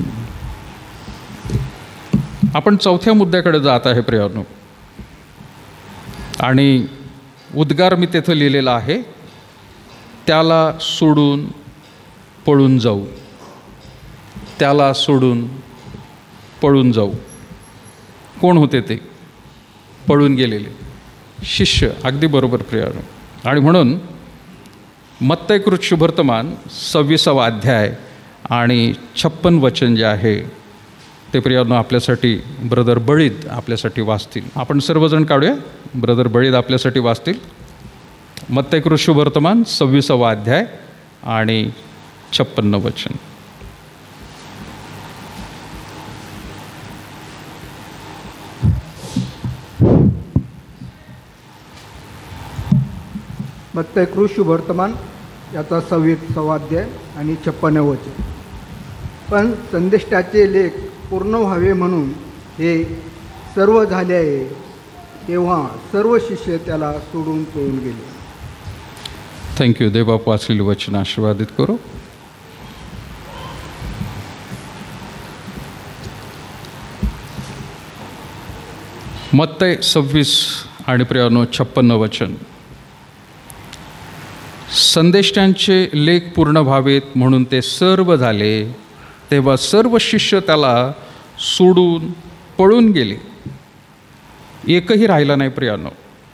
आपण चौथ्या मुद्द्याकडे जात आहे प्रियांनो, आणि उद्गार मी तेथं लिहिलेला आहे, त्याला सोडून पळून जाऊ. त्याला सोडून पळून जाऊ. कोण होते ते? पळून गेलेले शिष्य. अगदी बरोबर प्रियानो. आणि म्हणून मत्तयकृत शुभवर्तमान 26वा अध्याय आणि 56 वचन जे आहे ते प्रियानो आपल्यासाठी ब्रदर बळीद आपल्यासाठी वाचतील. आपण सर्वजण काढूया. ब्रदर बळीद आपल्यासाठी वाचतील. मत्तयकृत शुभवर्तमान 26वा अध्याय आणि 56 वचन. मत्तयकृत शुभवर्तमान याचा 26वा अध्याय आणि 56 वचन. पण संदेष्टाचे लेख पूर्ण व्हावे म्हणून हे सर्व झाले आहे, तेव्हा सर्व शिष्य त्याला सोडून पळून गेले. थँक्यू. देवबाप वाचलेले वचन आशीर्वादित करो. मत्तय 26 आणि प्रियानो 56 वचन. संदेष्टांचे लेख पूर्ण व्हावेत म्हणून ते सर्व झाले, तेव्हा सर्व शिष्य त्याला सोडून पळून गेले. एकही राहिला नाही प्रियानो.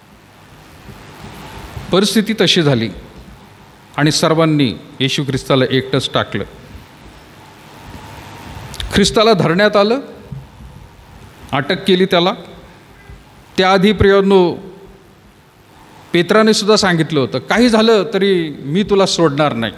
परिस्थिती तशी झाली आणि सर्वांनी येशू ख्रिस्ताला एकटंच टाकलं. ख्रिस्ताला धरण्यात आलं, अटक केली त्याला. त्याआधी प्रियानो पेत्राने सुद्धा सांगितलं होतं, काही झालं तरी मी तुला सोडणार नाही.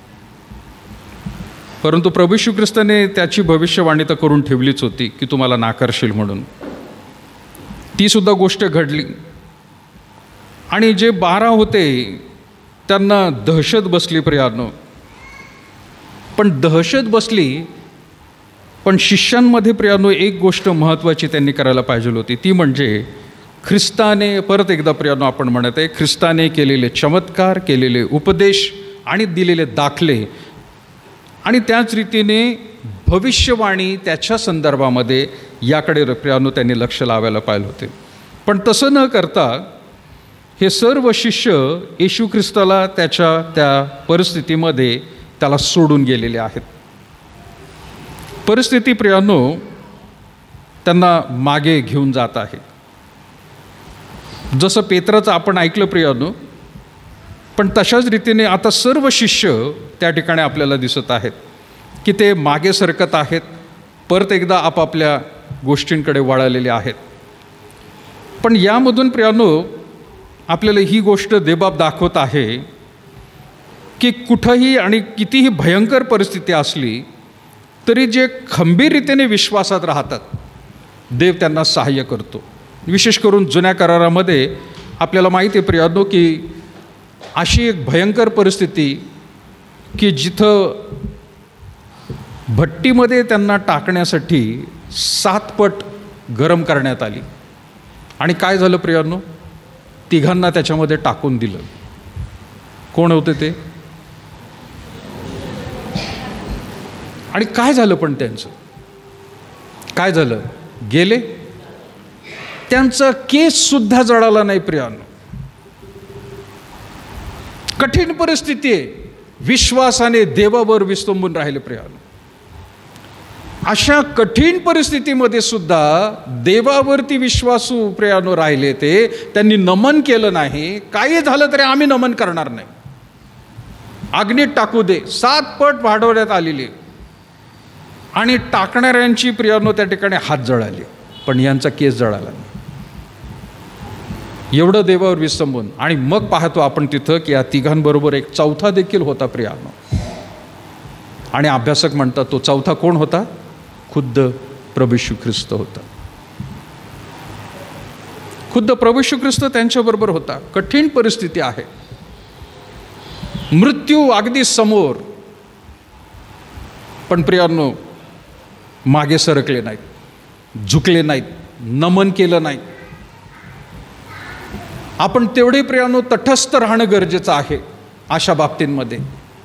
परंतु प्रभू येशू ख्रिस्ताने त्याची भविष्यवाणी तर करून ठेवलीच होती की तुम्हाला नाकारशील म्हणून. ती सुद्धा गोष्ट घडली. आणि जे 12 होते त्यांना दहशत बसली प्रियानो. पण दहशत बसली, पण शिष्यांमध्ये प्रियानो एक गोष्ट महत्त्वाची त्यांनी करायला पाहिजे होती. ती म्हणजे ख्रिस्ताने, परत एकदा प्रियानो आपण म्हणत आहे, ख्रिस्ताने केलेले चमत्कार, केलेले उपदेश आणि दिलेले दाखले आणि त्याच रीतीने भविष्यवाणी त्याच्या संदर्भामध्ये याकडे प्रियानो त्यांनी लक्ष लावायला पाहिजे होते. पण तसं न करता हे सर्व शिष्य येशू ख्रिस्ताला त्याच्या त्या परिस्थितीमध्ये त्याला सोडून गेलेले आहेत. परिस्थिती प्रियानो त्यांना मागे घेऊन जात आहे. जसं पेत्राचं आपण ऐकलं प्रियानो, पण तशाच रीतीने आता सर्व शिष्य त्या ठिकाणी आपल्याला दिसत आहेत की ते मागे सरकत आहेत. परत एकदा आपापल्या गोष्टींकडे वळालेले आहेत. पण यामधून प्रियानो आपल्याला ही गोष्ट देवबाप दाखवत आहे की कुठंही आणि कितीही भयंकर परिस्थिती असली तरी जे खंबीररीतीने विश्वासात राहतात, देव त्यांना सहाय्य करतो. विशेष करून जुन्या करारामध्ये आपल्याला माहिती आहे प्रियानो की अशी एक भयंकर परिस्थिती की जिथं भट्टीमध्ये त्यांना टाकण्यासाठी 7 पट गरम करण्यात आली. आणि काय झालं प्रियानो, तिघांना त्याच्यामध्ये टाकून दिलं. कोण होते ते आणि काय झालं, पण त्यांचं काय झालं, गेले. त्यांचा केस सुद्धा जळाला नाही प्रियानो. कठीण परिस्थिती आहे, विश्वासाने देवावर विस्तंभून राहिले प्रियानो. अशा कठीण परिस्थितीमध्ये सुद्धा देवावरती विश्वासू प्रियानो राहिले. ते त्यांनी नमन केलं नाही. काही झालं तरी आम्ही नमन करणार नाही, अग्नीत टाकू दे. 7 पट वाढवण्यात आलेली आणि टाकणाऱ्यांची प्रियानो त्या ठिकाणी हात जळाले, पण यांचा केस जळाला नाही. एवढं देवावर विस्तंभून. आणि मग पाहतो आपण तिथं की या तिघांबरोबर एक चौथा देखील होता प्रियानो. आणि अभ्यासक म्हणतात तो चौथा कोण होता, खुद्द प्रभू येशू ख्रिस्त होता. खुद्द प्रभू येशू ख्रिस्त त्यांच्याबरोबर होता. कठीण परिस्थिती आहे, मृत्यू अगदी समोर, पण प्रियानो मागे सरकले नाहीत, झुकले नाहीत, नमन केलं नाही. आपण तेवढे प्रियानो तटस्थ राहणं गरजेचं आहे अशा बाबतींमध्ये.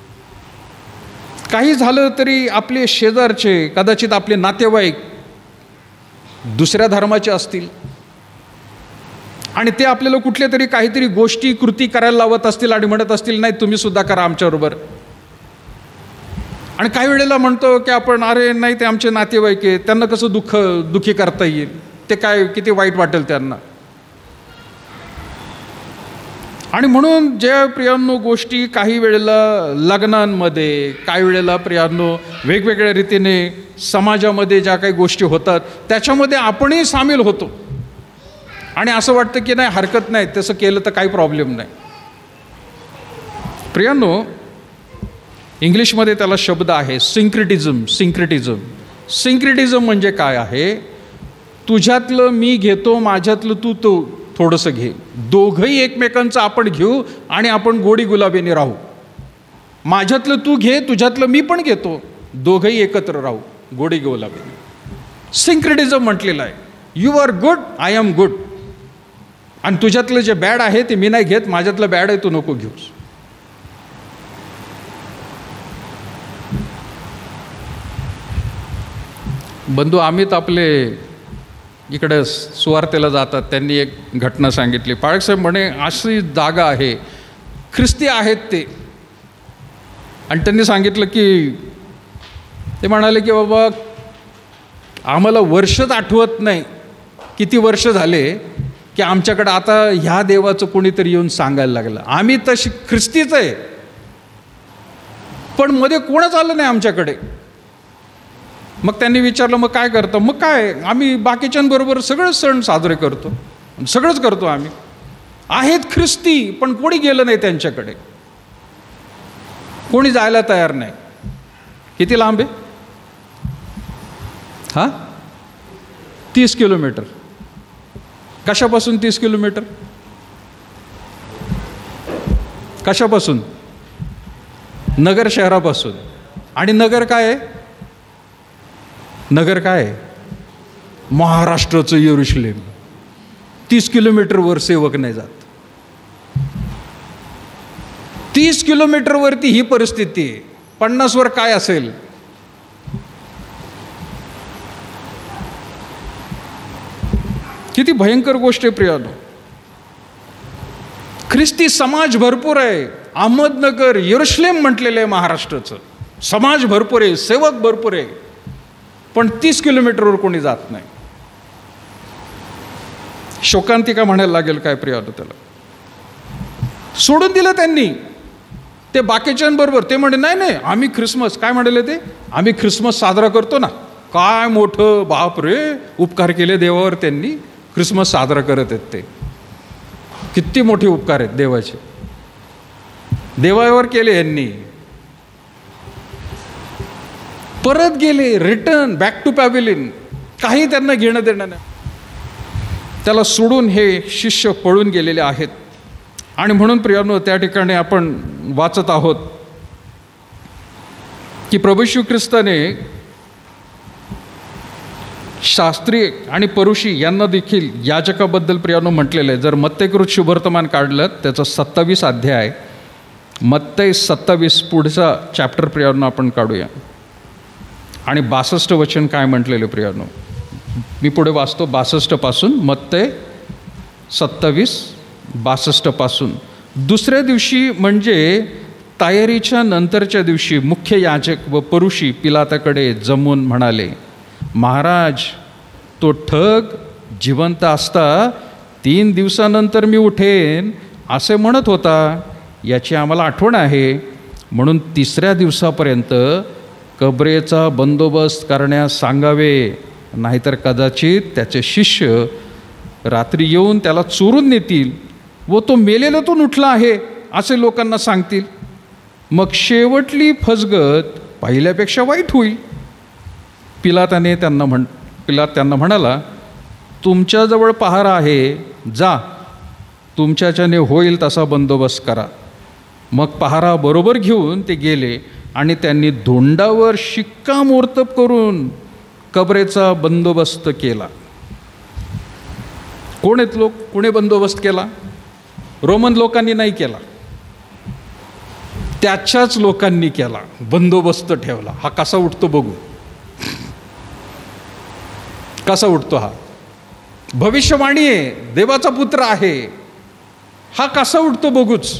काही झालं तरी आपले शेजारचे, कदाचित आपले नातेवाईक दुसऱ्या धर्माचे असतील आणि ते आपल्याला कुठल्या तरी काहीतरी गोष्टी कृती करायला लावत असतील आणि म्हणत असतील नाही तुम्ही सुद्धा करा आमच्याबरोबर. आणि काही वेळेला म्हणतो की आपण अरे नाही ते आमचे नातेवाईक आहेत, त्यांना कसं दुःखी करता येईल, ते काय किती वाईट वाटेल त्यांना. आणि म्हणून ज्या प्रियांनो गोष्टी काही वेळेला लग्नांमध्ये, काही वेळेला प्रियांनो वेगवेगळ्या रीतीने समाजामध्ये ज्या काही गोष्टी होतात त्याच्यामध्ये आपणही सामील होतो आणि असं वाटतं की नाही हरकत नाही, तसं केलं तर काही प्रॉब्लेम नाही. प्रियांनो, इंग्लिशमध्ये त्याला शब्द आहे सिंक्रिटिझम. सिंक्रिटिझम म्हणजे काय आहे? तुझ्यातलं मी घेतो, माझ्यातलं तू तो थोडंसं घे, दोघंही एकमेकांचं आपण घेऊ आणि आपण गोडी गुलाबीने राहू. माझ्यातलं तू घे, तुझ्यातलं मी पण घेतो, दोघंही एकत्र राहू गोडी गुलाबीने. सिंक्रिटिझम म्हटलेलं आहे. You are good, I am good. आणि तुझ्यातलं जे बॅड आहे ते मी नाही घेत, माझ्यातलं बॅड आहे तू नको घेऊस. बंधू अमित आपले इकडे सुवार्तेला जातात, त्यांनी एक घटना सांगितली. पाळकसाहेब म्हणे अशी जागा आहे, ख्रिस्ती आहेत ते, आणि त्यांनी सांगितलं की ते म्हणाले की बाबा आम्हाला वर्षच आठवत नाही किती वर्ष झाले की आमच्याकडं आता ह्या देवाचं कोणीतरी येऊन सांगायला लागलं. आम्ही तशी ख्रिस्तीच आहे पण मध्ये कोणच आलं नाही आमच्याकडे. मग त्यांनी विचारलं मग काय करतं? मग काय, आम्ही बाकीच्यांबरोबर सगळं सण साजरे करतो, सगळंच करतो आम्ही. आहेत ख्रिस्ती पण कोणी गेलं नाही त्यांच्याकडे, कोणी जायला तयार नाही. किती लांब आहे? 30 किलोमीटर. कशापासून 30 किलोमीटर? कशापासून? नगर शहरापासून. आणि नगर काय आहे? नगर काय आहे? महाराष्ट्राचं येरुशलेम. 30 किलोमीटरवर सेवक नाही जात. 30 किलोमीटरवरती ही परिस्थिती आहे. 50 वर काय असेल? किती भयंकर गोष्ट आहे प्रियानो. ख्रिस्ती समाज भरपूर आहे. अहमदनगर, येरुशलेम म्हटलेलं आहे महाराष्ट्राचं. समाज भरपूर आहे, सेवक भरपूर आहे, पण 30 किलोमीटरवर कोणी जात नाही. शोकांतिका म्हणायला लागेल काय प्रियानो त्याला. सोडून दिलं त्यांनी ते बाकीच्यांबरोबर. ते म्हणे नाही नाही आम्ही ख्रिसमस, काय म्हणाले ते, आम्ही ख्रिसमस साजरा करतो ना. काय मोठं बाप रे, उपकार केले देवावर त्यांनी, ख्रिसमस साजरा करत आहेत ते. किती मोठे उपकार आहेत देवाचे, देवावर केले यांनी. परत गेले, रिटर्न बॅक टू पॅव्हिलियन. काही त्यांना घेणं देणं नाही. त्याला सोडून हे शिष्य पळून गेलेले आहेत. आणि म्हणून प्रियानो त्या ठिकाणी आपण वाचत आहोत की प्रभू येशू ख्रिस्ताने शास्त्री आणि परुषी यांना देखील याजकाबद्दल प्रियानो म्हटलेलं आहे. जर मत्तेकृत शुभवर्तमान काढलं त्याचा 27 अध्याय, मत्ते 27 पुढचा चॅप्टर प्रियानो आपण काढूया. आणि 62 वचन काय म्हटलेलं प्रियानो, मी पुढे वाचतो 62 पासून. मत्ते 27 62 पासून. दुसऱ्या दिवशी म्हणजे तयारीच्या नंतरच्या दिवशी मुख्य याजक व परुषी पिलाताकडे जमून म्हणाले, महाराज तो ठग जिवंत असता 3 दिवसानंतर मी उठेन असे म्हणत होता. याची आम्हाला आठवण आहे, म्हणून 3ऱ्या दिवसापर्यंत कबरेचा बंदोबस्त करण्यास सांगावे, नाहीतर कदाचित त्याचे शिष्य रात्री येऊन त्याला चोरून नेतील व तो मेलेल्यातून उठला आहे असे लोकांना सांगतील. मग शेवटली फसगत पहिल्यापेक्षा वाईट होईल. पिलात त्यांना म्हणाला, तुमच्याजवळ पहारा आहे, जा तुमच्याच्याने होईल तसा बंदोबस्त करा. मग पहारा बरोबर घेऊन ते गेले आणि त्यांनी धोंडावर शिक्कामोर्तब करून कबरेचा बंदोबस्त केला. कोण आहेत लोक? कोणी बंदोबस्त केला? रोमन लोकांनी नाही केला, त्याच्याच लोकांनी केला. बंदोबस्त ठेवला. हा कसा उठतो बघू, कसा उठतो. हा भविष्यवाणी आहे, देवाचा पुत्र आहे, हा कसा उठतो बघूच.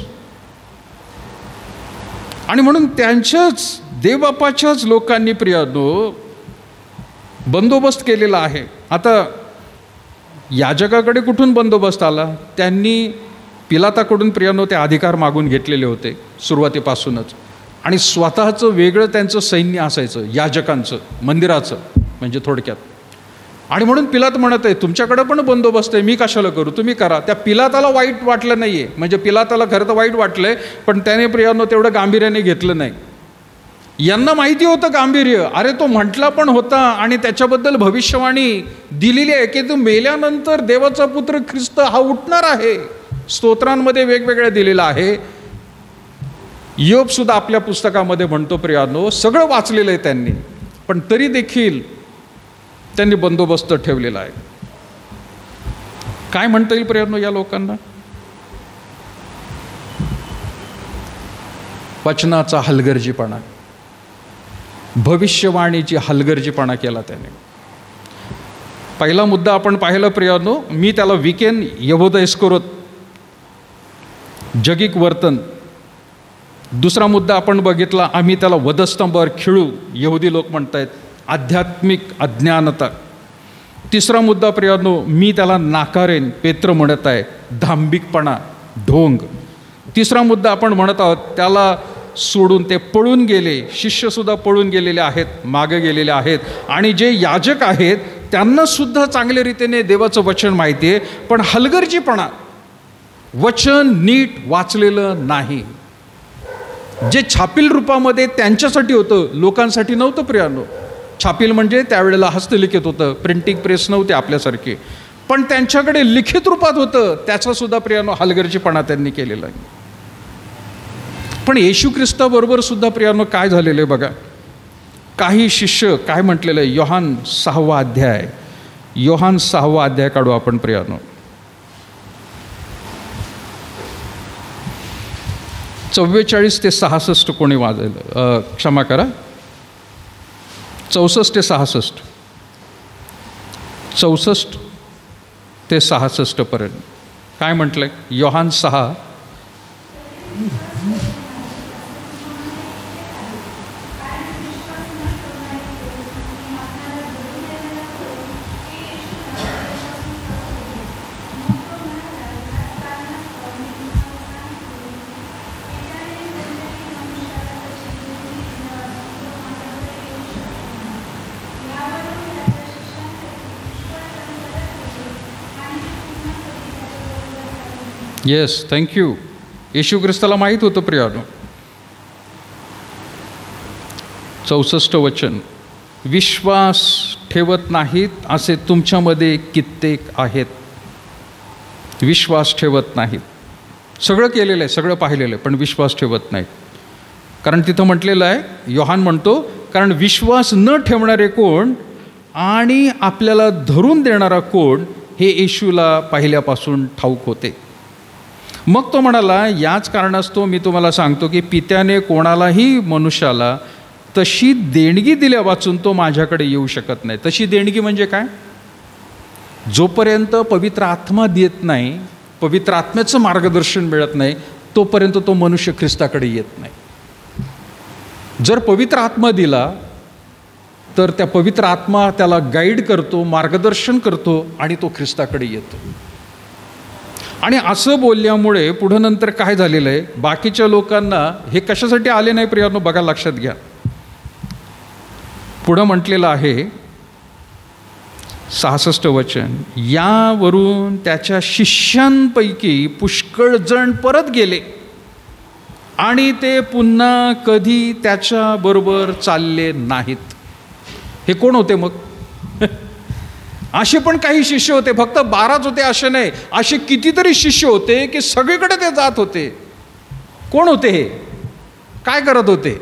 आणि म्हणून त्यांच्याच देवबापाच्याच लोकांनी प्रियानो बंदोबस्त केलेला आहे. आता याजकाकडे कुठून बंदोबस्त आला? त्यांनी पिलाताकडून प्रियानो ते अधिकार मागून घेतलेले होते सुरुवातीपासूनच, आणि स्वतःचं वेगळं त्यांचं सैन्य असायचं, याजकांचं, मंदिराचं म्हणजे थोडक्यात. आणि म्हणून पिलात म्हणत आहे तुमच्याकडे पण बंदोबस्त आहे, मी कशाला करू, तुम्ही करा. त्या पिलाताला वाईट वाटलं नाही आहे, म्हणजे पिलाताला खरं तर वाईट वाटलं आहे, पण त्याने प्रियानो तेवढं गांभीर्याने घेतलं नाही. यांना माहिती होतं गांभीर्य, अरे तो म्हटला पण होता आणि त्याच्याबद्दल भविष्यवाणी दिलेली आहे की तो मेल्यानंतर देवाचा पुत्र ख्रिस्त हा उठणार आहे. स्तोत्रांमध्ये वेगवेगळ्या दिलेला आहे. योग सुद्धा आपल्या पुस्तकामध्ये म्हणतो प्रियानो, सगळं वाचलेलं आहे त्यांनी, पण तरी देखील त्यांनी बंदोबस्त ठेवलेला आहे. काय म्हणता येईल प्रियानो या लोकांना? वचनाचा हलगर्जीपणा, भविष्यवाणीची हलगर्जीपणा केला त्याने. पहिला मुद्दा आपण पाहिला प्रियानो, मी त्याला विकेन यहूदा इस्करियोत, जगिक वर्तन. दुसरा मुद्दा आपण बघितला, आम्ही त्याला वधस्तंभावर खिळू, यहुदी लोक म्हणतायत, आध्यात्मिक अज्ञानता. तिसरा मुद्दा प्रियानो, मी त्याला नाकारेन, पेत्र म्हणत आहे, धांबिकपणा, ढोंग. तिसरा मुद्दा आपण म्हणत आहोत, त्याला सोडून ते पळून गेले, शिष्यसुद्धा पळून गेलेले आहेत, मागे गेलेले आहेत, आणि जे याजक आहेत त्यांनासुद्धा चांगल्या रीतीने देवाचं वचन माहिती आहे, पण हलगर्जीपणा, वचन नीट वाचलेलं नाही. जे छापील रूपामध्ये त्यांच्यासाठी होतं, लोकांसाठी नव्हतं प्रियानो. छापील म्हणजे त्यावेळेला हस्तलिखित होतं, प्रिंटिंग प्रेस नव्हते आपल्यासारखे, पण त्यांच्याकडे लिखित रूपात होतं, त्याचासुद्धा प्रियानो हलगर्जीपणा त्यांनी केलेला आहे. पण येशू ख्रिस्ताबरोबर सुद्धा प्रियानो काय झालेलं आहे बघा. काही शिष्य काय म्हटलेलं आहे, योहान 6वा अध्याय, योहान 6वा अध्याय काढू आपण प्रियानो. 44 ते 66 कोणी वाजलं, क्षमा करा, 64 ते 66, 64 ते 66 पर्यंत काय म्हटलंय. Yohan 6, yes, thank you. येशू ख्रिस्ताला माहीत होतं प्रियानो. 64 वचन, विश्वास ठेवत नाहीत असे तुमच्यामध्ये कित्येक आहेत. विश्वास ठेवत नाहीत, सगळं केलेलं आहे, सगळं पाहिलेलं आहे, पण विश्वास ठेवत नाहीत. कारण तिथं म्हटलेलं आहे, योहान म्हणतो, कारण विश्वास न ठेवणारे कोण आणि आपल्याला धरून देणारा कोण हे येशूला पहिल्यापासून ठाऊक होते. मग तो म्हणाला, याच कारणास्तव मी तुम्हाला सांगतो की पित्याने कोणालाही मनुष्याला तशी देणगी दिल्या वाचून तो माझ्याकडे येऊ शकत नाही. तशी देणगी म्हणजे काय? जोपर्यंत पवित्र आत्मा देत नाही, पवित्र आत्म्याचं मार्गदर्शन मिळत नाही, तोपर्यंत तो मनुष्य ख्रिस्ताकडे येत नाही. जर पवित्र आत्मा दिला तर त्या पवित्र आत्मा त्याला गाईड करतो, मार्गदर्शन करतो आणि तो ख्रिस्ताकडे येतो. आणि असं बोलल्यामुळे पुढं नंतर काय झालेलं आहे, बाकीच्या लोकांना हे कशासाठी आले नाही प्रियानो बघा, लक्षात घ्या. पुढं म्हटलेलं आहे 66 वचन, यावरून त्याच्या शिष्यांपैकी पुष्कळ जण परत गेले आणि ते पुन्हा कधी त्याच्याबरोबर चालले नाहीत. हे कोण होते मग? असे पण काही शिष्य होते, फक्त 12च होते असे नाही, असे कितीतरी शिष्य होते की सगळीकडे ते जात होते. कोण होते हे? काय करत होते?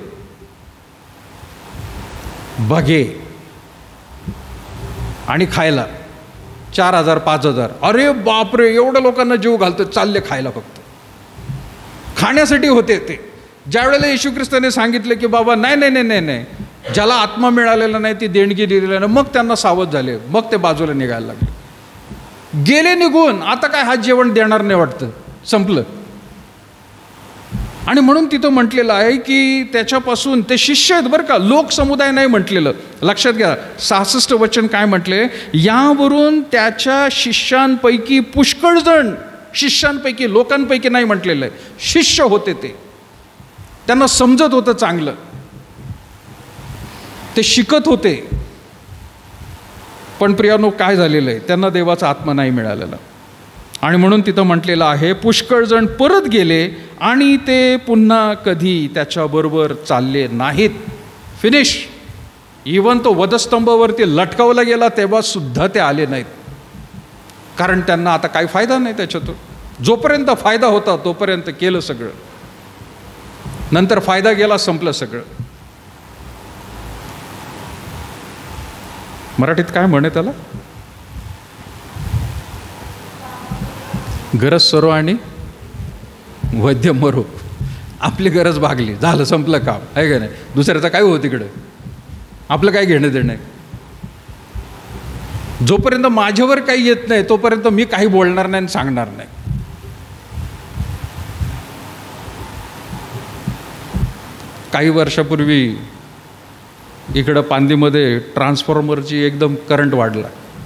बघे आणि खायला 4000 5000. अरे बापरे, एवढ्या लोकांना जीव घालतो, चालले खायला, फक्त खाण्यासाठी होते ते. ज्या वेळेला येशू ख्रिस्ताने सांगितलं की बाबा नाही नाही नाही नाही नाही, ज्याला आत्मा मिळालेला नाही ती देणगी दिलेली नाही, मग त्यांना सावध झाले, मग ते बाजूला निघायला लागले, गेले निघून. आता काय हा जेवण देणार नाही वाटतं, संपलं. आणि म्हणून तिथं म्हटलेलं आहे की त्याच्यापासून ते शिष्य आहेत बरं का, लोक समुदाय नाही म्हटलेलं. लक्षात घ्या, 66 वचन काय म्हटले, यावरून त्याच्या शिष्यांपैकी पुष्कळ जण शिष्यांपैकी, लोकांपैकी नाही म्हटलेलं आहे, शिष्य होते ते, त्यांना समजत होतं चांगलं, ते शिकत होते. पण प्रियानो काय झालेलं आहे, त्यांना देवाचा आत्मा नाही मिळालेला. आणि म्हणून तिथं म्हटलेलं आहे, पुष्कळ जण परत गेले आणि ते पुन्हा कधी त्याच्याबरोबर चालले नाहीत. फिनिश. इवन तो वधस्तंभावरती लटकावला गेला तेव्हा सुद्धा ते आले नाहीत, कारण त्यांना आता काही फायदा नाही त्याच्यातून. जोपर्यंत फायदा होता तोपर्यंत केलं सगळं, नंतर फायदा गेला, संपलं सगळं. मराठीत काय म्हणे त्याला, गरज सरो आणि वैद्य मरो. आपली गरज भागली, झालं, संपलं काम, आहे का नाही. दुसऱ्याचं काय होतं तिकडं, आपलं काय घेणं देणं आहे. जोपर्यंत माझ्यावर काही येत नाही तोपर्यंत मी काही बोलणार नाही आणि सांगणार नाही. काही वर्षापूर्वी इकडं पांदीमध्ये ट्रान्सफॉर्मरची एकदम करंट वाढला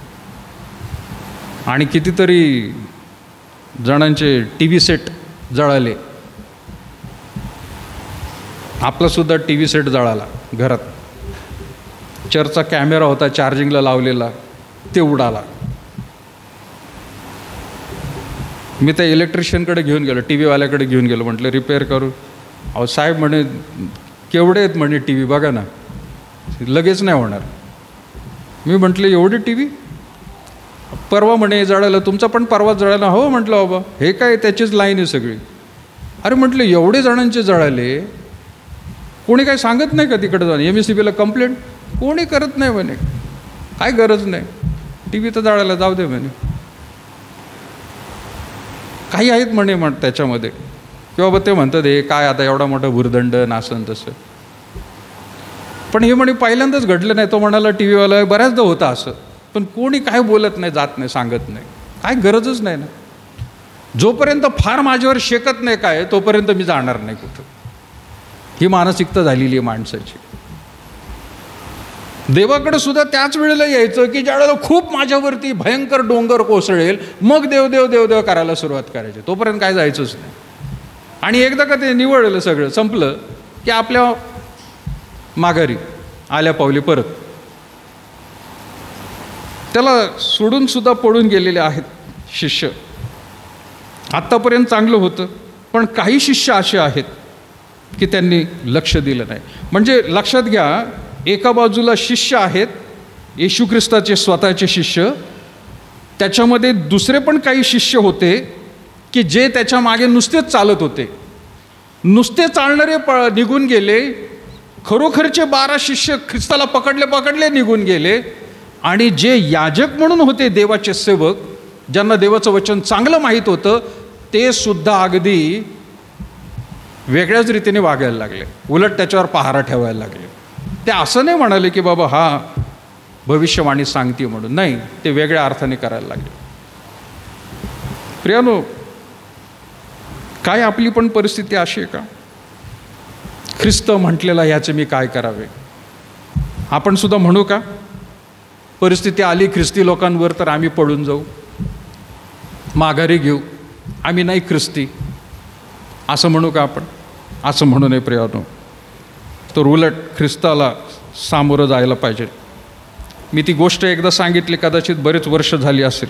आणि कितीतरी जणांचे टी व्ही सेट जळाले. आपलासुद्धा टी व्ही सेट जळाला घरात. चर्चचा कॅमेरा होता चार्जिंगला लावलेला, ते उडाला. मी त्या इलेक्ट्रिशियनकडे घेऊन गेलो, टी व्हीवाल्याकडे घेऊन गेलो, म्हटलं रिपेअर करू. अहो साहेब म्हणे केवढे आहेत म्हणे टी व्ही, बघा ना, लगेच नाही होणार. मी म्हटलं एवढी टी व्ही, परवा म्हणे जळालं, तुमचा पण परवा जळाला. हो म्हटलं बाबा, हे काय त्याचीच लाईन आहे सगळी. अरे म्हटलं एवढे जणांचे जळाले, कोणी काय सांगत नाही का तिकडे जाऊन MSCBला कंप्लेंट? कोणी करत नाही म्हणे, काय गरज नाही, टी व्ही तर जळायला जाऊ दे म्हणे. काही आहेत म्हणे त्याच्यामध्ये, किंवा बाबा ते म्हणतात हे काय आता एवढा मोठा भुर्दंड नासन तसं. पण हे म्हणे पहिल्यांदाच घडलं नाही. तो म्हणाला टी व्हीवाला बऱ्याचदा होता असं, पण कोणी काय बोलत नाही, जात नाही, सांगत नाही, काय गरजच नाही ना. जोपर्यंत फार माझ्यावर शेकत नाही काय तोपर्यंत मी जाणार नाही कुठं. ही मानसिकता झालेली आहे माणसाची. देवाकडे सुद्धा त्याच वेळेला यायचं की ज्या वेळेला खूप माझ्यावरती भयंकर डोंगर कोसळेल, मग देव देव देव देव करायला सुरुवात करायची. तोपर्यंत काय जायचंच नाही. आणि एकदा का ते निवडलं, सगळं संपलं की आपल्या माघारी आल्या पावली परत. त्याला सोडून सुद्धा पडून गेलेले आहेत शिष्य. आत्तापर्यंत चांगलं होतं, पण काही शिष्य असे आहेत की त्यांनी लक्ष दिलं नाही. म्हणजे लक्षात घ्या, एका बाजूला शिष्य आहेत येशू ख्रिस्ताचे स्वतःचे शिष्य, त्याच्यामध्ये दुसरे पण काही शिष्य होते की जे त्याच्या मागे नुसतेच चालत होते. नुसते चालणारे निघून गेले. खरोखरचे 12 शिष्य ख्रिस्ताला पकडले निघून गेले. आणि जे याजक म्हणून होते, देवाचे सेवक, ज्यांना देवाचं वचन चांगलं माहीत होतं, ते सुद्धा अगदी वेगळ्याच रीतीने वागायला लागले. उलट त्याच्यावर पहारा ठेवायला लागले. ते असं नाही म्हणाले की बाबा हा भविष्यवाणी सांगते म्हणून, नाही, ते वेगळ्या अर्थाने करायला लागले. प्रियानो, काय आपली पण परिस्थिती अशी आहे का? ख्रिस्त म्हटलेला याचे मी काय करावे? आपण सुद्धा म्हणू का परिस्थिती आली ख्रिस्ती लोकांवर तर आम्ही पळून जाऊ, माघारी घेऊ, आम्ही नाही ख्रिस्ती, असं म्हणू का आपण? असं म्हणू नये प्रियानो. तर उलट ख्रिस्ताला सामोरं जायला पाहिजे. मी ती गोष्ट एकदा सांगितली, कदाचित बरेच वर्ष झाली असेल.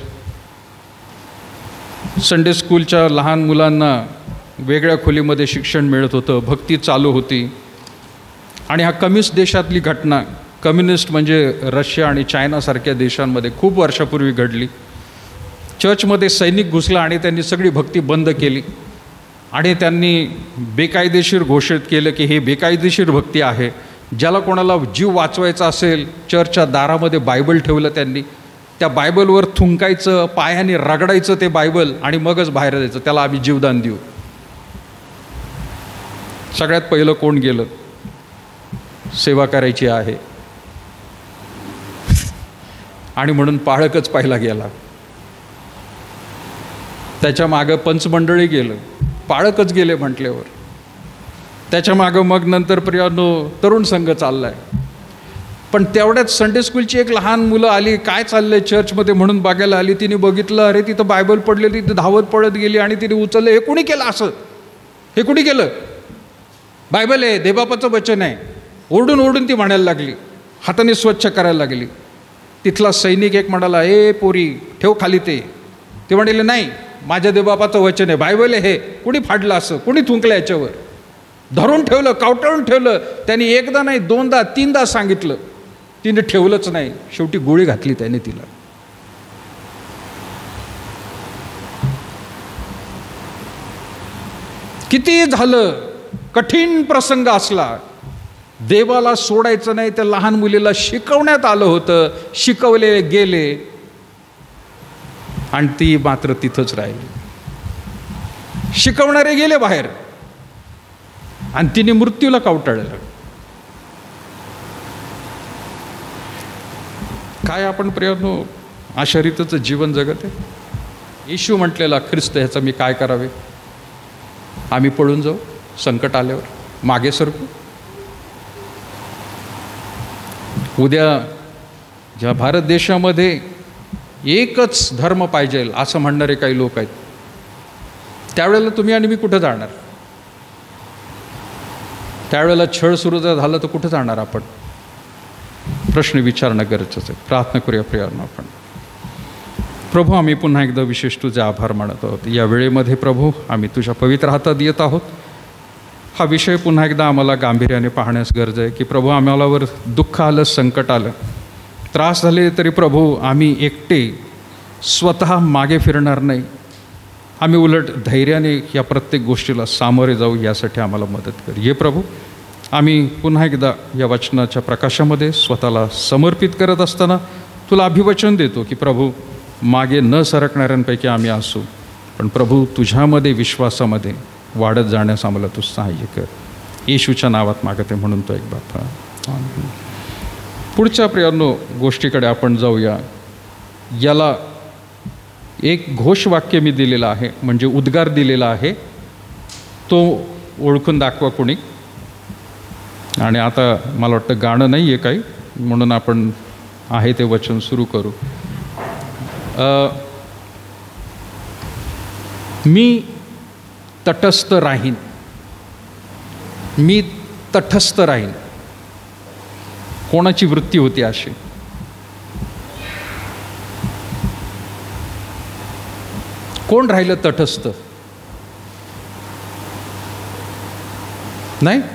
संडे स्कूलच्या लहान मुलांना वेगळ्या खोलीमध्ये शिक्षण मिळत होतं, भक्ती चालू होती. आणि हा कम्युनिस्ट देशातली घटना, कम्युनिस्ट म्हणजे रशिया आणि चायनासारख्या देशांमध्ये खूप वर्षापूर्वी घडली. चर्चमध्ये सैनिक घुसला आणि त्यांनी सगळी भक्ती बंद केली. आणि त्यांनी बेकायदेशीर घोषित केलं की हे बेकायदेशीर भक्ती आहे. ज्याला कोणाला जीव वाचवायचा असेल, चर्चच्या दारामध्ये बायबल ठेवलं त्यांनी. त्या बायबलवर थुंकायचं, पायाने रगडायचं ते बायबल आणि मगच बाहेर जायचं, त्याला आम्ही जीवदान देऊ. सगळ्यात पहिलं कोण गेलं? सेवा करायची आहे आणि म्हणून पाळकच पहिला गेला. त्याच्या मागं पंचमंडळी गेलं, पाळकच गेले म्हटल्यावर. त्याच्या मागं मग नंतर प्रियानो तरुण संघ चाललाय. पण तेवढ्यात संडे स्कूलची एक लहान मुलं आली, काय चाललंय चर्चमध्ये म्हणून बघायला आली. तिने बघितलं, अरे तिथं बायबल पडलेली, तिथं धावत पळत गेली आणि तिने उचललं. हे कुणी केलं असं? हे कुणी केलं? बायबल आहे, देवबापाचं वचन आहे. ओरडून ओरडून ती म्हणायला लागली, हाताने स्वच्छ करायला लागली. तिथला सैनिक एक म्हणाला, ए पोरी ठेव खाली ते म्हणाले, नाही माझ्या देवबापाचं वचन आहे, बायबल आहे. हे कुणी फाडलं असं? कुणी थुंकलं याच्यावर? धरून ठेवलं, कावटाळून ठेवलं. त्यांनी एकदा नाही, दोनदा तीनदा सांगितलं, तिने ठेवलंच नाही. शेवटी गोळी घातली त्याने तिला. किती झालं, कठीण प्रसंग असला, देवाला सोडायचं नाही. त्या लहान मुलीला शिकवण्यात आलं होतं, शिकवले गेले आणि ती मात्र तिथंच राहिली. शिकवणारे गेले बाहेर आणि तिने मृत्यूला कावटाळलं. काय आपण प्रियांनो अशा रीतीचं जीवन जगत आहे? येशू म्हटलेला ख्रिस्त, ह्याचं मी काय करावे? आम्ही पळून जाऊ संकट आल्यावर, मागे सरकू? उद्या ज्या भारत देशामध्ये एकच धर्म पाहिजे असं म्हणणारे काही लोक आहेत, त्यावेळेला तुम्ही आणि मी कुठं जाणार? त्यावेळेला छळ सुरू जर झालं तर कुठं जाणार आपण? प्रश्न विचारणं गरजेचं आहे. प्रार्थना करूया प्रियांनो आपण. प्रभू, आम्ही पुन्हा एकदा विशेष तुझे आभार मानत आहोत. या वेळेमध्ये प्रभू आम्ही तुझ्या पवित्र हातात येत आहोत. हा विषय पुन्हा एकदा आम्हाला गांभीर्याने पाहण्यास गरज आहे की प्रभू, आम्हालावर दुःख आलं, संकट आलं, त्रास झाले तरी प्रभू आम्ही एकटे स्वतः मागे फिरणार नाही. आम्ही उलट धैर्याने या प्रत्येक गोष्टीला सामोरे जाऊ, यासाठी आम्हाला मदत कर. ये प्रभू, आम्ही पुन्हा एकदा या वचनाच्या प्रकाशामध्ये स्वतःला समर्पित करत असताना तुला अभिवचन देतो की प्रभू, मागे न सरकणाऱ्यांपैकी आम्ही असू, पण प्रभू तुझ्यामध्ये विश्वासामध्ये वाढत जाण्यास आम्हाला तू सहाय्य कर. येशूच्या नावात मागत आहे म्हणून तो एक बापा. पुढच्या प्रियांनो गोष्टीकडे आपण जाऊया. याला एक घोषवाक्य मी दिलेलं आहे, म्हणजे उद्गार दिलेला आहे, तो ओळखून दाखवा कोणी. आणि आता मला वाटतं गाणं नाही आहे काही, म्हणून आपण आहे ते वचन सुरू करू. मी तटस्थ राहीन, मी तटस्थ राहीन. कोणाची वृत्ती होती अशी? कोण राहिलं तटस्थ? नाही.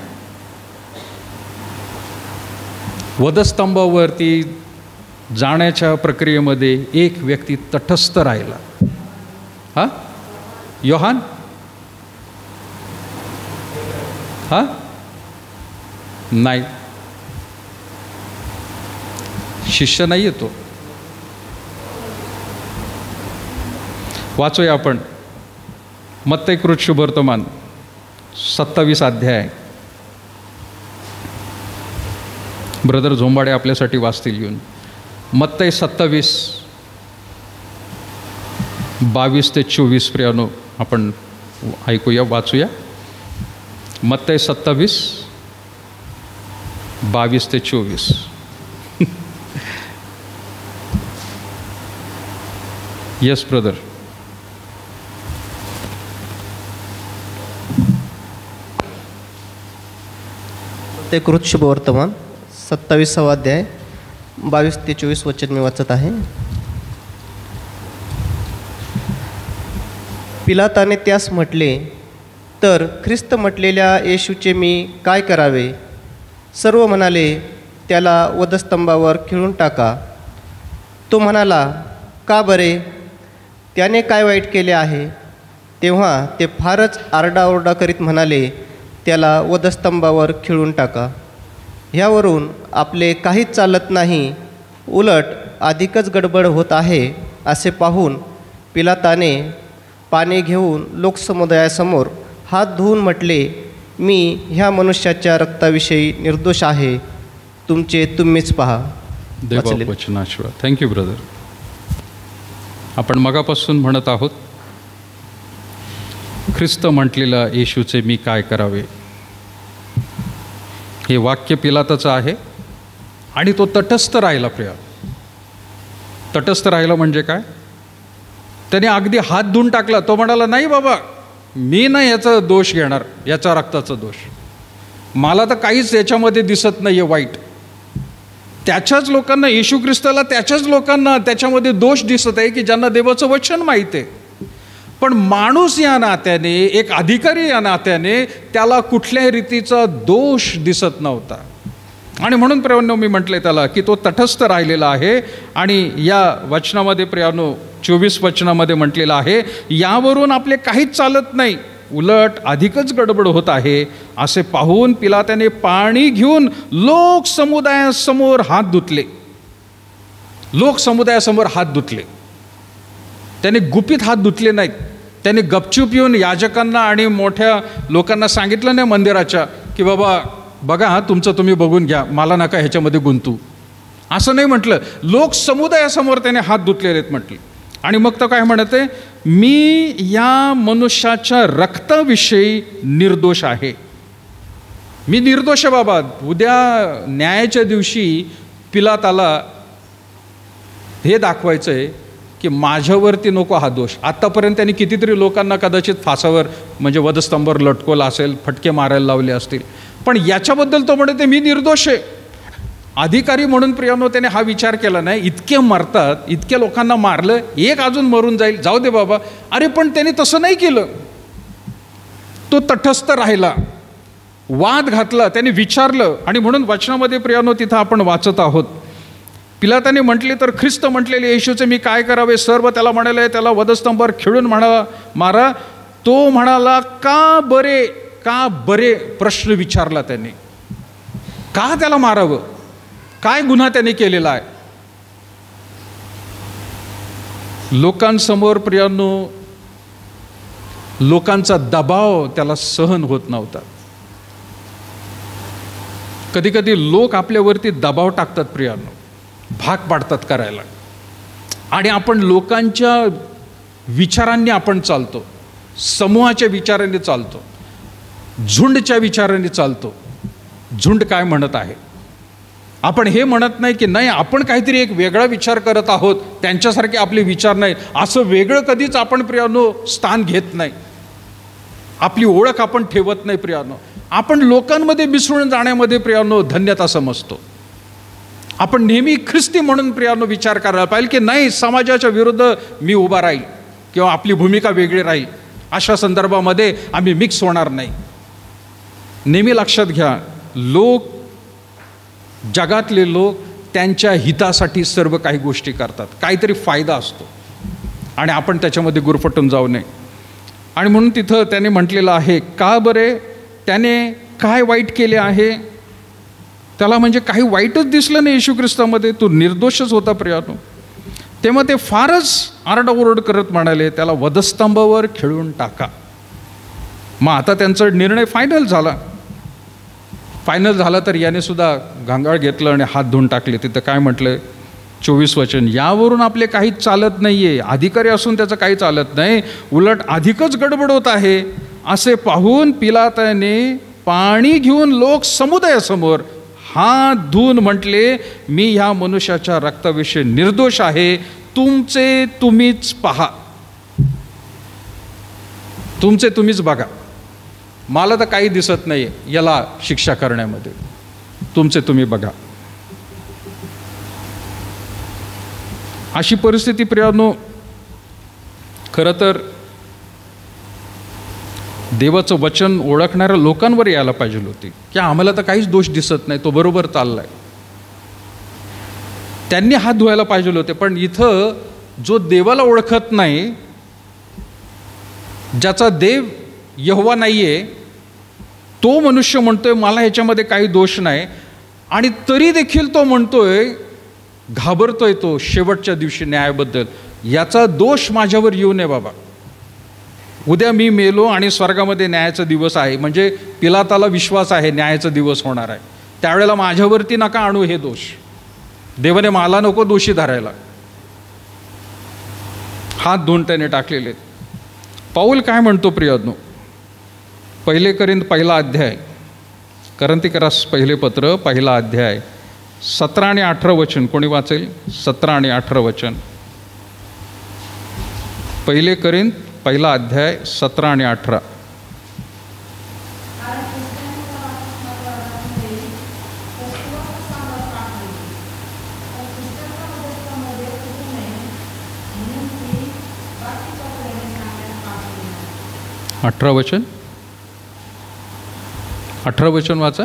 वधस्तंभावरती जाण्याच्या प्रक्रियेमध्ये एक व्यक्ती तटस्थ राहिला. हा, योहान? हा, नाही, शिष्य नाही येतो. वाचूया आपण मत्तई कृत शुभवर्तमान 27 अध्याय. ब्रदर झोंबाडे आपल्यासाठी वाचतील येऊन. मत्तई 27 22 ते 24 प्रियानो आपण ऐकूया, वाचूया. मत्तई 27 22 ते 24. Yes brother. ते कृत शुभवर्तमान 27 अध्याय 22 ते 24 वचन मी वाचत आहे. पिलाताने त्यास म्हटले, तर ख्रिस्त म्हटलेल्या येशूचे मी काय करावे? सर्व म्हणाले, त्याला वधस्तंभावर खिळून टाका. तो म्हणाला, का बरे? त्याने काय वाईट केले आहे? तेव्हा ते फारच आरडाओरडा करीत म्हणाले, त्याला वधस्तंभावर खिळून टाका. ह्यावरून आपले काहीच चालत नाही, उलट अधिकच गडबड होत आहे असे पाहून पिलाताने पाणी घेऊन लोकसमुदायासमोर हात धुवून म्हटले, मी ह्या मनुष्याच्या रक्ताविषयी निर्दोष आहे, तुमचे तुम्हीच पहा. देववचनाशिवाय. Thank you brother. आपण मगापासून म्हणत आहोत ख्रिस्त म्हटलेला येशूचे मी काय करावे. हे वाक्य पिलाताचं आहे आणि तो तटस्थ राहिला. प्रिय, तटस्थ राहिला म्हणजे काय? त्याने अगदी हात धुवून टाकला. तो म्हणाला, नाही बाबा, मी नाही याचा दोष घेणार, याचा रक्ताचा दोष. मला तर काहीच याच्यामध्ये दिसत नाही आहे वाईट. त्याच्याच लोकांना, येशू ख्रिस्ताला त्याच्याच लोकांना त्याच्यामध्ये दोष दिसत आहे की ज्यांना देवाचं वचन माहीत आहे. पण माणूस या नात्याने, एक अधिकारी या नात्याने त्याला कुठल्याही रीतीचा दोष दिसत नव्हता. आणि म्हणून प्रियानो मी म्हटले त्याला की तो तटस्थ राहिलेला आहे. आणि या वचनामध्ये प्रियानो 24 वचनामध्ये म्हटलेलं आहे, यावरून आपले काहीच चालत नाही, उलट अधिकच गडबड होत आहे. असे पाहून पिलाताने पाणी घेऊन लोक समुदायासमोर हात धुतले. लोक समुदायासमोर हात धुतले. त्याने गुपित हात धुतले नाहीत. त्याने गपचूप येऊन याजकांना आणि मोठ्या लोकांना सांगितलं नाही मंदिराच्या की बाबा बघा, तुमचं तुम्ही बघून घ्या, मला नका ह्याच्यामध्ये गुंतू. असं नाही म्हटलं. लोक समुदायासमोर त्याने हात धुतलेले आहेत म्हटले. आणि मग तो काय म्हणते, मी या मनुष्याच्या रक्ताविषयी निर्दोष आहे. मी निर्दोष आहे बाबा. उद्या न्यायाच्या दिवशी पिलाताला हे दाखवायचं आहे की माझ्यावरती नको हा दोष. आत्तापर्यंत त्यांनी कितीतरी लोकांना कदाचित फासावर म्हणजे वधस्तंभावर लटकवलं असेल, फटके मारायला लावले असतील, पण याच्याबद्दल तो म्हणते मी निर्दोष आहे. अधिकारी म्हणून प्रियानो त्याने हा विचार केला नाही, इतके मरतात, इतक्या लोकांना मारलं, एक अजून मरून जाईल, जाऊ दे बाबा. अरे पण त्याने तसं नाही केलं. तो तटस्थ राहिला, वाद घातला, त्याने विचारलं. आणि म्हणून वचनामध्ये प्रियानो तिथं आपण वाचत आहोत, पिलाताने म्हटले तर ख्रिस्त म्हटलेले येशूचे मी काय करावे? सर्व त्याला म्हणाले, त्याला वधस्तंभावर खिळून मारा. तो म्हणाला, का बरे, का बरे प्रश्न विचारला त्याने. का त्याला मारावं? काय गुन्हा त्याने केलेला आहे? लोकांसमोर प्रियांनो लोकांचा दबाव त्याला सहन होत नव्हता. कधी कधी लोक आपल्यावरती दबाव टाकतात प्रियांनो, भाग पाडतात करायला. आणि आपण लोकांच्या विचारांनी आपण चालतो, समूहाच्या विचारांनी चालतो, झुंडच्या विचारांनी चालतो. झुंड काय म्हणत आहे, आपण हे म्हणत नाही की नाही आपण काहीतरी एक वेगळा विचार करत आहोत, त्यांच्यासारखे आपले विचार नाही, असं वेगळं कधीच आपण प्रियानो स्थान घेत नाही. आपली ओळख आपण ठेवत नाही प्रियानो. आपण लोकांमध्ये मिसळून जाण्यामध्ये प्रियानो धन्यता समजतो. आपण नेहमी ख्रिस्ती म्हणून प्रियानो विचार करायला पाहिजे की नाही, समाजाच्या विरुद्ध मी उभा राहील किंवा आपली भूमिका वेगळी राहील, अशा संदर्भामध्ये आम्ही मिक्स होणार नाही. नेहमी लक्षात घ्या, लोक, जगातले लोक त्यांच्या हितासाठी सर्व काही गोष्टी करतात, काहीतरी फायदा असतो आणि आपण त्याच्यामध्ये गुरफटून जाऊ नये. आणि म्हणून तिथं त्याने म्हटलेलं आहे, का बरे, त्याने काय वाईट केले आहे? त्याला म्हणजे काही वाईटच दिसलं नाही येशू ख्रिस्तामध्ये, तो निर्दोषच होता प्रियानो. तेव्हा ते फारच आरडाओरड करत म्हणाले, त्याला वधस्तंभावर खिळून टाका. मग आता त्यांचा निर्णय फायनल झाला तर याने सुद्धा घांगाळ घेतलं आणि हात धुवून टाकले. तिथं काय म्हटलं 24 वचन, यावरून आपले काहीच चालत नाही आहे. अधिकारी असून त्याचं काही चालत नाही, उलट अधिकच गडबड होत आहे. असे पाहून पिलाताने पाणी घेऊन लोक समुदायासमोर हात धुवून म्हटले, मी ह्या मनुष्याच्या रक्ताविषयी निर्दोष आहे, तुमचे तुम्हीच पहा, तुमचे तुम्हीच बघा, मला तर काही दिसत नाही याला शिक्षा करण्यामध्ये, तुमचे तुम्ही बघा. अशी परिस्थिती प्रियानो खरं तर देवाचं वचन ओळखणाऱ्या लोकांवर यायला पाहिजे होती की आम्हाला तर काहीच दोष दिसत नाही, तो बरोबर चाललाय. त्यांनी हात धुवायला पाहिजे होते. पण इथं जो देवाला ओळखत नाही, ज्याचा देव यहोवा नाहीये, तो मनुष्य म्हणतोय मला ह्याच्यामध्ये काही दोष नाही, आणि तरी देखील तो म्हणतोय, घाबरतोय तो शेवटच्या दिवशी न्यायाबद्दल, याचा दोष माझ्यावर येऊ नये बाबा. उद्या मी मेलो आणि स्वर्गामध्ये न्यायाचा दिवस आहे, म्हणजे पिलाताला विश्वास आहे न्यायाचा दिवस होणार आहे, त्यावेळेला माझ्यावरती नका आणू हे दोष, देवाने मला नको दोषी धरायला. हात धुवून त्याने टाकलेले. पाऊल काय म्हणतो प्रियानो, 1 कोरिंथ 1 अध्याय, करंथीकरास पहिले पत्र 1 अध्याय 17 आणि 18 वचन कोणी वाचेल? 17 आणि 18 वचन. 1 कोरिंथ 1 अध्याय 17 आणि 18. अठरा वचन 18 वचन वाचा.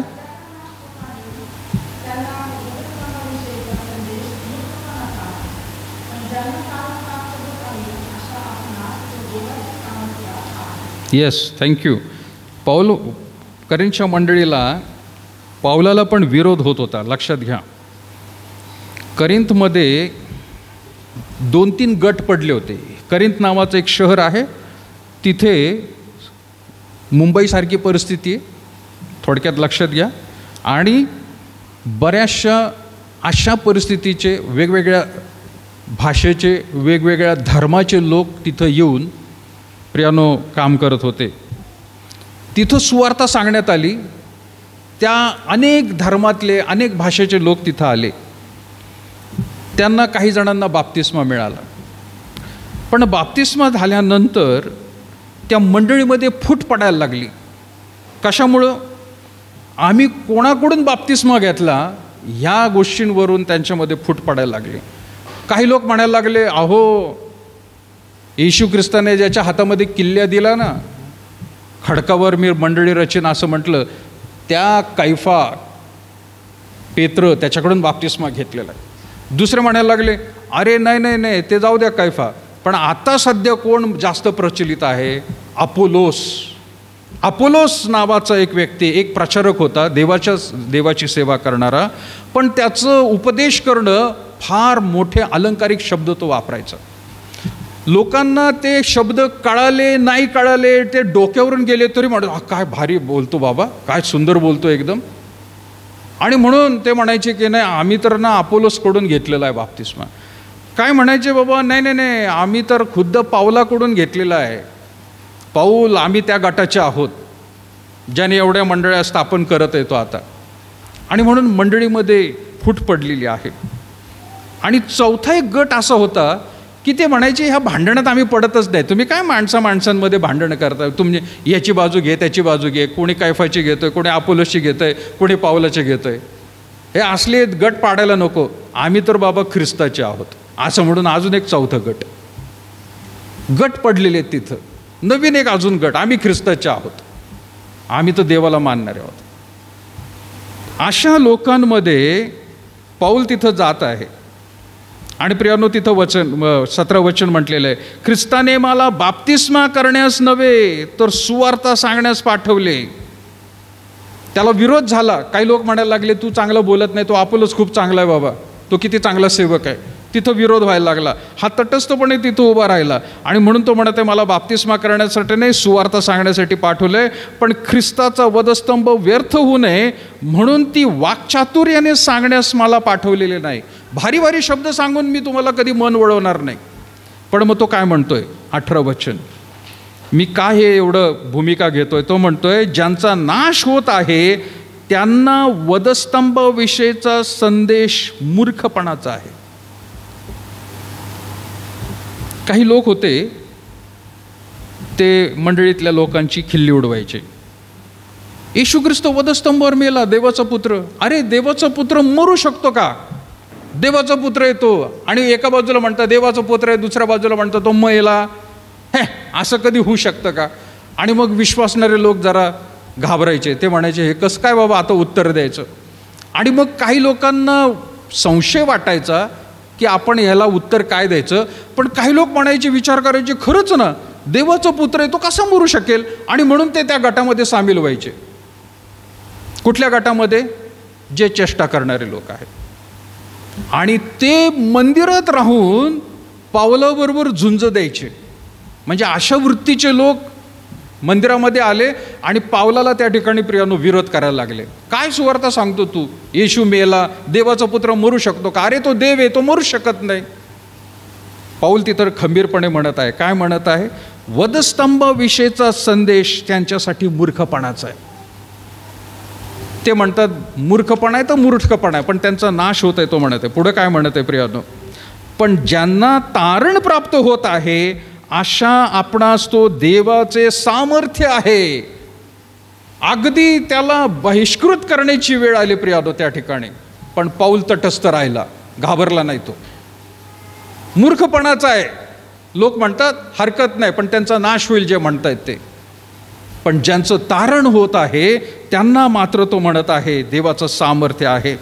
Yes, thank you. करिंथच्या मंडळीला पाऊलाला पण विरोध होत होता, लक्षात घ्या. करिंथमध्ये 2-3 गट पडले होते. करिंथ नावाचं एक शहर आहे, तिथे मुंबईसारखी परिस्थिती आहे, थोडक्यात लक्षात घ्या. आणि बऱ्याचशा अशा परिस्थितीचे, वेगवेगळ्या भाषेचे, वेगवेगळ्या धर्माचे लोक तिथं येऊन प्रियानो काम करत होते. तिथं सुवार्ता सांगण्यात आली. त्या अनेक धर्मातले, अनेक भाषेचे लोक तिथं आले. त्यांना काही जणांना बाप्तिस्मा मिळाला. पण बाप्तिस्मा झाल्यानंतर त्या मंडळीमध्ये फूट पडायला लागली. कशामुळं? आम्ही कोणाकडून बाप्तिस्मा घेतला ह्या गोष्टींवरून त्यांच्यामध्ये फूट पडायला लागली. काही लोक म्हणायला लागले, अहो येशू ख्रिस्ताने ज्याच्या हातामध्ये किल्ल्या दिला ना, खडकावर मी मंडळी रचीन असं म्हटलं, त्या कैफा पेत्र त्याच्याकडून बाप्तिस्मा घेतलेला आहे. दुसरे म्हणायला लागले, अरे नाही नाही नाही, ते जाऊ द्या कैफा, पण आता सध्या कोण जास्त प्रचलित आहे? अपोलोस नावाचा एक व्यक्ती, एक प्रचारक होता, देवाची सेवा करणारा. पण त्याचं उपदेश करणं, फार मोठे अलंकारिक शब्द तो वापरायचा. लोकांना ते शब्द कळाले नाही कळाले, ते डोक्यावरून गेले तरी म्हणत, काय भारी बोलतो बाबा, काय सुंदर बोलतो एकदम. आणि म्हणून ते म्हणायचे की नाही, आम्ही तर ना अपोलोसकडून घेतलेला आहे बाप्तिस्मा. काय म्हणायचे बाबा, नाही नाही नाही, आम्ही तर खुद्द पाऊलाकडून घेतलेला आहे. पाऊल, आम्ही त्या गटाचे आहोत ज्याने एवढ्या मंडळ्या स्थापन करत येतो आता. आणि म्हणून मंडळीमध्ये फूट पडलेली आहे. आणि चौथा एक गट असा होता की ते म्हणायचे, ह्या भांडणात आम्ही पडतच नाही. तुम्ही काय माणसांमध्ये भांडणं करताय? तुम्ही याची बाजू घे, त्याची बाजू घे, कोणी कैफाची घेतोय, कोणी अपोलोसची घेतोय, कोणी पाऊलाचे घेतोय. हे असले गट पाडायला नको. आम्ही तर बाबा ख्रिस्ताचे आहोत असं म्हणून अजून एक चौथा गट पडलेले आहेत तिथं. नवीन एक अजून गट, आम्ही ख्रिस्ताचे आहोत, आम्ही तर देवाला मानणारे आहोत. अशा लोकांमध्ये पाऊल तिथं जात आहे. आणि प्रियानो, तिथं 17 वचन म्हटलेलं आहे, ख्रिस्ताने मला बाप्तिस्मा करण्यास नव्हे तर सुवार्ता सांगण्यास पाठवले. त्याला विरोध झाला. काही लोक म्हणायला लागले, तू चांगलं बोलत नाही, तो अपोलोस खूप चांगला आहे बाबा, तो किती चांगला सेवक आहे. तिथं विरोध व्हायला लागला. हा तटस्थपणे तिथं उभा राहिला. आणि म्हणून तो म्हणत आहे, मला बाप्तिस्मा करण्यासाठी नाही, सुवार्ता सांगण्यासाठी पाठवलंय. पण ख्रिस्ताचा वधस्तंभ व्यर्थ होऊ नये म्हणून ती वाक्चातुर्याने सांगण्यास मला पाठवलेले नाही. भारी भारी शब्द सांगून मी तुम्हाला कधी मन वळवणार नाही. पण मग तो काय म्हणतोय? 18 वचन. मी का हे एवढं भूमिका घेतोय? तो म्हणतोय, ज्यांचा नाश होत आहे त्यांना वधस्तंभ विषयीचा संदेश मूर्खपणाचा आहे. काही लोक होते, ते मंडळीतल्या लोकांची खिल्ली उडवायचे. येशू ख्रिस्त वधस्तंभावर मेला, देवाचा पुत्र. अरे देवाचा पुत्र मरू शकतो का? देवाचा पुत्र आहे तो. आणि एका बाजूला म्हणता देवाचा पुत्र आहे, दुसऱ्या बाजूला म्हणता तो मेला. हे असं कधी होऊ शकतं का? आणि मग विश्वासणारे लोक जरा घाबरायचे. ते म्हणायचे, हे कसं काय बाबा आता उत्तर द्यायचं? आणि मग काही लोकांना संशय वाटायचा की आपण ह्याला उत्तर काय द्यायचं. पण काही लोक म्हणायचे, विचार करायचे, खरंच ना देवाचा पुत्र आहे, तो कसा मरू शकेल? आणि म्हणून ते त्या गटामध्ये सामील व्हायचे. कुठल्या गटामध्ये? जे चेष्टा करणारे लोक आहेत. आणि ते मंदिरात राहून पावलाबरोबर झुंज द्यायचे. म्हणजे अशा वृत्तीचे लोक मंदिरामध्ये आले आणि पावलाला त्या ठिकाणी प्रियानो विरोध करायला लागले. काय सुवार्ता सांगतो तू? येशू मेला, देवाचा पुत्र मरू शकतो का? अरे तो देव आहे, तो मरू शकत नाही. पाऊल तिथं खंबीरपणे म्हणत आहे. काय म्हणत आहे? वधस्तंभ विषयीचा संदेश त्यांच्यासाठी मूर्खपणाचा आहे. ते म्हणतात मूर्खपणा आहे तर मूर्खपणा आहे, पण त्यांचा नाश होत आहे तो म्हणत आहे. पुढं काय म्हणत आहे प्रियानो, पण ज्यांना तारण प्राप्त होत आहे अशा आपणास तो देवाचे सामर्थ्य आहे. अगदी त्याला बहिष्कृत करण्याची वेळ आली प्रियानो त्या ठिकाणी, पण पाऊल तटस्थ राहिला, घाबरला नाही. तो मूर्खपणाचा आहे. लोक म्हणतात हरकत नाही, पण त्यांचा नाश होईल जे म्हणतायत ते. पण ज्यांचं तारण होत आहे त्यांना मात्र तो म्हणत आहे देवाचं सामर्थ्य आहे.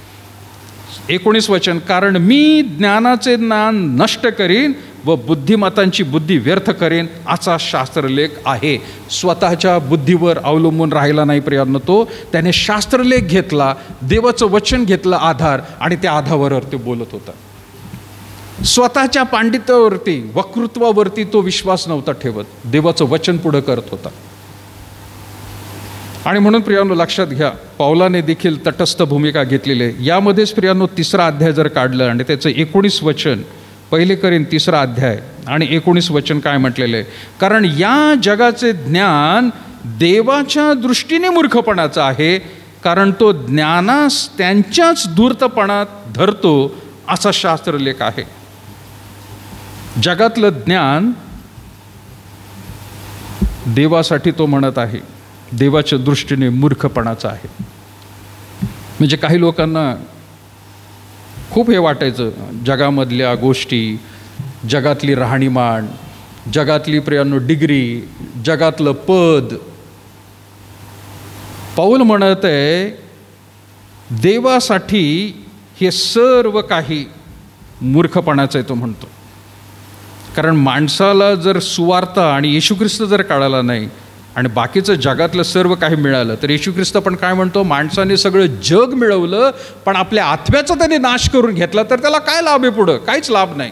19 वचन, कारण मी ज्ञानाचे ज्ञान नष्ट करीन व बुद्धिमतांची बुद्धी व्यर्थ करेन असा शास्त्रलेख आहे. स्वतःच्या बुद्धीवर अवलंबून राहिला नाही प्रियांनो तो. त्याने शास्त्रलेख घेतला, देवाचं वचन घेतलं आधार, आणि त्या आधारावर ते बोलत होता. स्वतःच्या पांडित्यावरती, वक्तृत्वावरती तो विश्वास नव्हता ठेवत, देवाचं वचन पुढं करत होता. आणि म्हणून प्रियांनो लक्षात घ्या, पौलाने देखील तटस्थ भूमिका घेतलेली आहे. यामध्येच प्रियांनो 3रा अध्याय जर काढलं आणि त्याचं 19 वचन, 1 करीन 3रा अध्याय आणि 19 वचन काय म्हटलेलं आहे, कारण या जगाचे ज्ञान देवाच्या दृष्टीने मूर्खपणाचं आहे, कारण तो ज्ञानास त्यांच्याच धूर्तपणात धरतो असा शास्त्रलेख आहे. जगातलं ज्ञान देवासाठी तो म्हणत आहे देवाच्या दृष्टीने मूर्खपणाचं आहे. म्हणजे काही लोकांना खूप हे वाटायचं, जगामधल्या गोष्टी, जगातली राहणीमान, जगातली प्रियांनो डिग्री, जगातलं पद. पौल म्हणत आहे देवासाठी हे सर्व काही मूर्खपणाचं आहे तो म्हणतो. कारण माणसाला जर सुवार्ता आणि येशू ख्रिस्त जर कळाला नाही आणि बाकीचं जगातलं सर्व काही मिळालं, तर येशू ख्रिस्त पण काय म्हणतो, माणसाने सगळं जग मिळवलं पण आपल्या आत्म्याचा त्याने नाश करून घेतला तर त्याला काय लाभ आहे, पुढं काहीच लाभ नाही.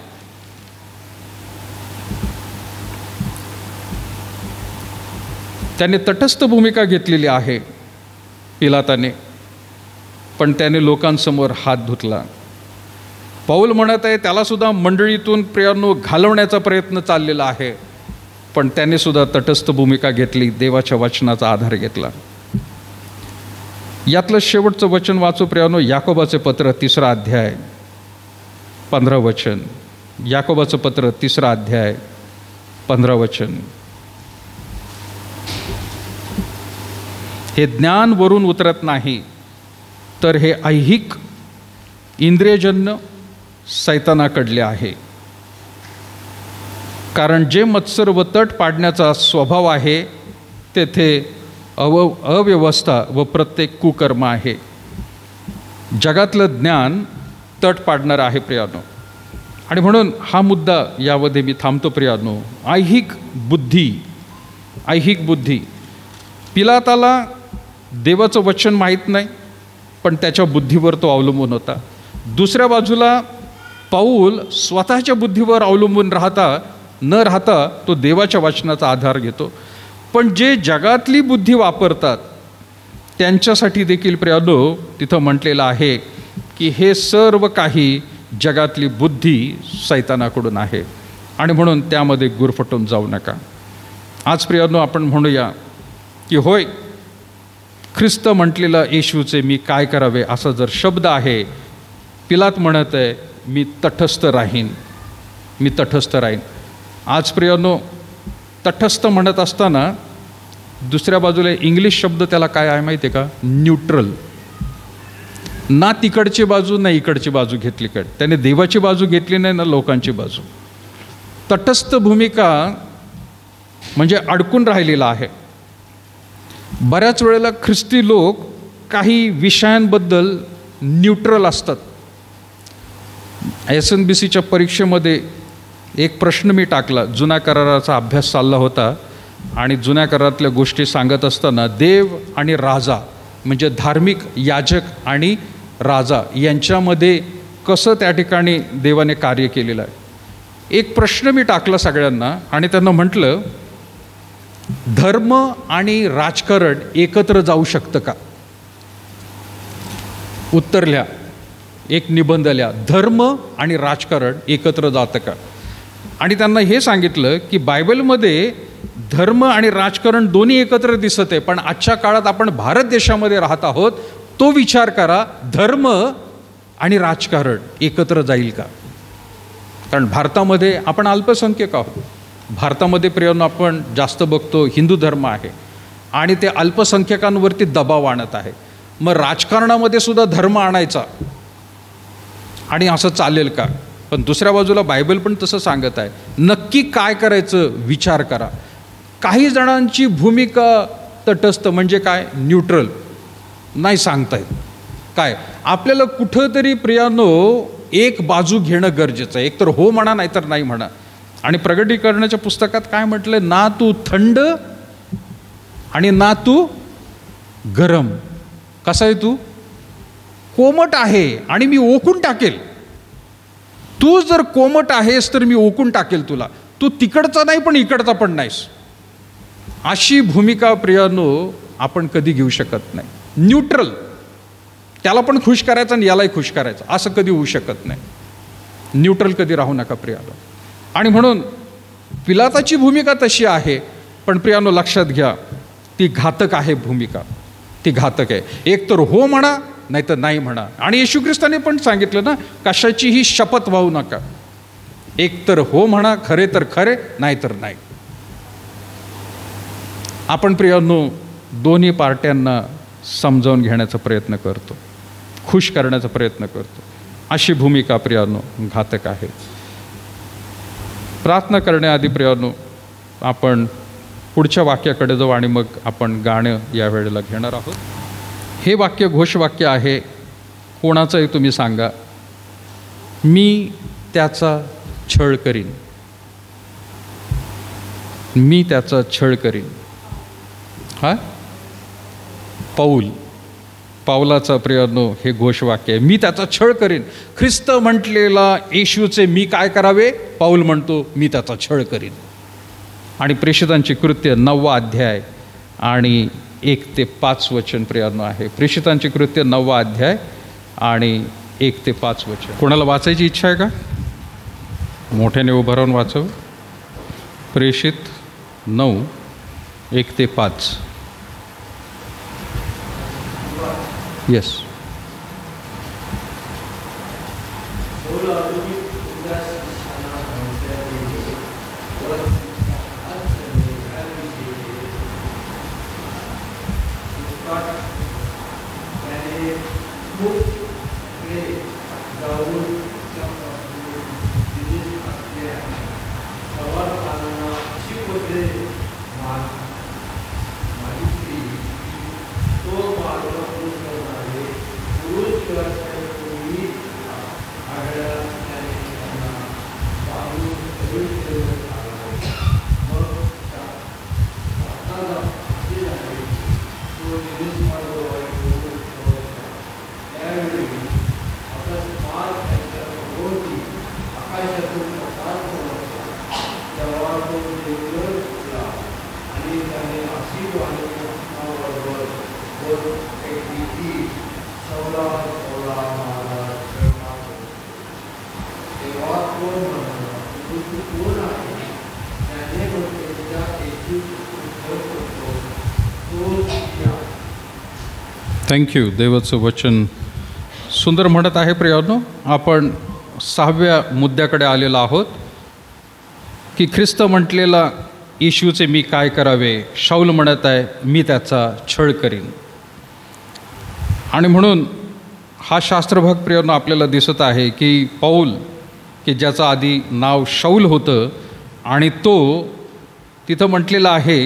त्याने तटस्थ भूमिका घेतलेली आहे पिलाताने, पण त्याने लोकांसमोर हात धुतला. पौल म्हणत आहे त्याला सुद्धा मंडळीतून प्रियांनो घालवण्याचा प्रयत्न चाललेला आहे, पण त्याने सुद्धा तटस्थ भूमिका घेतली, देवाच्या वचनाचा आधार घेतला. यातलं शेवटचं वचन वाचू प्रियांनो, याकोबाचे पत्र 3रा अध्याय 15 वचन. याकोबाचं पत्र 3रा अध्याय 15 वचन. हे ज्ञान वरून उतरत नाही, तर हे ऐहिक इंद्रियजन्य सैतानाकडले आहे. कारण जे मत्सर व तट पाडण्याचा स्वभाव आहे तेथे अव्यवस्था व प्रत्येक कुकर्म आहे. जगातलं ज्ञान तट पाडणार आहे प्रियानो. आणि म्हणून हा मुद्दा यामध्ये मी थांबतो प्रियानो. ऐहिक बुद्धी. पिलाताला देवाचं वचन माहीत नाही, पण त्याच्या बुद्धीवर तो अवलंबून होता. दुसऱ्या बाजूला पौल स्वतःच्या बुद्धीवर अवलंबून न राहता तो देवाच्या वचनाचा आधार घेतो. पण जे जगातली बुद्धी वापरतात त्यांच्यासाठी देखील प्रियानो तिथं म्हटलेलं आहे की हे सर्व काही जगातली बुद्धी सैतानाकडून आहे, आणि म्हणून त्यामध्ये गुरफटून जाऊ नका. आज प्रियानो आपण म्हणूया की होय, ख्रिस्त म्हटलेला येशूचे मी काय करावे असा जर शब्द आहे, पिलात म्हणत आहे मी तटस्थ राहीन. आज प्रियानो तटस्थ म्हणत असताना दुसऱ्या बाजूला इंग्लिश शब्द त्याला काय आहे माहिती आहे का, न्यूट्रल. ना तिकडची बाजू ना इकडची बाजू घेतली. त्याने देवाची बाजू घेतली नाही ना लोकांची बाजू. तटस्थ भूमिका म्हणजे अडकून राहिलेला आहे. बऱ्याच वेळेला ख्रिस्ती लोक काही विषयांबद्दल न्यूट्रल असतात. SNBCच्या परीक्षेमध्ये एक प्रश्न मी टाकला, जुन्या कराराचा अभ्यास चालला होता आणि जुन्या करारातल्या गोष्टी सांगत असताना देव आणि राजा म्हणजे धार्मिक याजक आणि राजा यांच्यामध्ये कसं त्या ठिकाणी देवाने कार्य केलेलं आहे. एक प्रश्न मी टाकला सगळ्यांना आणि त्यांना म्हटलं, धर्म आणि राजकारण एकत्र जाऊ शकतं का? उत्तर लिहा, एक निबंध लिहा, धर्म आणि राजकारण एकत्र जातं का? आणि त्यांना हे सांगितलं की बायबलमध्ये धर्म आणि राजकारण दोन्ही एकत्र दिसत आहे, पण आजच्या काळात आपण भारत देशामध्ये राहत आहोत. तो विचार करा, धर्म आणि राजकारण एकत्र जाईल का? कारण भारतामध्ये आपण अल्पसंख्यक आहोत. भारतामध्ये प्रियांनो आपण जास्त बघतो हिंदू धर्म आहे आणि ते अल्पसंख्यकांवरती दबाव आणत आहे. मग राजकारणामध्ये सुद्धा धर्म आणायचा आणि असं चालेल का? पण दुसऱ्या बाजूला बायबल पण तसं सांगत आहे, नक्की काय करायचं विचार करा. काही जणांची भूमिका तटस्थ म्हणजे काय, न्यूट्रल, नाही सांगता येत काय. आपल्याला कुठंतरी प्रियांनो एक बाजू घेणं गरजेचं आहे. एकतर हो म्हणा नाहीतर नाही म्हणा. आणि प्रगटीकरणाच्या पुस्तकात काय म्हटलं, ना तू थंड आणि ना तू गरम. कसा आहे तू? कोमट आहे आणि मी ओकून टाकेल. तू जर कोमट आहेस तर मी ओकून टाकेल तुला. तू तिकडचा नाही पण इकडचा पण नाहीस. अशी भूमिका प्रियांनो आपण कधी घेऊ शकत नाही. न्यूट्रल, त्याला पण खुश करायचं आणि यालाही खुश करायचं, असं कधी होऊ शकत नाही. न्यूट्रल कधी राहू नका प्रियांनो. आणि म्हणून पिलाताची भूमिका तशी आहे, पण प्रियांनो लक्षात घ्या, ती घातक आहे भूमिका, ती घातक आहे. एक तर हो म्हणा नाही तर नाही म्हणा. आणि येशू ख्रिस्ताने पण सांगितलं ना, कशाचीही शपथ वाहू नका. एक तर हो म्हणा, खरे तर खरे, नाही तर नाही. आपण प्रियांनो दोन्ही पार्ट्यांना समजावून घेण्याचा प्रयत्न करतो, खुश करण्याचा प्रयत्न करतो. अशी भूमिका प्रियांनो घातक आहे. प्रार्थना करण्याआधी प्रियांनो आपण पुढच्या वाक्याकडे जाऊ आणि मग आपण गाणं या वेळेला घेणार आहोत. हे वाक्य घोषवाक्य आहे. कोणाचंही तुम्ही सांगा, मी त्याचा छळ करीन, मी त्याचा छळ करीन. हा पाऊलाचा प्रियांनो हे घोषवाक्य आहे, मी त्याचा छळ करीन. ख्रिस्त म्हटलेला येशूचे मी काय करावे, पाऊल म्हणतो मी त्याचा छळ करीन. आणि प्रेषितांची कृत्य 9वा अध्याय आणि 1 ते 5 वचन प्रियांनो आहे. प्रेषितांची कृत्य 9वा अध्याय आणि 1 ते 5 वचन. कोणाला वाचायची इच्छा आहे का? मोठ्याने उभं राहून वाचावं. प्रेषित 9 1 ते 5. येस. थँक्यू. देवाचं वचन सुंदर म्हणत आहे प्रियांनो. आपण 6व्या मुद्द्याकडे आलेलो आहोत की ख्रिस्त म्हटलेला येशूचे मी काय करावे. शाऊल म्हणत आहे मी त्याचा छळ करीन. आणि म्हणून हा शास्त्रभाग प्रियांनो आपल्याला दिसत आहे की पाऊल, की ज्याचं आधी नाव शाऊल होतं आणि तो तिथं म्हटलेला आहे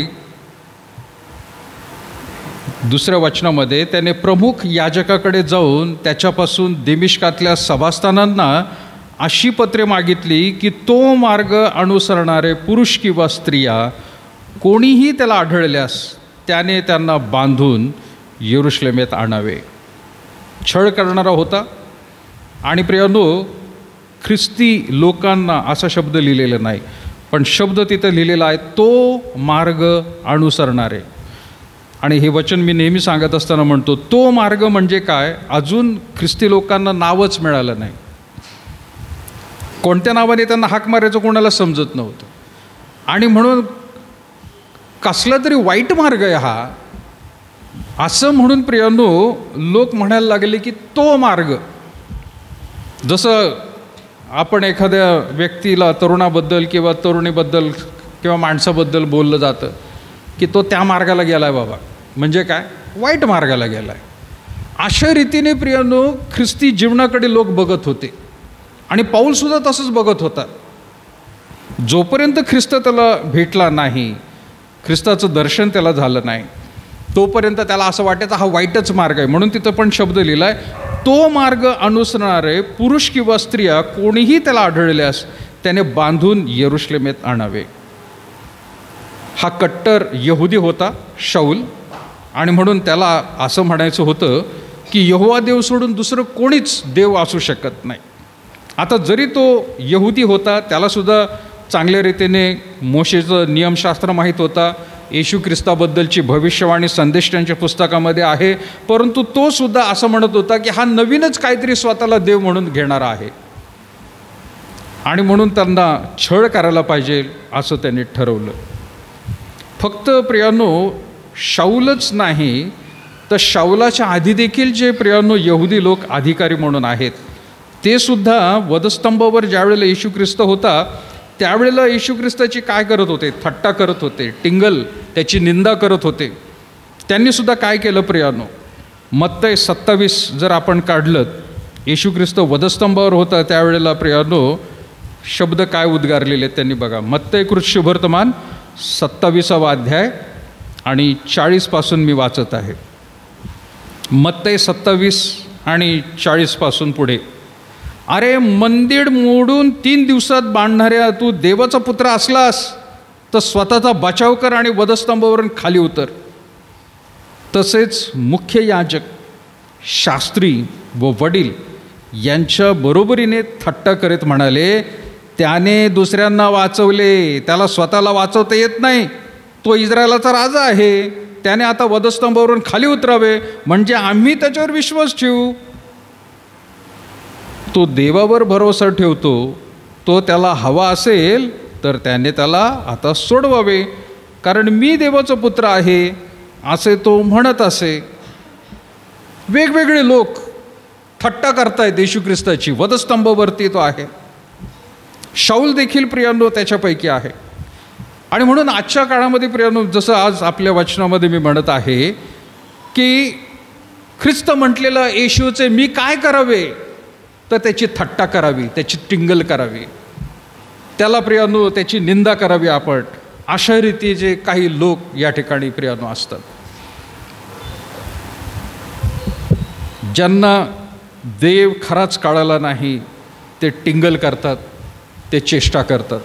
2ऱ्या वचनामध्ये, त्याने प्रमुख याजकाकडे जाऊन त्याच्यापासून दिमिश्कातल्या सभास्थानांना अशी पत्रे मागितली की तो मार्ग अनुसरणारे पुरुष किंवा स्त्रिया कोणीही त्याला आढळल्यास त्याने त्यांना बांधून येरुशलेमेत आणावे. छळ करणारा होता. आणि प्रियांनो ख्रिस्ती लोकांना असा शब्द लिहिलेला नाही, पण शब्द तिथं लिहिलेला आहे तो मार्ग अनुसरणारे. आणि हे वचन मी नेहमी सांगत असताना म्हणतो, तो मार्ग म्हणजे काय, अजून ख्रिस्ती लोकांना नावच मिळालं नाही. कोणत्या नावाने त्यांना हाक मारायचं कोणाला समजत नव्हतं. आणि म्हणून कसला तरी वाईट मार्ग आहे हा, असं म्हणून प्रियांनो लोक म्हणायला लागले की तो मार्ग. जसं आपण एखाद्या व्यक्तीला, तरुणाबद्दल किंवा तरुणीबद्दल किंवा माणसाबद्दल बोललं जातं की तो त्या मार्गाला गेला आहे बाबा, म्हणजे काय, वाईट मार्गाला गेला आहे. अशा रीतीने प्रियांनो ख्रिस्ती जीवनाकडे लोक बघत होते आणि पाऊलसुद्धा तसंच बघत होता. जोपर्यंत ख्रिस्त त्याला भेटला नाही, ख्रिस्ताचं दर्शन त्याला झालं नाही, तोपर्यंत त्याला असं वाटायचं हा वाईटच मार्ग आहे. म्हणून तिथं पण शब्द लिहिला आहे, तो मार्ग अनुसरणारे पुरुष किंवा स्त्रिया कोणीही त्याला आढळल्यास त्याने बांधून यरुशलेमेत आणावे. हा कट्टर यहुदी होता शाऊल, आणि म्हणून त्याला असं म्हणायचं होतं की यहोवा देव सोडून दुसरं कोणीच देव असू शकत नाही. आता जरी तो यहुदी होता, त्यालासुद्धा चांगल्या रीतीने मोशेचं नियमशास्त्र माहीत होता, येशू ख्रिस्ताबद्दलची भविष्यवाणी संदेष्टांच्या पुस्तकामध्ये आहे, परंतु तो सुद्धा असं म्हणत होता की हा नवीनच काहीतरी स्वतःला देव म्हणून घेणारा आहे आणि म्हणून त्यांना छळ करायला पाहिजे असं त्यांनी ठरवलं. फक्त प्रियांनो शाऊलच नाही, तर शाऊलाच्या आधी देखील जे प्रियांनो यहुदी लोक अधिकारी म्हणून आहेत, ते सुद्धा वधस्तंभावर ज्यावेळेला येशू ख्रिस्त होता त्यावेळेला येशू ख्रिस्ताची काय करत होते, थट्टा करत होते, टिंगल, त्याची निंदा करत होते. त्यांनीसुद्धा काय केलं प्रियांनो, मत्तय 27 जर आपण काढलं, येशू ख्रिस्त वधस्तंभावर होता त्यावेळेला प्रियांनो शब्द काय उद्गारलेले आहेत त्यांनी बघा. मत्तय कृत शुभवर्तमान 27वा अध्याय आणि 40 मी वाचत आहे. मत्तय 27 आणि 40 पुढे. अरे मंदिर मोडून 3 दिवसात बांधणाऱ्या तू देवाचा पुत्र असलास तर स्वतःचा बचाव कर आणि वधस्तंभावरून खाली उतर. तसेच मुख्य याजक, शास्त्री व वडील यांच्या बरोबरीने थट्टा करीत म्हणाले, त्याने दुसऱ्यांना वाचवले, त्याला स्वतःला वाचवता येत नाही, तो इस्रायलाचा राजा आहे, त्याने आता वधस्तंभावरून खाली उतरावे म्हणजे आम्ही त्याच्यावर विश्वास ठेवू. तो देवावर भरोसा ठेवतो, तो त्याला हवा असेल तर त्याने त्याला आता सोडवावे, कारण मी देवाचा पुत्र आहे असे तो म्हणत असे. वेगवेगळे लोक थट्टा करतायत येशू ख्रिस्ताची, वधस्तंभावरती तो आहे. शाऊल देखील प्रियांनो त्याच्यापैकी आहे. आणि म्हणून आजच्या काळामध्ये प्रियांनो, जसं आज आपल्या वचनामध्ये मी म्हणत आहे की ख्रिस्त म्हटलेलं येशूचे मी काय करावे, तर त्याची थट्टा करावी, त्याची टिंगल करावी, त्याला प्रियांनो त्याची निंदा करावी आपण. अशा रीतीचे काही लोक या ठिकाणी प्रियांनो असतात, ज्यांना देव खराच कळाला नाही, ते टिंगल करतात, ते चेष्टा करतात.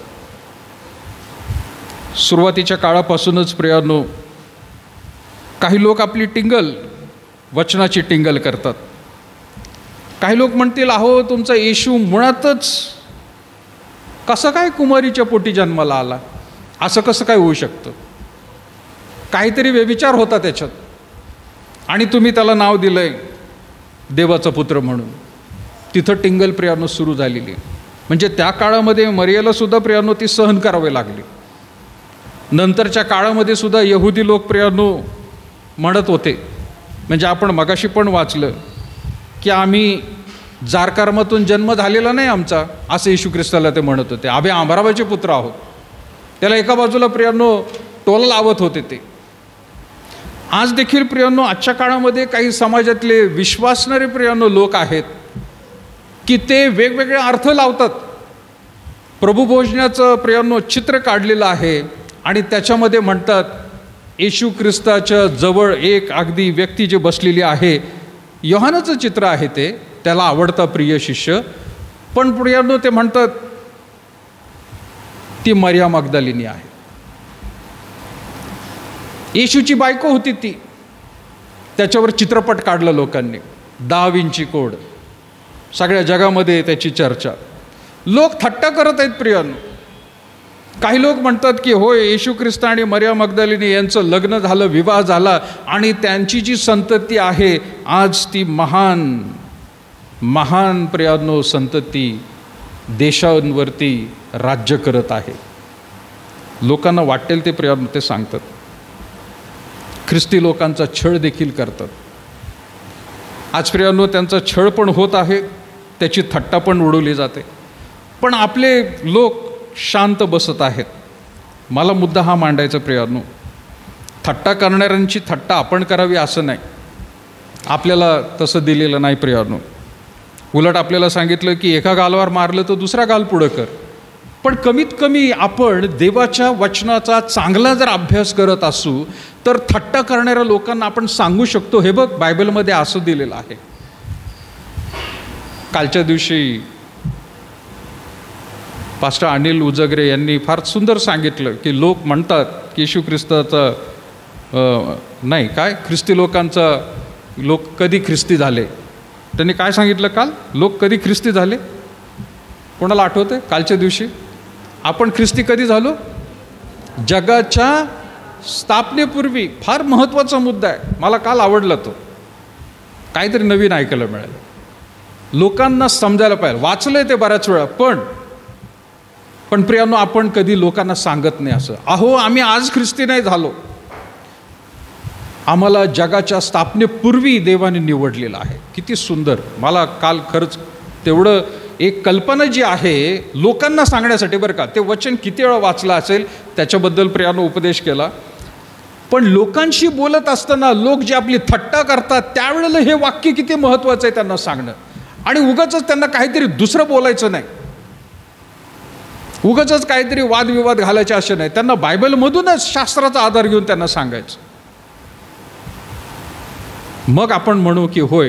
सुरुवातीच्या काळापासूनच प्रियांनो काही लोक आपली टिंगल, वचनाची टिंगल करतात. काही लोक म्हणतील, अहो तुमचा येशू मुळातच कसं काय कुमारीच्या पोटी जन्माला आला, असं कसं काय होऊ शकतं, काहीतरी व्यभिचार होता त्याच्यात आणि तुम्ही त्याला नाव दिलंय देवाचा पुत्र म्हणून. तिथं टिंगल प्रियांनो सुरू झालेली. म्हणजे त्या काळामध्ये मरियेला सुद्धा प्रियांनो ती सहन करावे लागली. नंतरच्या काळामध्ये सुद्धा यहुदी लोक प्रियांनो म्हणत होते, म्हणजे आपण मगाशी पण वाचलं की आम्ही जारकर्मातून जन्म झालेला नाही आमचा, असं येशू ख्रिस्ताला ते म्हणत होते. आम्ही अमराबाचे पुत्र आहोत. त्याला एका बाजूला प्रियांनो टोल लावत होते ते. आज देखील प्रियांनो आजच्या काळामध्ये काही समाजातले विश्वासणारे प्रियांनो लोक आहेत की ते वेगवेगळे अर्थ लावतात. प्रभुभोजनाचं प्रियांनो चित्र काढलेलं आहे आणि त्याच्यामध्ये म्हणतात येशू ख्रिस्ताच्या जवळ एक अगदी व्यक्ती जी बसलेली आहे, योहानाचं चित्र आहे ते, त्याला आवडता प्रिय शिष्य, पण प्रियांनो ते म्हणतात ती मरिया मगदलिनी आहे. येशूची बायको होती ती, त्याच्यावर चित्रपट काढला लोकांनी, 10 विंची कोड, सगळ्या जगामध्ये त्याची चर्चा. लोक थट्टा करत आहेत प्रियांनो. काही लोक म्हणतात की होय येशू ख्रिस्त आणि मरिया मगदलिनी यांचं लग्न झालं, विवाह झाला आणि त्यांची जी संतती आहे आज ती महान महान प्रियांनो संतती देशांवरती राज्य करत आहे. लोकांना वाटेल ते प्रियांनो ते सांगतात. ख्रिस्ती लोकांचा छळ देखील करतात. आज प्रियांनो त्यांचा छळ पण होत आहे, त्याची थट्टा पण उडवली जाते, पण आपले लोक शांत बसत आहेत. मला मुद्दा हा मांडायचा प्रियांनो, थट्टा करणाऱ्यांची थट्टा आपण करावी असं नाही, आपल्याला तसं दिलेलं नाही प्रियांनो. उलट आपल्याला सांगितलं की एका गालावर मारलं तर दुसरा गाल पुढं कर. पण कमीत कमी आपण देवाच्या वचनाचा चांगला जर अभ्यास करत असू तर थट्टा करणाऱ्या लोकांना आपण सांगू शकतो, हे बघ बायबलमध्ये असं दिलेलं आहे. कालच्या दिवशी पास्टर अनिल उजगरे यांनी फार सुंदर सांगितलं की लोक म्हणतात की येशू ख्रिस्ताचा नाही काय ख्रिस्ती लोकांचा लोक कधी ख्रिस्ती झाले. त्यांनी काय सांगितलं काल, लोक कधी ख्रिस्ती झाले? कोणाला आठवतं? कालच्या दिवशी आपण ख्रिस्ती कधी झालो? जगाच्या स्थापनेपूर्वी. फार महत्त्वाचा मुद्दा आहे, मला काल आवडला तो, काहीतरी नवीन ऐकायला मिळालं, लोकांना समजायला पाहिजे. वाचलंय ते बऱ्याच वेळा, पण प्रियांनो आपण कधी लोकांना सांगत नाही असं, अहो आम्ही आज ख्रिस्ती नाही झालो. आम्हाला जगाच्या स्थापनेपूर्वी देवाने निवडलेलं आहे. किती सुंदर. मला काल खरंच तेवढं एक कल्पना जी आहे लोकांना सांगण्यासाठी, बरं का, ते वचन किती वेळा वाचलं असेल त्याच्याबद्दल प्रियांनो उपदेश केला. पण लोकांशी बोलत असताना लोक जे आपली थट्टा करतात त्यावेळेला हे वाक्य किती महत्त्वाचं आहे त्यांना सांगणं. आणि उगाचच त्यांना काहीतरी दुसरं बोलायचं नाही, उगाचच काहीतरी वादविवाद घालायचे असे नाही, त्यांना बायबलमधूनच शास्त्राचा आधार घेऊन त्यांना सांगायचं. मग आपण म्हणू की होय,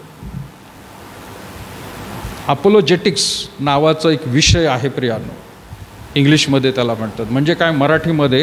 अपोलोजेटिक्स नावाचा एक विषय आहे प्रियांनो, इंग्लिशमध्ये त्याला म्हणतात. म्हणजे काय, मराठीमध्ये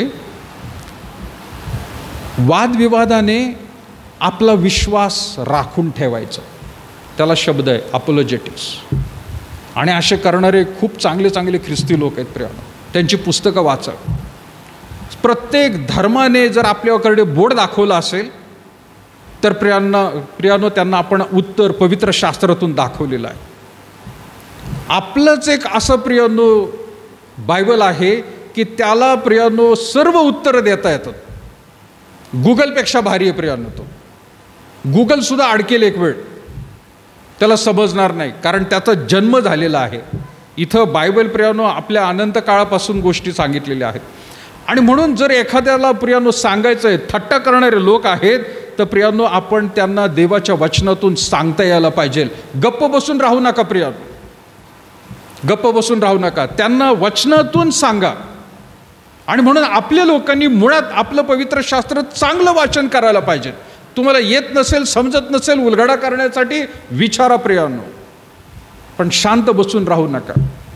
वादविवादाने आपला विश्वास राखून ठेवायचा, त्याला शब्द आहे अपोलोजेटिक्स. आणि असे करणारे खूप चांगले चांगले ख्रिस्ती लोक आहेत प्रियांनो, त्यांची पुस्तकं वाचा. प्रत्येक धर्माने जर आपल्याकडे बोर्ड दाखवला असेल तर प्रियांनो त्यांना आपण उत्तर पवित्र शास्त्रातून दाखवलेलं आहे. आपलंच एक असं प्रियांनो बायबल आहे की त्याला प्रियांनो सर्व उत्तरं देता येतात. गुगलपेक्षा भारी आहे प्रियांनो तो. गुगलसुद्धा अडकेल एक वेळ, त्याला समजणार नाही, कारण त्याचा जन्म झालेला आहे. इथं बायबल प्रियांनो आपल्या अनंत काळापासून गोष्टी सांगितलेल्या आहेत. आणि म्हणून जर एखाद्याला प्रियांनो सांगायचं आहे, थट्टा करणारे लोक आहेत, तर प्रियांनो आपण त्यांना देवाच्या वचनातून सांगता यायला पाहिजे. गप्प बसून राहू नका प्रियांनो, गप्प बसून राहू नका, त्यांना वचनातून सांगा. आणि म्हणून आपल्या लोकांनी मुळात आपलं पवित्र शास्त्र चांगलं वाचन करायला पाहिजे. तुम्हाला येत नसेल, समजत नसेल, उलगडा करण्यासाठी विचारा प्रियांनो, पण शांत बसून राहू नका.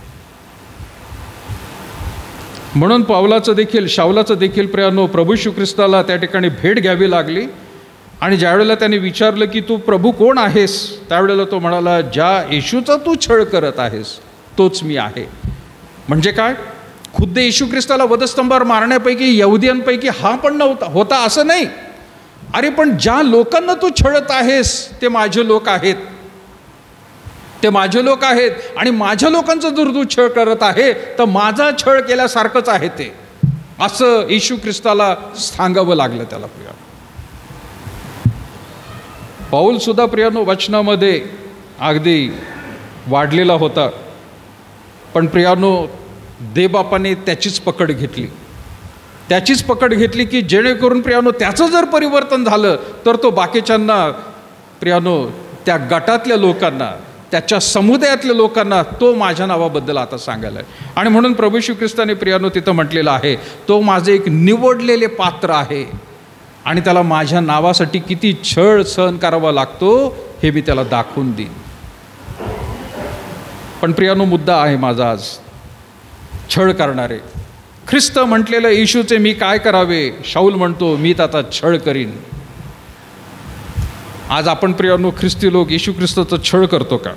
म्हणून शाऊलाचं देखील प्रियांनो प्रभू येशू ख्रिस्ताला त्या ठिकाणी भेट घ्यावी लागली. आणि ज्यावेळेला त्याने विचारलं की तू प्रभू कोण आहेस, त्यावेळेला तो म्हणाला, ज्या येशूचा तू छळ करत आहेस तोच मी आहे. म्हणजे काय, खुद्द येशू ख्रिस्ताला वधस्तंभावर मारण्यापैकी यहुदियांपैकी हा पण होता असं नाही. अरे पण ज्या लोकांना तू छळत आहेस ते माझे लोक आहेत, ते माझे लोक आहेत. आणि माझ्या लोकांचा जर तू छळ करत आहे तर माझा छळ केल्यासारखंच आहे ते, असं येशू ख्रिस्ताला सांगावं लागलं त्याला. प्रिया पाऊल सुद्धा प्रियानो वचनामध्ये अगदी वाढलेला होता, पण प्रियानो देवबापाने त्याचीच पकड घेतली की जेणेकरून प्रियानो त्याचं जर परिवर्तन झालं तर तो बाकीच्यांना प्रियानो त्या गटातल्या लोकांना, त्याच्या समुदायातल्या लोकांना तो माझ्या नावाबद्दल आता सांगायला आहे. आणि म्हणून प्रभू येशू ख्रिस्ताने प्रियानो तिथं म्हटलेलं आहे, तो माझे एक निवडलेले पात्र आहे आणि त्याला माझ्या नावासाठी किती छळ सहन करावा लागतो हे मी त्याला दाखवून देईन. पण प्रियानो मुद्दा आहे माझा आज, छळ करणारे. ख्रिस्त म्हटलेलं येशूचे मी काय करावे, शाऊल म्हणतो मी त्याचा छळ करीन. आज आपण प्रियानो ख्रिस्ती लोक येशू ख्रिस्ताचा छळ करतो का?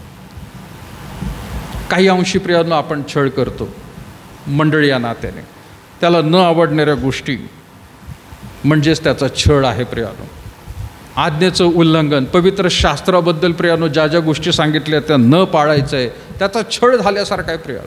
काही अंशी प्रियानो आपण छळ करतो मंडळी या नात्याने. त्याला न आवडणाऱ्या गोष्टी म्हणजेच त्याचा छळ आहे प्रियानो. आज्ञेचं उल्लंघन, पवित्र शास्त्राबद्दल प्रियानो ज्या ज्या गोष्टी सांगितल्या त्या न पाळायचं आहे, त्याचा छळ झाल्यासारखा आहे प्रियानो.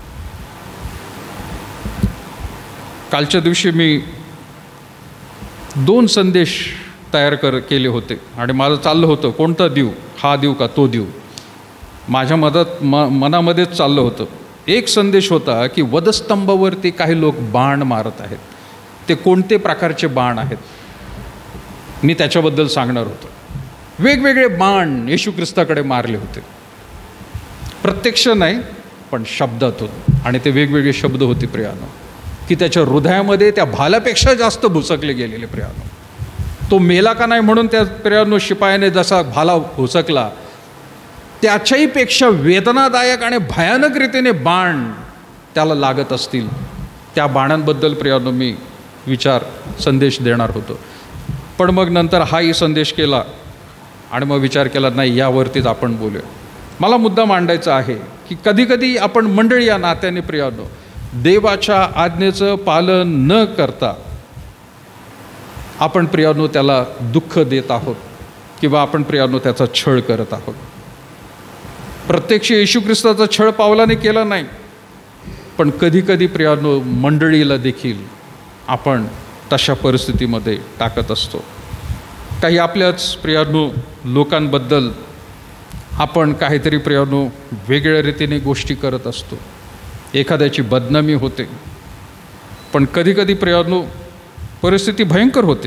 कालच्या दिवशी मी 2 संदेश तयार केले होते आणि माझं चाललं होतं कोणता देऊ, हा देऊ का तो देऊ, माझ्या मनामध्येच चाललं होतं. एक संदेश होता की वधस्तंभावरती काही लोक बाण मारत आहेत, ते कोणते प्रकारचे बाण आहेत मी त्याच्याबद्दल सांगणार होतो. वेगवेगळे बाण येशू ख्रिस्ताकडे मारले होते, प्रत्यक्ष नाही पण शब्दातून, आणि ते वेगवेगळे शब्द होते प्रियानो, की त्याच्या हृदयामध्ये त्या भालापेक्षा जास्त भुसकले गेलेले प्रियानो. तो मेला का नाही म्हणून त्या प्रियानो शिपायाने जसा भाला भुसकला त्याच्याही पेक्षा वेदनादायक आणि भयानक रीतीने बाण त्याला लागत असतील. त्या बाणांबद्दल प्रियानो मी संदेश देणार होतो. पण मग नंतर हाही संदेश केला आणि मग विचार केला नाही यावरतीच आपण बोलूया. मला मुद्दा मांडायचा आहे की कधीकधी आपण मंडळी या नात्याने प्रियानो देवाच्या आज्ञेचं पालन न करता आपण प्रियानो त्याला दुःख देत आहोत किंवा आपण प्रियानो त्याचा छळ करत आहोत. प्रत्यक्ष येशू ख्रिस्ताचा छळ पावलाने केला नाही, पण कधीकधी प्रियानो मंडळीला देखील आपण तशा परिस्थितीमध्ये टाकत असतो. काही आपल्याच प्रियानो लोकांबद्दल आपण काहीतरी प्रियानो वेगळ्या रीतीने गोष्टी करत असतो, एखाद्याची बदनामी होते. पण कधीकधी प्रियानो परिस्थिती भयंकर होते,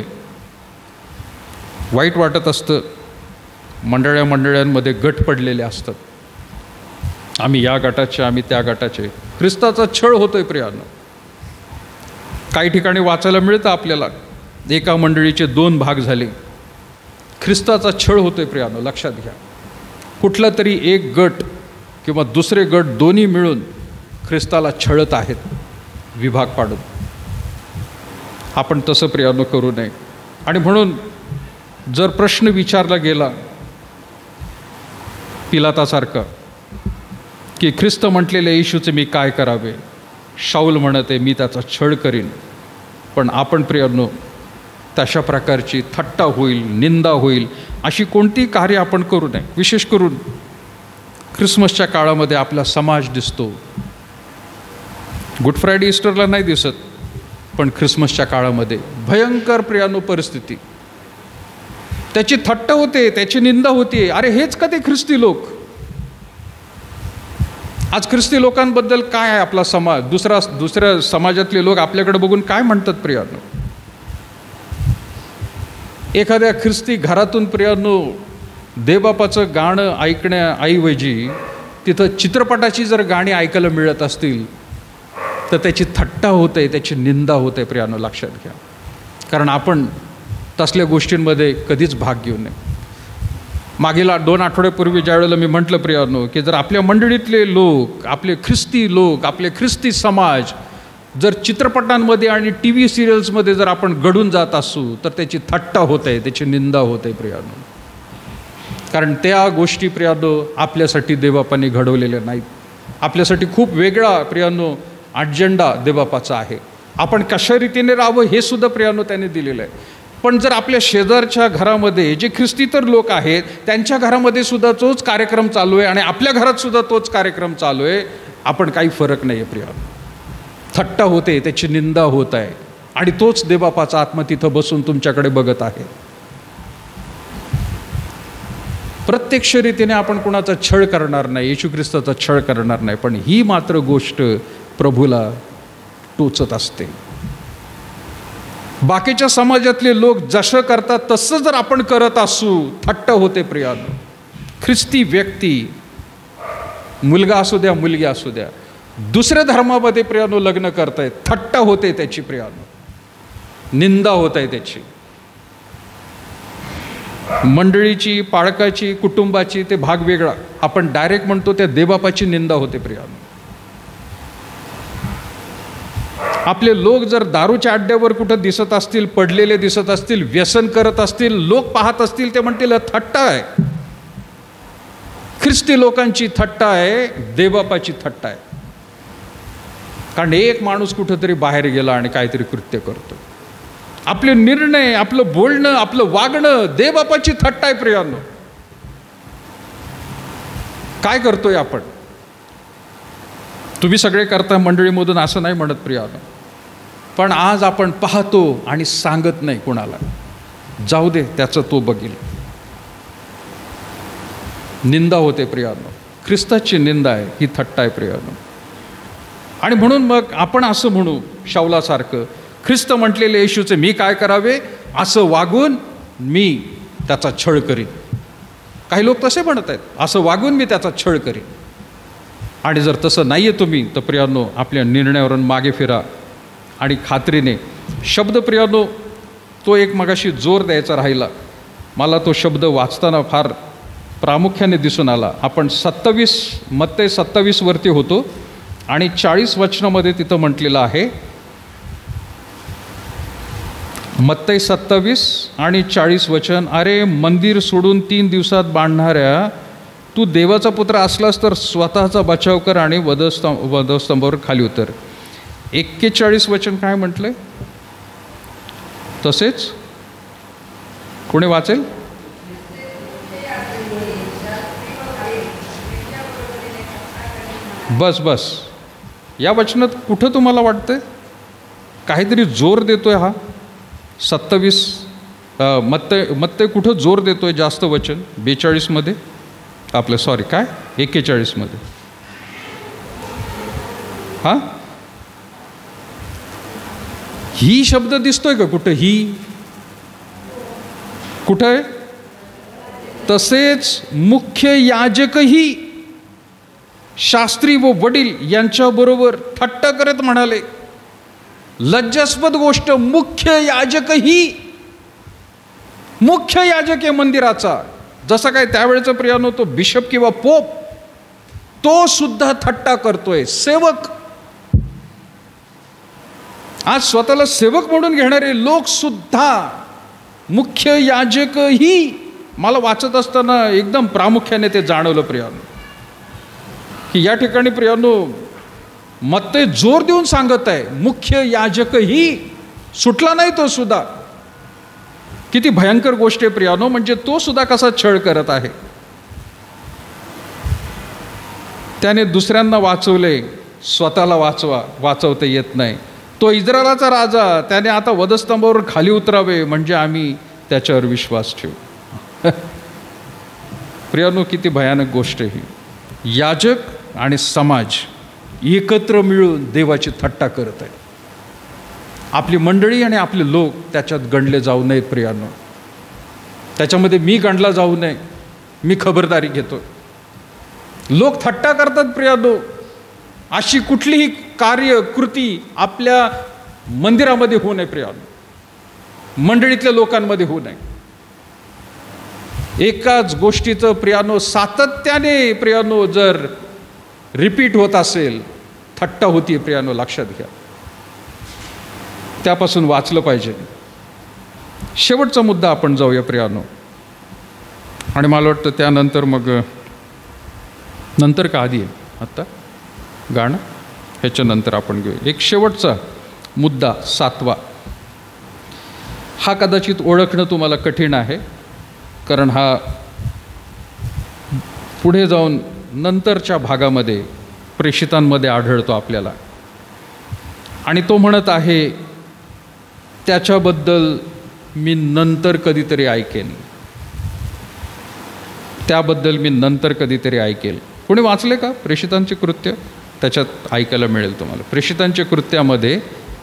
वाईट वाटत असतं. मंडळांमध्ये गट पडलेले असतात, आम्ही या गटाचे, आम्ही त्या गटाचे. ख्रिस्ताचा छळ होतोय प्रियानो. काही ठिकाणी वाचायला मिळतं आपल्याला एका मंडळीचे 2 भाग झाले. ख्रिस्ताचा छळ होतोय प्रियानो, लक्षात घ्या. कुठला तरी एक गट किंवा दुसरे गट दोन्ही मिळून ख्रिस्ताला छळत आहेत विभाग पाडून. आपण तसं प्रियानो करू नये. आणि म्हणून जर प्रश्न विचारला गेला पिलातासारखा की ख्रिस्त म्हटलेल्या येशूचे मी काय करावे, शाऊल म्हणते मी त्याचा छळ करीन, पण आपण प्रियानो तशा प्रकारची थट्टा होईल, निंदा होईल अशी कोणती कार्य आपण करू नये. विशेष करून ख्रिसमसच्या काळामध्ये आपला समाज दिसतो. गुड फ्रायडे ईस्टरला नाही दिसत, पण ख्रिसमसच्या काळामध्ये भयंकर प्रियानो परिस्थिती, त्याची थट्टा होते, त्याची निंदा होते. अरे हेच का ते ख्रिस्ती लोक? आज ख्रिस्ती लोकांबद्दल काय आहे आपला समाज, दुसऱ्या समाजातले लोक आपल्याकडे बघून काय म्हणतात प्रियानो? एखाद्या ख्रिस्ती घरातून प्रियानो देवबापाचं गाणं ऐकण्याऐवजी तिथं चित्रपटाची जर गाणी ऐकायला मिळत असतील तर त्याची थट्टा होते, त्याची निंदा होते प्रियानो, लक्षात घ्या. कारण आपण तसल्या गोष्टींमध्ये कधीच भाग घेऊ नये. मागील 2 आठवड्यापूर्वी ज्यावेळेला मी म्हटलं प्रियानो की जर आपल्या मंडळीतले लोक, आपले ख्रिस्ती लोक, आपले ख्रिस्ती समाज जर चित्रपटांमध्ये आणि TV सिरियल्समध्ये जर आपण गढून जात असू तर त्याची थट्टा होते, त्याची निंदा होते प्रियानो. कारण त्या गोष्टी प्रियानो आपल्यासाठी देवबापाने घडवलेल्या नाहीत. आपल्यासाठी खूप वेगळा प्रियानो अजेंडा देवबापाचा आहे. आपण कशा रीतीने राहावं हे सुद्धा प्रियानो त्याने दिलेलं आहे. पण जर आपल्या शेजारच्या घरामध्ये जे ख्रिस्तीतर लोक आहेत त्यांच्या घरामध्ये सुद्धा तोच कार्यक्रम चालू आहे आणि आपल्या घरात सुद्धा तोच कार्यक्रम चालू आहे, आपण काही फरक नाही आहे प्रियानो. थट्टा होते, त्याची निंदा होत आहे आणि तोच देवबापाचा आत्मा तिथं बसून तुमच्याकडे बघत आहे. प्रत्यक्ष रीतीने आपण कोणाचा छळ करणार नाही, येशू ख्रिस्ताचा छळ करणार नाही, पण ही मात्र गोष्ट प्रभूला टोचत असते. बाकीच्या समाजातले लोक जसं करतात तसं जर आपण करत असू, थट्टा होते प्रियानो. ख्रिस्ती व्यक्ती, मुलगा असू द्या, मुलगी असू द्या, दुसऱ्या धर्मामध्ये प्रियानो लग्न करतायत, थट्टा होते त्याची प्रियानो, निंदा होत आहे त्याची. मंडळीची, पाळकाची, कुटुंबाची ते भाग वेगळा, आपण डायरेक्ट म्हणतो त्या देवबापाची निंदा होते प्रियानो. आपले लोक जर दारूच्या अड्ड्यावर कुठं दिसत असतील, पडलेले दिसत असतील, व्यसन करत असतील, लोक पाहत असतील, ते म्हणतील थट्टा आहे. ख्रिस्ती लोकांची थट्टा आहे, देवबापाची थट्टा आहे. कारण एक माणूस कुठंतरी बाहेर गेला आणि काहीतरी कृत्य करतो. आपले निर्णय, आपलं बोलणं, आपलं वागणं देवबापाची थट्टा आहे प्रियानो. काय करतोय आपण? तुम्ही सगळे करता मंडळीमधून असं नाही म्हणत प्रियानो. पण आज आपण पाहतो आणि सांगत नाही कुणाला. जाऊ दे, त्याचं तो बघील. निंदा होते प्रियानो, ख्रिस्ताची निंदा आहे, ही थट्टा आहे प्रियानो. आणि म्हणून मग आपण असं म्हणू शाऊलासारखं, ख्रिस्त म्हटलेले येशूचे मी काय करावे, असं वागून मी त्याचा छळ करीन. काही लोक तसे म्हणत आहेत, असं वागून मी त्याचा छळ करीन. आणि जर तसं नाही आहे तुम्ही, तर प्रियानो आपल्या निर्णयावरून मागे फिरा आणि खात्रीने शब्द प्रियानो, तो एक मगाशी जोर द्यायचा राहिला, मला तो शब्द वाचताना फार प्रामुख्याने दिसून आला. आपण 27 मत्ते 27 वरती होतो आणि 40 वचनामध्ये तिथं म्हटलेलं आहे, मत्ते 27 आणि 40 वचन, अरे मंदिर सोडून 3 दिवसात बांधणाऱ्या, तू देवाचा पुत्र असलास तर स्वतःचा बचाव कर आणि वधस्तंभावर खाली उतर. 41 वचन काय म्हटलंय? तसेच कोणी वाचेल? बस या वचनात कुठं तुम्हाला वाटतंय काहीतरी जोर देतोय हा? 27 मत्ते कुठं जोर देतोय जास्त वचन? 42 मध्ये आपलं, सॉरी काय 41 मध्ये. हा ही शब्द दिसतोय का कुठं? ही कुठं आहे? तसेच मुख्य याजकही शास्त्री व वडील यांच्याबरोबर थट्टा करत म्हणाले. लज्जास्पद गोष्ट, मुख्य याजक आहे मंदिराचा. जसं काय त्यावेळेचा प्रियानो तो बिशप किंवा पोप, तो सुद्धा थट्टा करतोय. सेवक, आज स्वतःला सेवक म्हणून घेणारे लोक सुद्धा, मुख्य याजकही. मला वाचत असताना एकदम प्रामुख्याने ते जाणवलं प्रियानो, की या ठिकाणी प्रियानो मत्ते जोर देऊन सांगत आहे, मुख्य याजकही सुटला नाही तो सुद्धा. किती भयंकर गोष्ट आहे प्रियानो, म्हणजे तो सुद्धा कसा छळ करत आहे. त्याने दुसऱ्यांना वाचवले, स्वतःला वाचवता येत नाही. तो इस्रायलाचा राजा, त्याने आता वधस्तंभावर खाली उतरावे म्हणजे आम्ही त्याच्यावर विश्वास ठेवू. प्रियानो किती भयानक गोष्ट आहे ही. याजक आणि समाज एकत्र मिळून देवाची थट्टा करत आहे. आपली मंडळी आणि आपले लोक त्याच्यात गणले जाऊ नयेत प्रियानो. त्याच्यामध्ये मी गणला जाऊ नये, मी खबरदारी घेतो. लोक थट्टा करतात प्रियानो. अशी कुठलीही कार्य कृती आपल्या मंदिरामध्ये होऊ नये प्रियानो, मंडळीतल्या लोकांमध्ये होऊ नये. एकाच गोष्टीचं प्रियानो सातत्याने प्रियानो जर रिपीट होत असेल, थट्टा होती प्रियानो, लक्षात घ्या. त्यापासून वाचलं पाहिजे. शेवटचा मुद्दा आपण जाऊया प्रियानो. आणि मला वाटतं त्यानंतर मग नंतर का आधी आहे आत्ता गाणं, ह्याच्यानंतर आपण घेऊ एक शेवटचा मुद्दा 7वा. हा कदाचित ओळखणं तुम्हाला कठीण आहे, कारण हा पुढे जाऊन नंतरच्या भागामध्ये प्रेषितांमध्ये आढळतो आपल्याला. आणि तो म्हणत आहे, त्याच्याबद्दल मी नंतर कधीतरी ऐकेन, त्याबद्दल मी नंतर कधीतरी ऐकेल. कोणी वाचले का प्रेषितांचे कृत्य? त्याच्यात ऐकायला मिळेल तुम्हाला. प्रेषितांच्या कृत्यामध्ये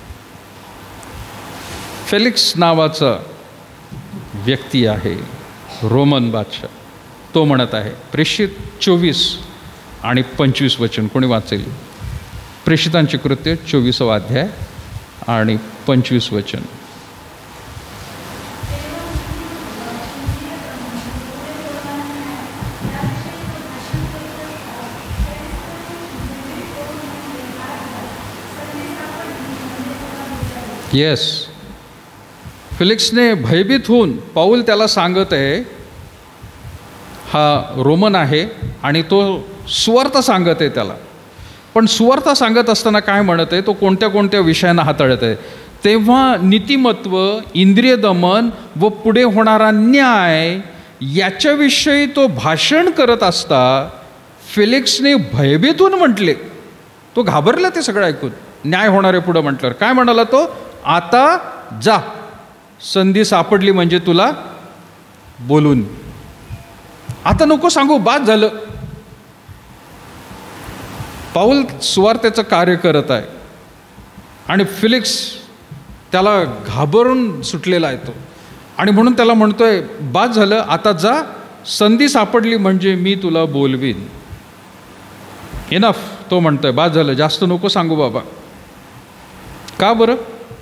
फेलिक्स नावाचा व्यक्ती आहे, रोमन बादशाह. तो म्हणत आहे, प्रेषित 24 आणि 25 वचन कोणी वाचेल? प्रेषितांचे कृत्य 24वा अध्याय आणि 25 वचन. येस, फिलिक्सने भयभीत होऊन, पाऊल त्याला सांगत आहे, हा रोमन आहे आणि तो सुवार्ता सांगत आहे त्याला. पण सुवार्ता सांगत असताना काय म्हणत आहे, तो कोणत्या कोणत्या विषयांना हाताळत आहे. तेव्हा नीतिमत्व, इंद्रिय दमन व पुढे होणारा न्याय याच्याविषयी तो भाषण करत असता फेलिक्सने भयभीत होऊन म्हटले. तो घाबरला ते सगळं ऐकून. न्याय होणार आहे पुढं म्हटल्यावर. काय म्हणाला तो? आता जा, संधी सापडली म्हणजे तुला बोलून. आता नको सांगू, बाद झालं. पाऊल सुवार्तेचं कार्य करत आहे आणि फिलिक्स त्याला घाबरून सुटलेला आहे तो, आणि म्हणून त्याला म्हणतोय बाद झालं, आता जा, संधी सापडली म्हणजे मी तुला बोलवीन. इनफ, तो म्हणतोय बाद झालं, जास्त नको सांगू बाबा. का बरं?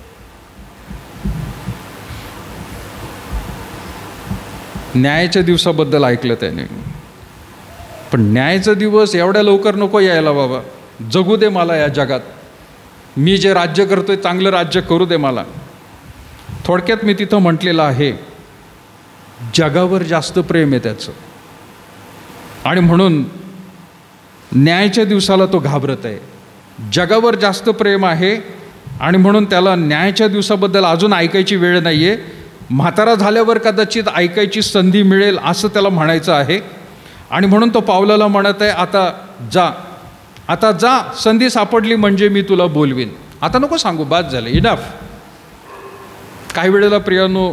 न्यायाच्या दिवसाबद्दल ऐकलं त्याने, पण न्यायाचा दिवस एवढ्या लवकर नको यायला बाबा. जगू दे मला या जगात, मी जे राज्य करतोय चांगलं राज्य करू दे मला. थोडक्यात मी तिथं म्हटलेलं आहे, जगावर जास्त प्रेम आहे त्याचं, आणि म्हणून न्यायाच्या दिवसाला तो घाबरत आहे. जगावर जास्त प्रेम आहे आणि म्हणून त्याला न्यायाच्या दिवसाबद्दल अजून ऐकायची वेळ नाही आहे. म्हातारा झाल्यावर कदाचित ऐकायची संधी मिळेल असं त्याला म्हणायचं आहे, आणि म्हणून तो पावलाला म्हणत आहे आता जा, आता जा, संधी सापडली म्हणजे मी तुला बोलवीन. आता नको सांगू, बाद झालं, इनफ. काही वेळेला प्रियानो,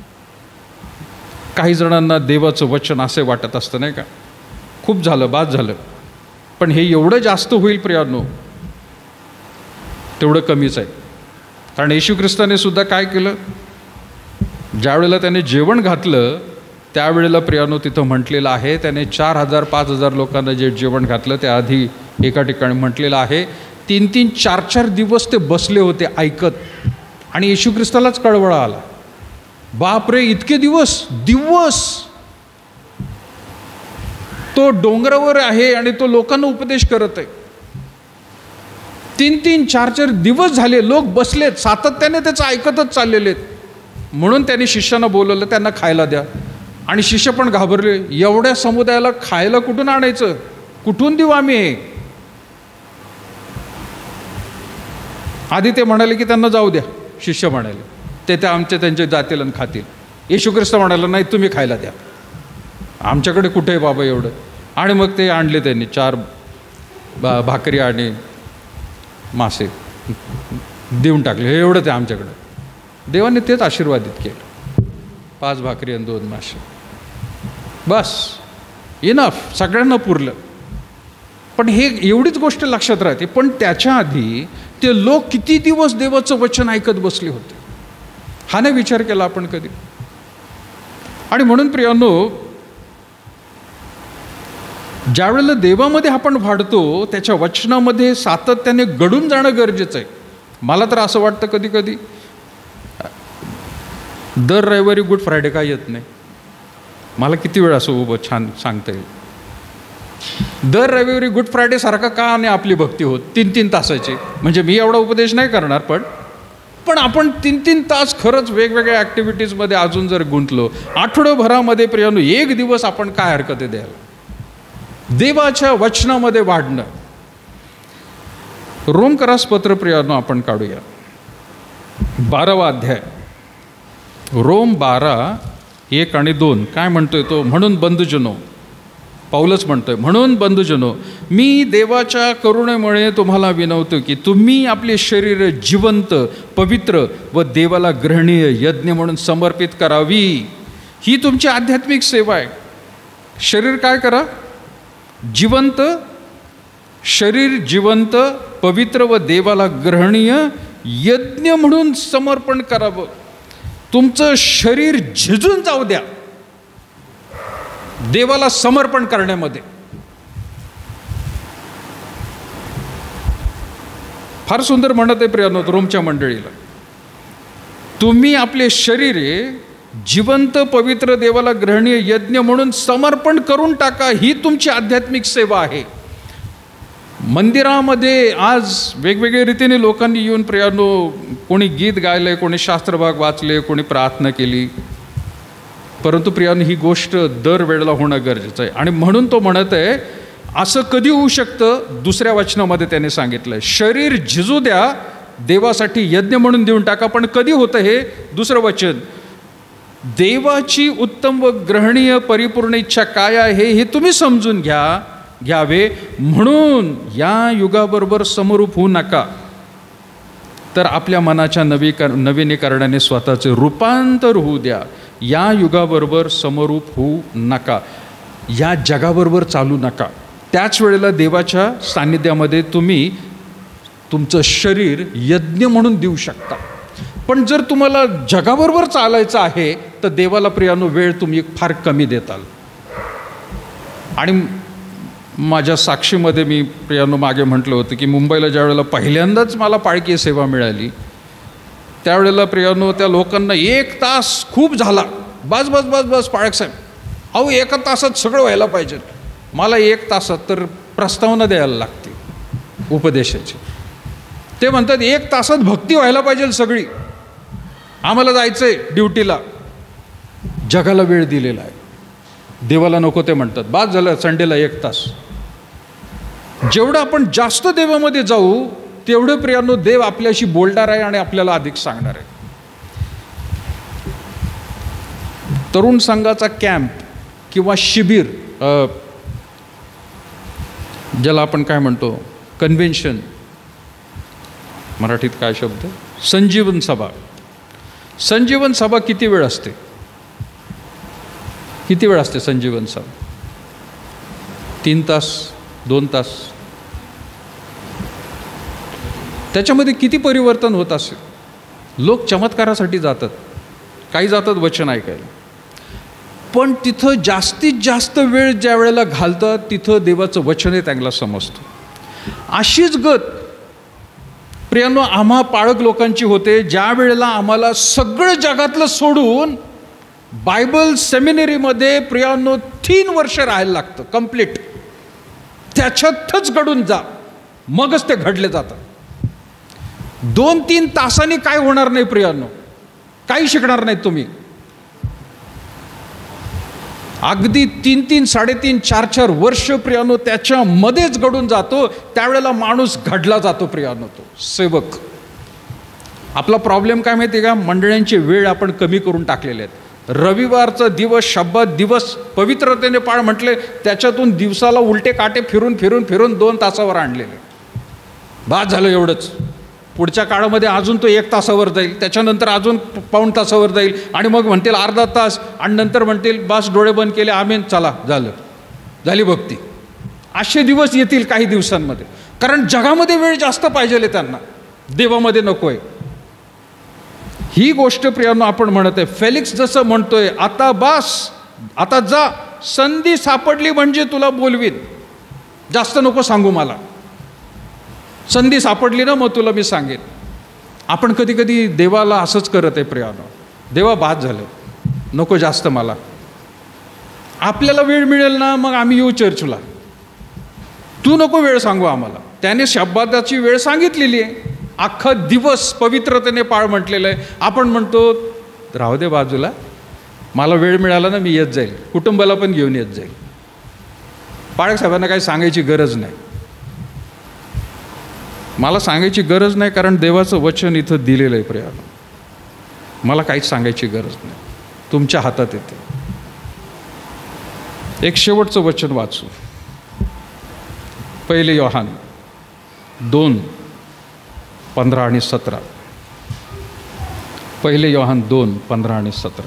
काही जणांना देवाचं वचन असे वाटत असतं नाही का, खूप झालं, बाद झालं. पण हे एवढं जास्त होईल प्रियानो तेवढं कमीच आहे. कारण येशू ख्रिस्ताने सुद्धा काय केलं, ज्या वेळेला त्याने जेवण घातलं त्यावेळेला प्रियानो तिथं म्हटलेलं आहे, त्याने 4,000-5,000 लोकांना जे जेवण घातलं त्या आधी एका ठिकाणी म्हटलेलं आहे 3-3, 4-4 दिवस ते बसले होते ऐकत, आणि येशू ख्रिस्तालाच कळवळा आला, बापरे इतके दिवस तो डोंगरावर आहे आणि तो लोकांना उपदेश करत आहे. 3-3, 4-4 दिवस झाले लोक बसलेत, सातत्याने त्याचं ऐकतच चाललेले आहेत. म्हणून त्यांनी शिष्यांना बोलवलं, त्यांना खायला द्या. आणि शिष्य पण घाबरले, एवढ्या समुदायाला खायला कुठून आणायचं, कुठून देऊ आम्ही हे? आधी ते म्हणाले की त्यांना जाऊ द्या, शिष्य म्हणाले ते त्यांचे जातील आणि खातील. येशू ख्रिस्त म्हणाला नाही, तुम्ही खायला द्या, आमच्याकडे कुठे आहे बाबा एवढं. आणि मग ते आणले त्यांनी 4 भाकरी आणि मासे देऊन टाकले, हे एवढंच आहे आमच्याकडं. देवाने तेच आशीर्वादित केलं, 5 भाकरी आणि 2 मासे, बस इनफ, सगळ्यांना पुरलं. पण हे एवढीच गोष्ट लक्षात राहते, पण त्याच्या आधी ते लोक किती दिवस देवाचं वचन ऐकत बसले होते, हा नाही विचार केला आपण कधी. आणि म्हणून प्रियानो, ज्यावेळेला देवामध्ये आपण वाढतो त्याच्या वचनामध्ये सातत्याने घडून जाणं गरजेचं आहे. मला तर असं वाटतं कधी कधी दर रविवारी गुड फ्रायडे काय येत नाही, मला किती वेळ असं उभं छान सांगता येईल. दर रविवारी गुड फ्रायडे सारखा का आणि आपली भक्ती होत 3-3 तासाची. म्हणजे मी एवढा उपदेश नाही करणार, पण आपण 3-3 तास खरंच वेगवेगळ्या ॲक्टिव्हिटीजमध्ये अजून जर गुंतलो, आठवड्याभरामध्ये प्रियानो 1 दिवस आपण काय हरकत आहे द्यायला देवाच्या वचनामध्ये वाढणं. रोमकरास पत्र प्रियानो आपण काढूया, 12वा अध्याय, रोम 12:1 आणि 2 काय म्हणतोय तो? म्हणून बंधुजनो, पाऊलच म्हणतोय, म्हणून बंधुजनो, मी देवाच्या करुणेमुळे तुम्हाला विनवतो की तुम्ही आपले शरीर जिवंत, पवित्र व देवाला ग्रहणीय यज्ञ म्हणून समर्पित करावी. ही तुमची आध्यात्मिक सेवा आहे. शरीर काय करा? शरीर जिवंत, पवित्र व देवाला ग्रहणीय यज्ञ म्हणून समर्पण करावं. तुमचं शरीर झिजून जाऊ द्या देवाला समर्पण करण्यामध्ये. फार सुंदर म्हणत आहे प्रियानो रोमच्या मंडळीला, तुम्ही आपले शरीर जिवंत, पवित्र, देवाला ग्रहणीय यज्ञ म्हणून समर्पण करून टाका. ही तुमची आध्यात्मिक सेवा आहे. मंदिरामध्ये आज वेगवेगळ्या रीतीने लोकांनी येऊन प्रियानो, कोणी गीत गायलंय, कोणी शास्त्रभाग वाचले, कोणी प्रार्थना केली, परंतु प्रियानो ही गोष्ट दरवेळेला होणं गरजेचं आहे. आणि म्हणून तो म्हणत आहे, असं कधी होऊ शकतं? दुसऱ्या वचनामध्ये त्याने सांगितलं, शरीर झिजू द्या, देवासाठी यज्ञ म्हणून देऊन टाका. पण कधी होतं हे? दुसरं वचन, देवाची उत्तम व ग्रहणीय परिपूर्ण इच्छा काय आहे हे तुम्ही समजून घ्यावे, म्हणून या युगाबरोबर समरूप होऊ नका. तर आपल्या मनाच्या नवीनीकरणाने स्वतःचे रूपांतर होऊ द्या. या युगाबरोबर समरूप होऊ नका, या जगाबरोबर चालू नका. त्याच वेळेला देवाच्या सान्निध्यामध्ये तुम्ही तुमचं शरीर यज्ञ म्हणून देऊ शकता. पण जर तुम्हाला जगाबरोबर चालायचं आहे तर देवाला प्रियानो वेळ तुम्ही फार कमी देताल. आणि माझ्या साक्षीमध्ये मी प्रियानो मागे म्हटलं होतं की मुंबईला ज्या वेळेला पहिल्यांदाच मला पाळकी सेवा मिळाली त्यावेळेला प्रियानो त्या लोकांना 1 तास खूप झाला, बस बस बस बस पाळक साहेब, अहो 1 तासात सगळं व्हायला पाहिजे. मला 1 तासात तर प्रस्तावना द्यायला लागते उपदेशाची. ते म्हणतात 1 तासात भक्ती व्हायला पाहिजे सगळी, आम्हाला जायचं आहे ड्युटीला. जगाला वेळ दिलेला आहे, देवाला नको ते म्हणतात. बाद झालं संडेला 1 तास. जेवढं आपण जास्त देवामध्ये जाऊ तेवढं प्रियानो देव आपल्याशी बोलणार आहे आणि आपल्याला अधिक सांगणार आहे. तरुण संघाचा कॅम्प किंवा शिबिर, ज्याला आपण काय म्हणतो कन्व्हेन्शन, मराठीत काय शब्द, संजीवन सभा. संजीवन सभा किती वेळ असते? किती वेळ असते संजीवन सभा? 3 तास, 2 तास. त्याच्यामध्ये किती परिवर्तन होत असेल? लोक चमत्कारासाठी जातात, काही जातात वचन ऐकायला, पण तिथं जास्तीत जास्त वेळ ज्या वेळेला घालतात तिथं देवाचं वचन हे त्यांना समजतं. अशीच गत प्रियानो आम्हा पाळक लोकांची होते, ज्या वेळेला आम्हाला सगळं जगातलं सोडून बायबल सेमिनरीमध्ये प्रियानो 3 वर्ष राहायला लागतं कंप्लीट. त्याच्यातच घडून जा, मगच ते घडले जातात. 2-3 तासांनी काय होणार नाही प्रियानो, काही शिकणार नाहीत तुम्ही. अगदी 3-3, 3.5, 4-4 वर्ष प्रियानो त्याच्यामध्येच घडून जातो. त्यावेळेला माणूस घडला जातो प्रियानो, तो सेवक. आपला प्रॉब्लेम काय माहिती आहे का? मंडळांची वेळ आपण कमी करून टाकलेले आहेत. रविवारचा दिवस, शब्बात दिवस पवित्रतेने पाळ म्हटले, त्याच्यातून दिवसाला उलटे काटे फिरून फिरून फिरून 2 तासावर आणलेले. बाद झालं एवढंच. पुढच्या काळामध्ये अजून तो 1 तासावर जाईल, त्याच्यानंतर अजून 1.25 तासावर जाईल, आणि मग म्हणतील अर्धा तास, आणि नंतर म्हणतील बस डोळे बंद केले, आमेन, चला झालं, झाली भक्ती. असे दिवस येतील काही दिवसांमध्ये, कारण जगामध्ये वेळ जास्त पाहिजे त्यांना, देवामध्ये नको आहे. ही गोष्ट प्रियानो आपण म्हणत आहे. फेलिक्स जसं म्हणतोय, आता बस, आता जा, संधी सापडली म्हणजे तुला बोलवीन, जास्त नको सांगू मला, संधी सापडली ना मग तुला मी सांगेन. आपण कधी कधी देवाला असंच करत आहे प्रियानो, देवा बाद झालं, नको जास्त मला, आपल्याला वेळ मिळेल ना मग आम्ही येऊ चर्चला, तू नको वेळ सांगू आम्हाला. त्याने शब्दाची वेळ सांगितलेली आहे, अख्खा दिवस पवित्रतेने पाळ म्हटलेलं आहे. आपण म्हणतो राहू दे बाजूला, मला वेळ मिळाला ना मी येत जाईल, कुटुंबाला पण घेऊन येत जाईल. पाळक साहेबांना काही सांगायची गरज नाही, मला सांगायची गरज नाही, कारण देवाचं वचन इथं दिलेलं आहे प्रियानो. मला काहीच सांगायची गरज नाही, तुमच्या हातात येते. एक शेवटचं वचन वाचू, 1 योहान 2:15 आणि 17. 1 योहान 2:15 आणि 17.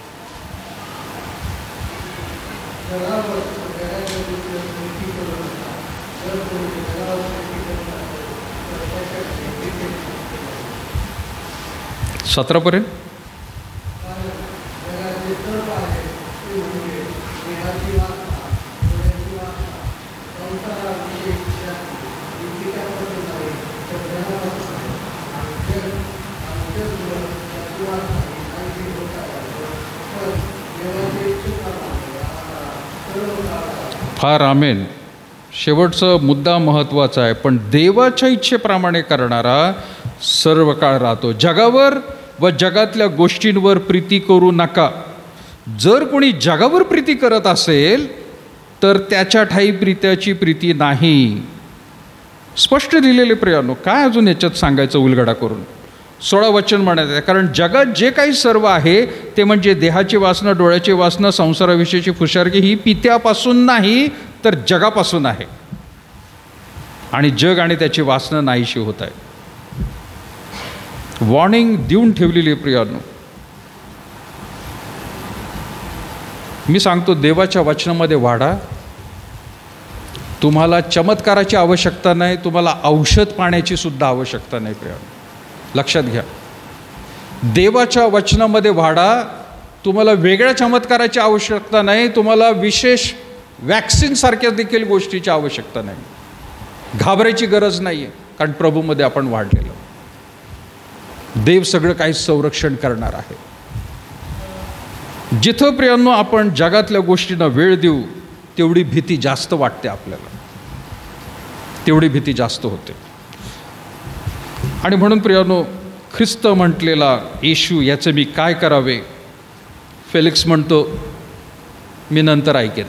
पर्यंत फार आमेन. शेवटचा मुद्दा महत्त्वाचा आहे, पण देवाच्या इच्छेप्रमाणे करणारा सर्व काळ राहतो. जगावर व जगातल्या गोष्टींवर प्रीती करू नका. जर कोणी जगावर प्रीती करत असेल तर त्याच्या ठाई प्रीत्याची प्रीती नाही. स्पष्ट दिलेले प्रियानो, काय अजून याच्यात सांगायचं उलगडा करून? 16 वचन म्हणायचं आहे, कारण जगात जे काही सर्व आहे ते म्हणजे देहाची वासना, डोळ्याची वासना, संसाराविषयीची फुशारकी, ही पित्यापासून नाही तर जगापासून आहे, आणि जग आणि त्याची वासना नाहीशी होत आहे. वॉर्निंग देऊन ठेवलेली आहे प्रियांनो. मी सांगतो, देवाच्या वचनामध्ये वाढा. तुम्हाला चमत्काराची आवश्यकता नाही, तुम्हाला औषध पाण्याची सुद्धा आवश्यकता नाही प्रियांनो. लक्षात घ्या, देवाच्या वचनामध्ये वाढा. तुम्हाला वेगळ्या चमत्काराची आवश्यकता नाही, तुम्हाला विशेष वॅक्सिनसारख्या देखील गोष्टीची आवश्यकता नाही. घाबरायची गरज नाही आहे, कारण प्रभूमध्ये आपण वाढलेलो. देव सगळं काही संरक्षण करणार आहे. जिथं प्रियांनो आपण जगातल्या गोष्टींना वेळ देऊ, तेवढी भीती जास्त वाटते आपल्याला, तेवढी भीती जास्त होते. आणि म्हणून प्रियांनो, ख्रिस्त म्हटलेला येशू, याचे मी काय करावे? फेलिक्स म्हणतो, मी नंतर ऐकेन.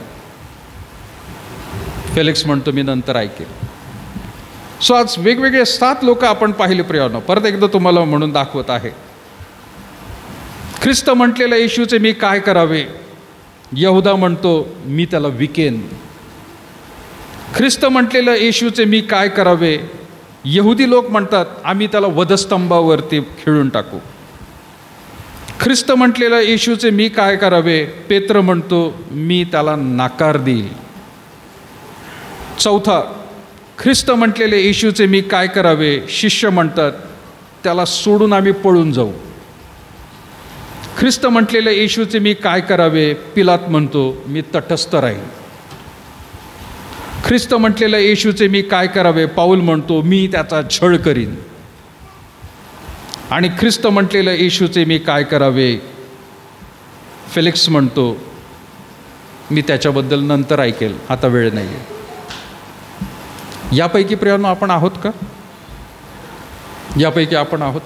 फेलिक्स म्हणतो, मी नंतर ऐकेन. सो आज वेगवेगळे 7 लोक आपण पाहिले प्रियांनो. परत एकदा तुम्हाला म्हणून दाखवत आहे. ख्रिस्त म्हटलेल्या येशूचे मी काय करावे? यहुदा म्हणतो, मी त्याला विकेन. ख्रिस्त म्हटलेल्या येशूचे मी काय करावे? यहुदी लोक म्हणतात, आम्ही त्याला वधस्तंभावरती खिळून टाकू. ख्रिस्त म्हटलेल्या येशूचे मी काय करावे? पेत्र म्हणतो, मी त्याला नाकार देईल. चौथा, ख्रिस्त म्हटलेले येशूचे मी काय करावे? शिष्य म्हणतात, त्याला सोडून आम्ही पळून जाऊ. ख्रिस्त म्हटलेले येशूचे मी काय करावे? पिलात म्हणतो, मी तटस्थ राहील. ख्रिस्त म्हटलेल्या येशूचे मी काय करावे? पाऊल म्हणतो, मी त्याचा छळ करीन. आणि ख्रिस्त म्हटलेल्या येशूचे मी काय करावे? फेलिक्स म्हणतो, मी त्याच्याबद्दल नंतर ऐकेल, आता वेळ नाही आहे. यापैकी प्रियांनो आपण आहोत का? यापैकी आपण आहोत?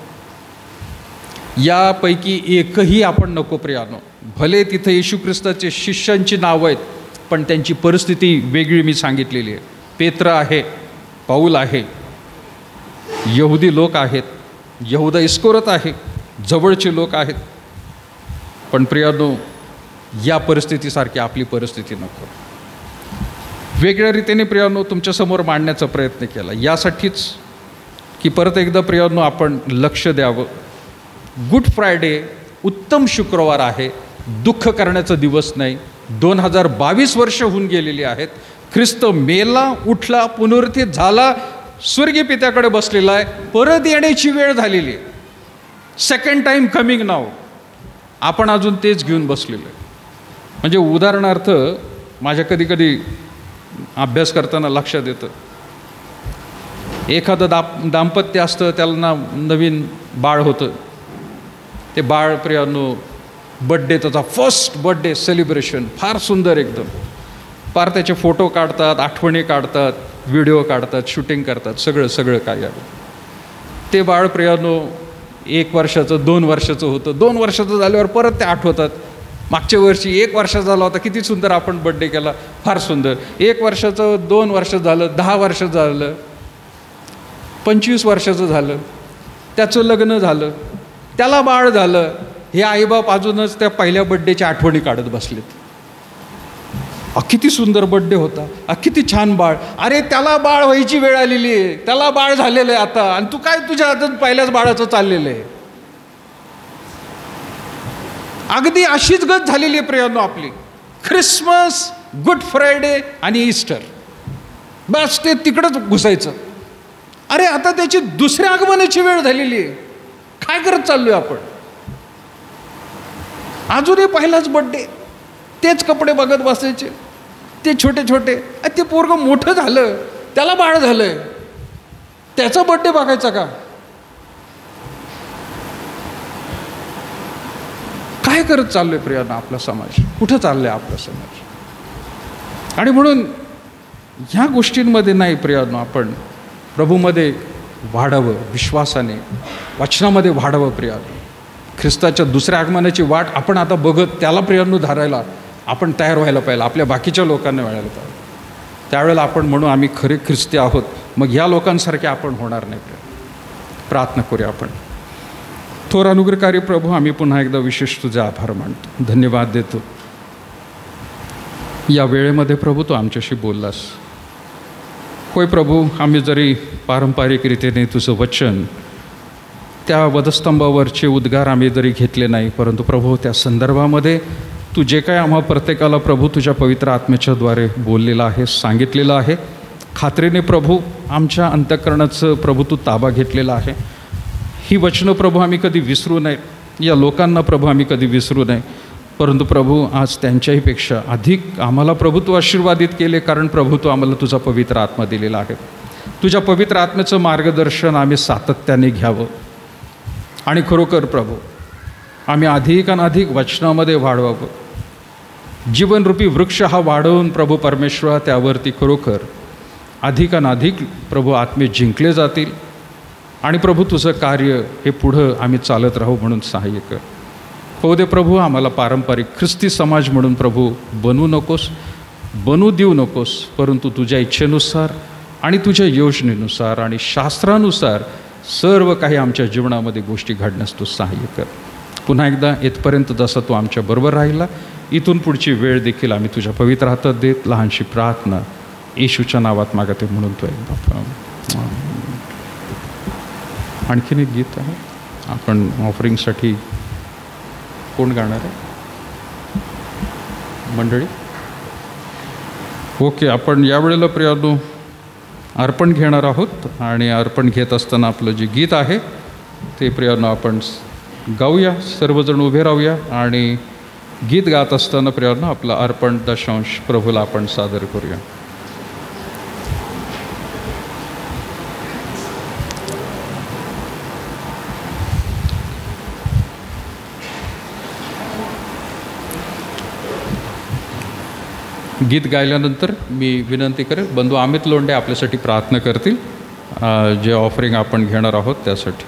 यापैकी एकही आपण नको प्रियांनो. भले तिथे येशू ख्रिस्ताचे शिष्यांची नावं आहेत, पण त्यांची परिस्थिती वेगळी मी सांगितलेली आहे. पेत्र आहे, पाऊल आहे, यहुदी लोक आहेत, यहुदा इस्कोरत आहे, जवळचे लोक आहेत. पण प्रियांनो, या परिस्थितीसारखी आपली परिस्थिती नको. वेगळ्या रीतीने प्रियांनो तुमच्यासमोर मांडण्याचा प्रयत्न केला, यासाठीच की परत एकदा प्रियांनो आपण लक्ष द्यावं. गुड फ्रायडे उत्तम शुक्रवार आहे, दुःख करण्याचा दिवस नाही. 2022 वर्ष होऊन गेलेली आहेत. ख्रिस्त मेला, उठला, पुनरुत्थित झाला, स्वर्गीय पित्याकडे बसलेला आहे. परत येण्याची वेळ झालेली आहे. Second time coming now. आपण अजून तेच घेऊन बसलेलो आहे. म्हणजे उदाहरणार्थ, माझ्या कधी कधी अभ्यास करताना लक्षात येतं, एखादं दाम्पत्य असतं, त्याला नवीन बाळ होतं. ते बाळ प्रियांनो, बड्डे, त्याचा फर्स्ट बड्डे सेलिब्रेशन फार सुंदर एकदम. फार त्याचे फोटो काढतात, आठवणी काढतात, व्हिडिओ काढतात, शूटिंग करतात, सगळं काय आहे. ते बाळ प्रियांनो 1 वर्षाचं, 2 वर्षाचं होतं. 2 वर्षाचं झाल्यावर परत ते आठवतात, मागच्या वर्षी 1 वर्ष झाला होता, किती सुंदर आपण बड्डे केला, फार सुंदर. 1 वर्षाचं, 2 वर्ष झालं, 10 वर्ष झालं, 25 वर्षाचं झालं, त्याचं लग्न झालं, त्याला बाळ झालं. हे आईबाप अजूनच त्या पहिल्या बड्डेच्या आठवणी काढत बसलेत. किती सुंदर बड्डे होता, किती छान बाळ. अरे त्याला बाळ व्हायची वेळ आलेली आहे, त्याला बाळ झालेलं आहे आता, आणि तू काय तुझ्या हातात पहिल्याच बाळाचं चाललेलं आहे. अगदी अशीच गत झालेली आहे प्रियांनो आपली. ख्रिसमस, गुड फ्रायडे आणि ईस्टर, बस ते तिकडंच घुसायचं. अरे आता त्याची दुसऱ्या आगमनाची वेळ झालेली आहे. काय करत चाललोय आपण? अजूनही पहिलाच बड्डे, तेच कपडे बघत बसायचे, ते छोटे छोटे. ते पोरगं मोठं झालं, त्याला बाळ झालंय, त्याचा बड्डे बघायचा का? काय करत चाललोय प्रियांनो आपला समाज? कुठं चाललंय आपला समाज? आणि म्हणून ह्या गोष्टींमध्ये नाही प्रियांनो, आपण प्रभूमध्ये वाढावं, विश्वासाने वचनामध्ये वाढावं प्रियांनो. ख्रिस्ताच्या दुसऱ्या आगमनाची वाट आपण आता बघत त्याला प्रियांनो धरायला आपण तयार व्हायला पाहिजे, आपल्या बाकीच्या लोकांना मिळायला पाहिजे. त्यावेळेला आपण म्हणू आम्ही खरे ख्रिस्ती आहोत. मग ह्या लोकांसारखे आपण होणार नाही. प्रार्थना करूया आपण. थोर अनुग्रहकारी प्रभू, आम्ही पुन्हा एकदा विशेष तुझे आभार मानतो, धन्यवाद देतो. या वेळेमध्ये प्रभू तू आमच्याशी बोललास. होय प्रभू, आम्ही जरी पारंपरिक रीतीने तुझं वचन त्या वधस्तंभावरचे उद्गार आम्ही जरी घेतले नाही, परंतु प्रभू त्या संदर्भामध्ये तू जे काय आम्हा प्रत्येकाला प्रभू तुझ्या पवित्र आत्म्याच्याद्वारे बोललेलं आहे, सांगितलेलं आहे, खात्रीने प्रभू आमच्या अंतःकरणाचं प्रभू तू ताबा घेतलेला आहे. ही वचनं प्रभू आम्ही कधी विसरू नये, या लोकांना प्रभू आम्ही कधी विसरू नये. परंतु प्रभू आज त्यांच्याहीपेक्षा अधिक आम्हाला प्रभू तू आशीर्वादित केले, कारण प्रभू तू आम्हाला तुझा पवित्र आत्मा दिलेला आहे. तुझ्या पवित्र आत्म्याचं मार्गदर्शन आम्ही सातत्याने घ्यावं आणि खरोखर प्रभू आम्ही अधिकाधिक वचनामध्ये वाढवावं. जीवनरूपी वृक्ष हा वाढवून प्रभू परमेश्वर त्यावरती खरोखर अधिकाधिक प्रभू आत्मे जिंकले जातील आणि प्रभू तुझं कार्य हे पुढं आम्ही चालत राहू म्हणून सहाय्य कर. हो दे प्रभू, आम्हाला पारंपरिक ख्रिस्ती समाज म्हणून प्रभू बनवू नकोस, बनवू देऊ नकोस, परंतु तुझ्या इच्छेनुसार आणि तुझ्या योजनेनुसार आणि शास्त्रानुसार सर्व काही आमच्या जीवनामध्ये गोष्टी घडण्यास तू सहाय्य कर. पुन्हा एकदा इथपर्यंत जसा तू आमच्याबरोबर राहिला, इथून पुढची वेळ देखील आम्ही तुझ्या पवित्र हातात देत लहानशी प्रार्थना येशूच्या नावात मागते म्हणून तो एकदा. आणखीन एक गीत आहे, आपण ऑफरिंगसाठी कोण गाणार आहे मंडळी? ओके, आपण यावेळेला प्रियानो अर्पण घेणार आहोत आणि अर्पण घेत असताना आपलं जे गीत आहे ते प्रियानो आपण गाऊया. सर्वजण उभे राहूया आणि गीत गात असताना प्रियानो आपलं अर्पण दशांश प्रभूला आपण सादर करूया. गीत गायल्यानंतर मी विनंती करेन बंधू अमित लोंढे आपल्यासाठी प्रार्थना करतील जे ऑफरिंग आपण घेणार आहोत त्यासाठी.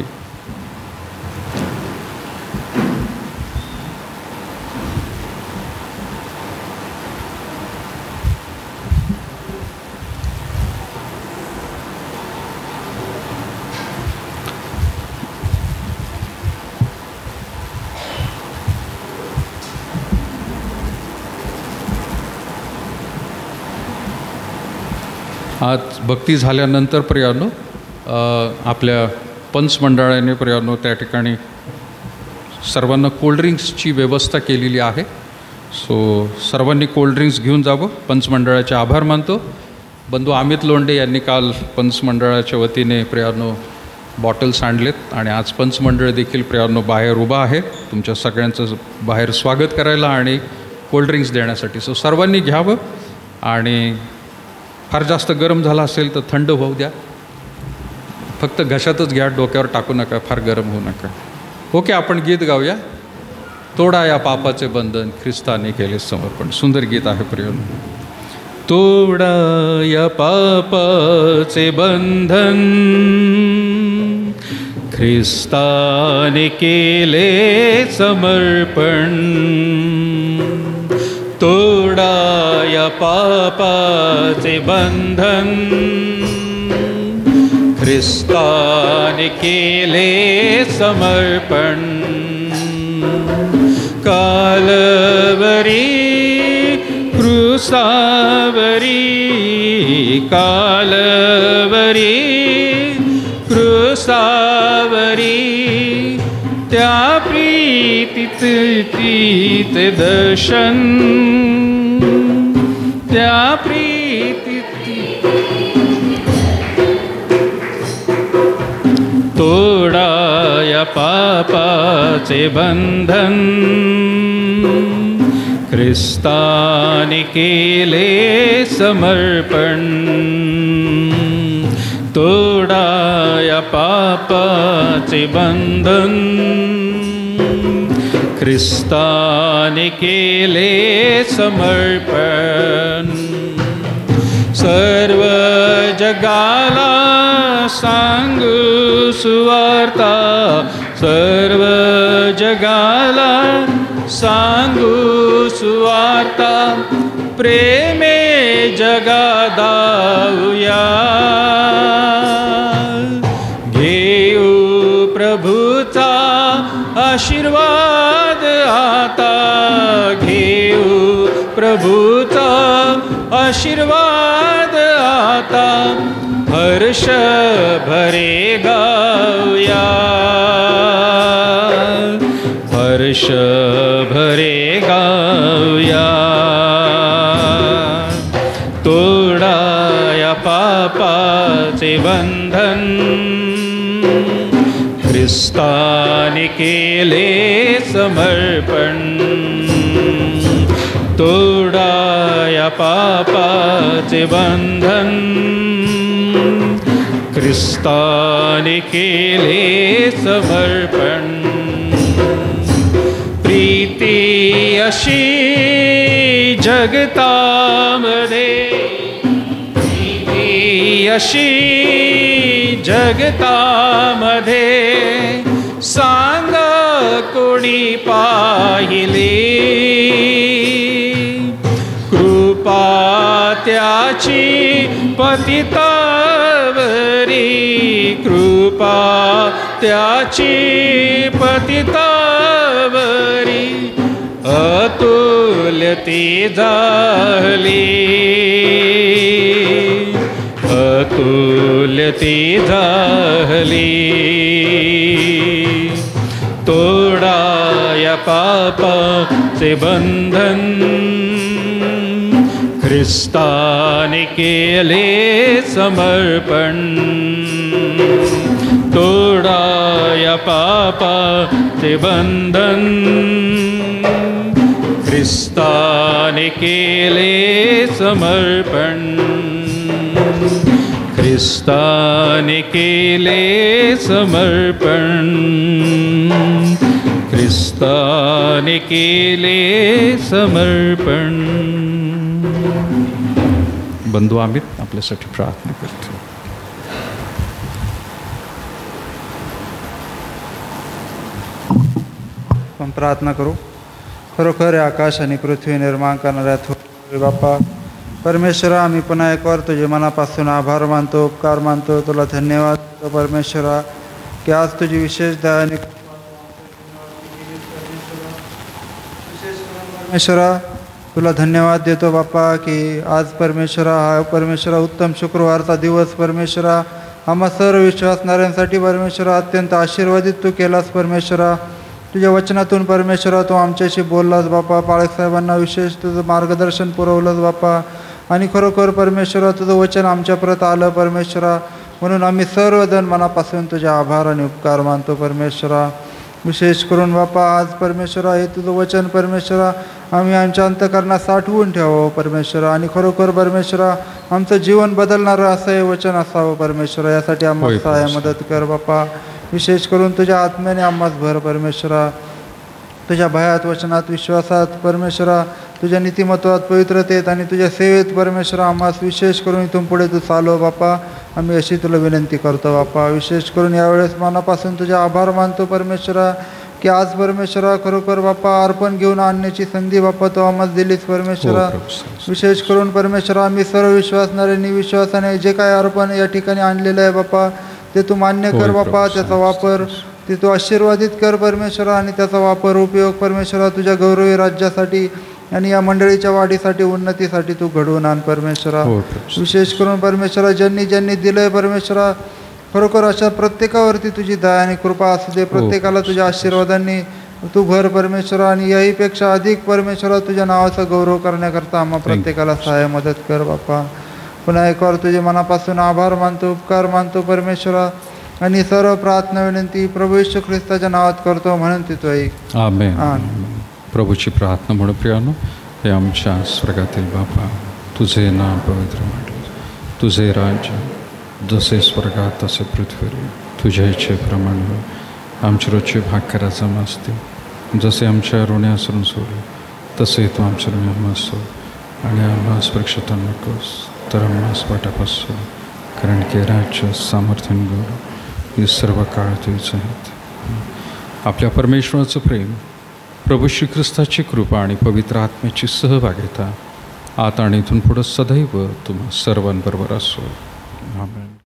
आज भक्ती झाल्यानंतर प्रियानो आपल्या पंच मंडळाने प्रियानो त्या ठिकाणी सर्वांना कोल्ड्रिंक्सची व्यवस्था केलेली आहे. सो सर्वांनी कोल्ड्रिंक्स घेऊन जावं. पंच मंडळाचे आभार मानतो. बंधू अमित लोंढे यांनी काल पंच मंडळाच्या वतीने प्रियानो बॉटल्स आणलेत आणि आज पंच मंडळ देखील प्रियानो बाहेर उभा आहे तुमच्या सगळ्यांचं बाहेर स्वागत करायला आणि कोल्ड्रिंक्स देण्यासाठी. सो सर्वांनी घ्यावं आणि फार जास्त गरम झाला असेल तर थंड होऊ द्या, फक्त घशातच घ्या, डोक्यावर टाकू नका, फार गरम होऊ नका. ओके, आपण गीत गाऊया. तोडा या पापाचे बंधन ख्रिस्ताने केले समर्पण. सुंदर गीत आहे प्रियानो. तोडा या पापाचे बंधन ख्रिस्ताने केले समर्पण. तोडा या पापाचे बंधन ख्रिस्ताने केले समर्पण. कालवरी क्रूसावरी कालवरी क्रूसावरी त्या प्रीतीत दर्शन त्या प्रीतीत तोडा या पापाचे बंधन ख्रिस्ताने केले समर्पण. तोडा या पापाचे बंधन ख्रिस्ताने केले समर्पण. सर्व जगाला सांगू सुवार्ता सर्व जगाला सांगू सुवार्ता प्रेमे जगादाऊया. घेऊ प्रभूचा आशीर्वाद आता घेऊ प्रभूचा आशीर्वाद आता हर्ष भरे गाऊया. वर्ष भरे गाऊया, तोडाया पापाचे बंधन, ख्रिस्ताने केले समर्पण. तोडाया पापाचे बंधन, ख्रिस्ताने केले समर्पण. प्रीती अशी जगतामध्ये, प्रीती अशी जगतामध्ये, सांग कोणी पाहिली. कृपा त्याची पतितावरी, कृपा त्याची पतितावरी, अतुल्य ती झाली, अतुल्य ती झाली. तोडाया पापाचे बंधन, ख्रिस्ताने केले समर्पण. तोडाया पापाचे बंधन, ख्रिस्ताने केले समर्पण. ख्रिस्ताने केले समर्पण, ख्रिस्ताने केले समर्पण. बंधू आम्ही आपल्यासाठी प्रार्थना करतो. आपण प्रार्थना करू. खरोखर आकाश आणि पृथ्वी निर्माण करणाऱ्या थोर बाप्पा परमेश्वरा, आम्ही पुन्हा एक वार तुझे मनापासून आभार मानतो, उपकार मानतो, तुला धन्यवाद देतो परमेश्वरा की आज तुझी विशेष दया आणि परमेश्वरा तुला धन्यवाद देतो बाप्पा की आज परमेश्वरा हा परमेश्वरा उत्तम शुक्रवारचा दिवस परमेश्वरा आम्हा सर्व विश्वासणाऱ्यांसाठी परमेश्वरा अत्यंत आशीर्वादित तू केलास परमेश्वरा. तुझ्या वचनातून परमेश्वरा तू आमच्याशी बोललास बाप्पा, पाळक साहेबांना विशेष तुझं मार्गदर्शन पुरवलंस बाप्पा. आणि खरोखर परमेश्वरा तुझं वचन आमच्यापर्यंत आलं परमेश्वरा, म्हणून आम्ही सर्वजण मनापासून तुझे आभार आणि उपकार मानतो परमेश्वरा. विशेष करून बाप्पा आज परमेश्वरा हे तुझं वचन परमेश्वरा आम्ही आमच्या अंतःकरणात साठवून ठेवावं परमेश्वरा. आणि खरोखर परमेश्वरा आमचं जीवन बदलणारं असं हे वचन असावं परमेश्वरा. यासाठी आम्हाला सहाय्य मदत कर बाप्पा. विशेष करून तुझ्या आत्म्याने आम्हास भर परमेश्वरा. तुझ्या भयात वचनात विश्वासात परमेश्वरा, तुझ्या नीतिमत्वात पवित्रतेत आणि तुझ्या सेवेत परमेश्वरा आम्हास विशेष करून इथून पुढे तू चालव बाप्पा. आम्ही अशी तुला विनंती करतो बाप्पा. विशेष करून यावेळेस मनापासून तुझे आभार मानतो परमेश्वरा की आज परमेश्वरा खरोखर बाप्पा अर्पण घेऊन आणण्याची संधी बाप्पा तो आम्हाला दिलीच परमेश्वरा. विशेष करून परमेश्वरा आम्ही सर्व विश्वासणाऱ्यांनी विश्वासाने जे काय अर्पण या ठिकाणी आणलेलं आहे बाप्पा ते तू मान्य कर बाप्पा. त्याचा वापर ते तू आशीर्वादित कर परमेश्वरा आणि त्याचा वापर उपयोग परमेश्वरा तुझ्या गौरवी राज्यासाठी आणि या मंडळीच्या वाढीसाठी उन्नतीसाठी तू घडवून आण परमेश्वरा. विशेष करून परमेश्वरा ज्यांनी ज्यांनी दिलंय परमेश्वरा खरोखर अशा प्रत्येकावरती तुझी दया आणि कृपा असू दे. प्रत्येकाला तुझ्या आशीर्वादांनी तू भर परमेश्वरा आणि याहीपेक्षा अधिक परमेश्वरा तुझ्या नावाचा गौरव करण्याकरता आम्हा प्रत्येकाला सहाय्य मदत कर बाप्पा. पुन्हा एक वार तुझे मनापासून आभार मानतो, उपकार मानतो परमेश्वरा आणि सर्व प्रार्थना विनंती प्रभू येशू ख्रिस्ताच्या नावात करतो म्हणून तिथं ऐक. आमेन. प्रभूची प्रार्थना म्हणू प्रियानो. हे आमच्या स्वर्गातील बापा, तुझे नाम पवित्र मानले, तुझे राज्य जसे स्वर्गात तसे पृथ्वीवर, तुझ्या इच्छेप्रमाणे हो. आमची रोजची भाकराचा मासते जसे आमच्या ऋण्यासरून सोडले तसे तू आमच्या ऋणास सोड आणि आम्हास परीक्षेत नकोस तर आम्हास वाटापासून, कारण की राज्य सामर्थ्य गौरव हे सर्व काळ तुझेच आहेत. आपल्या परमेश्वराचं प्रेम, प्रभू श्रीख्रिस्ताची कृपा आणि पवित्र आत्म्याची सहभागिता आता आणि इथून पुढं सदैव तुम्हा सर्वांबरोबर असो. आमेन.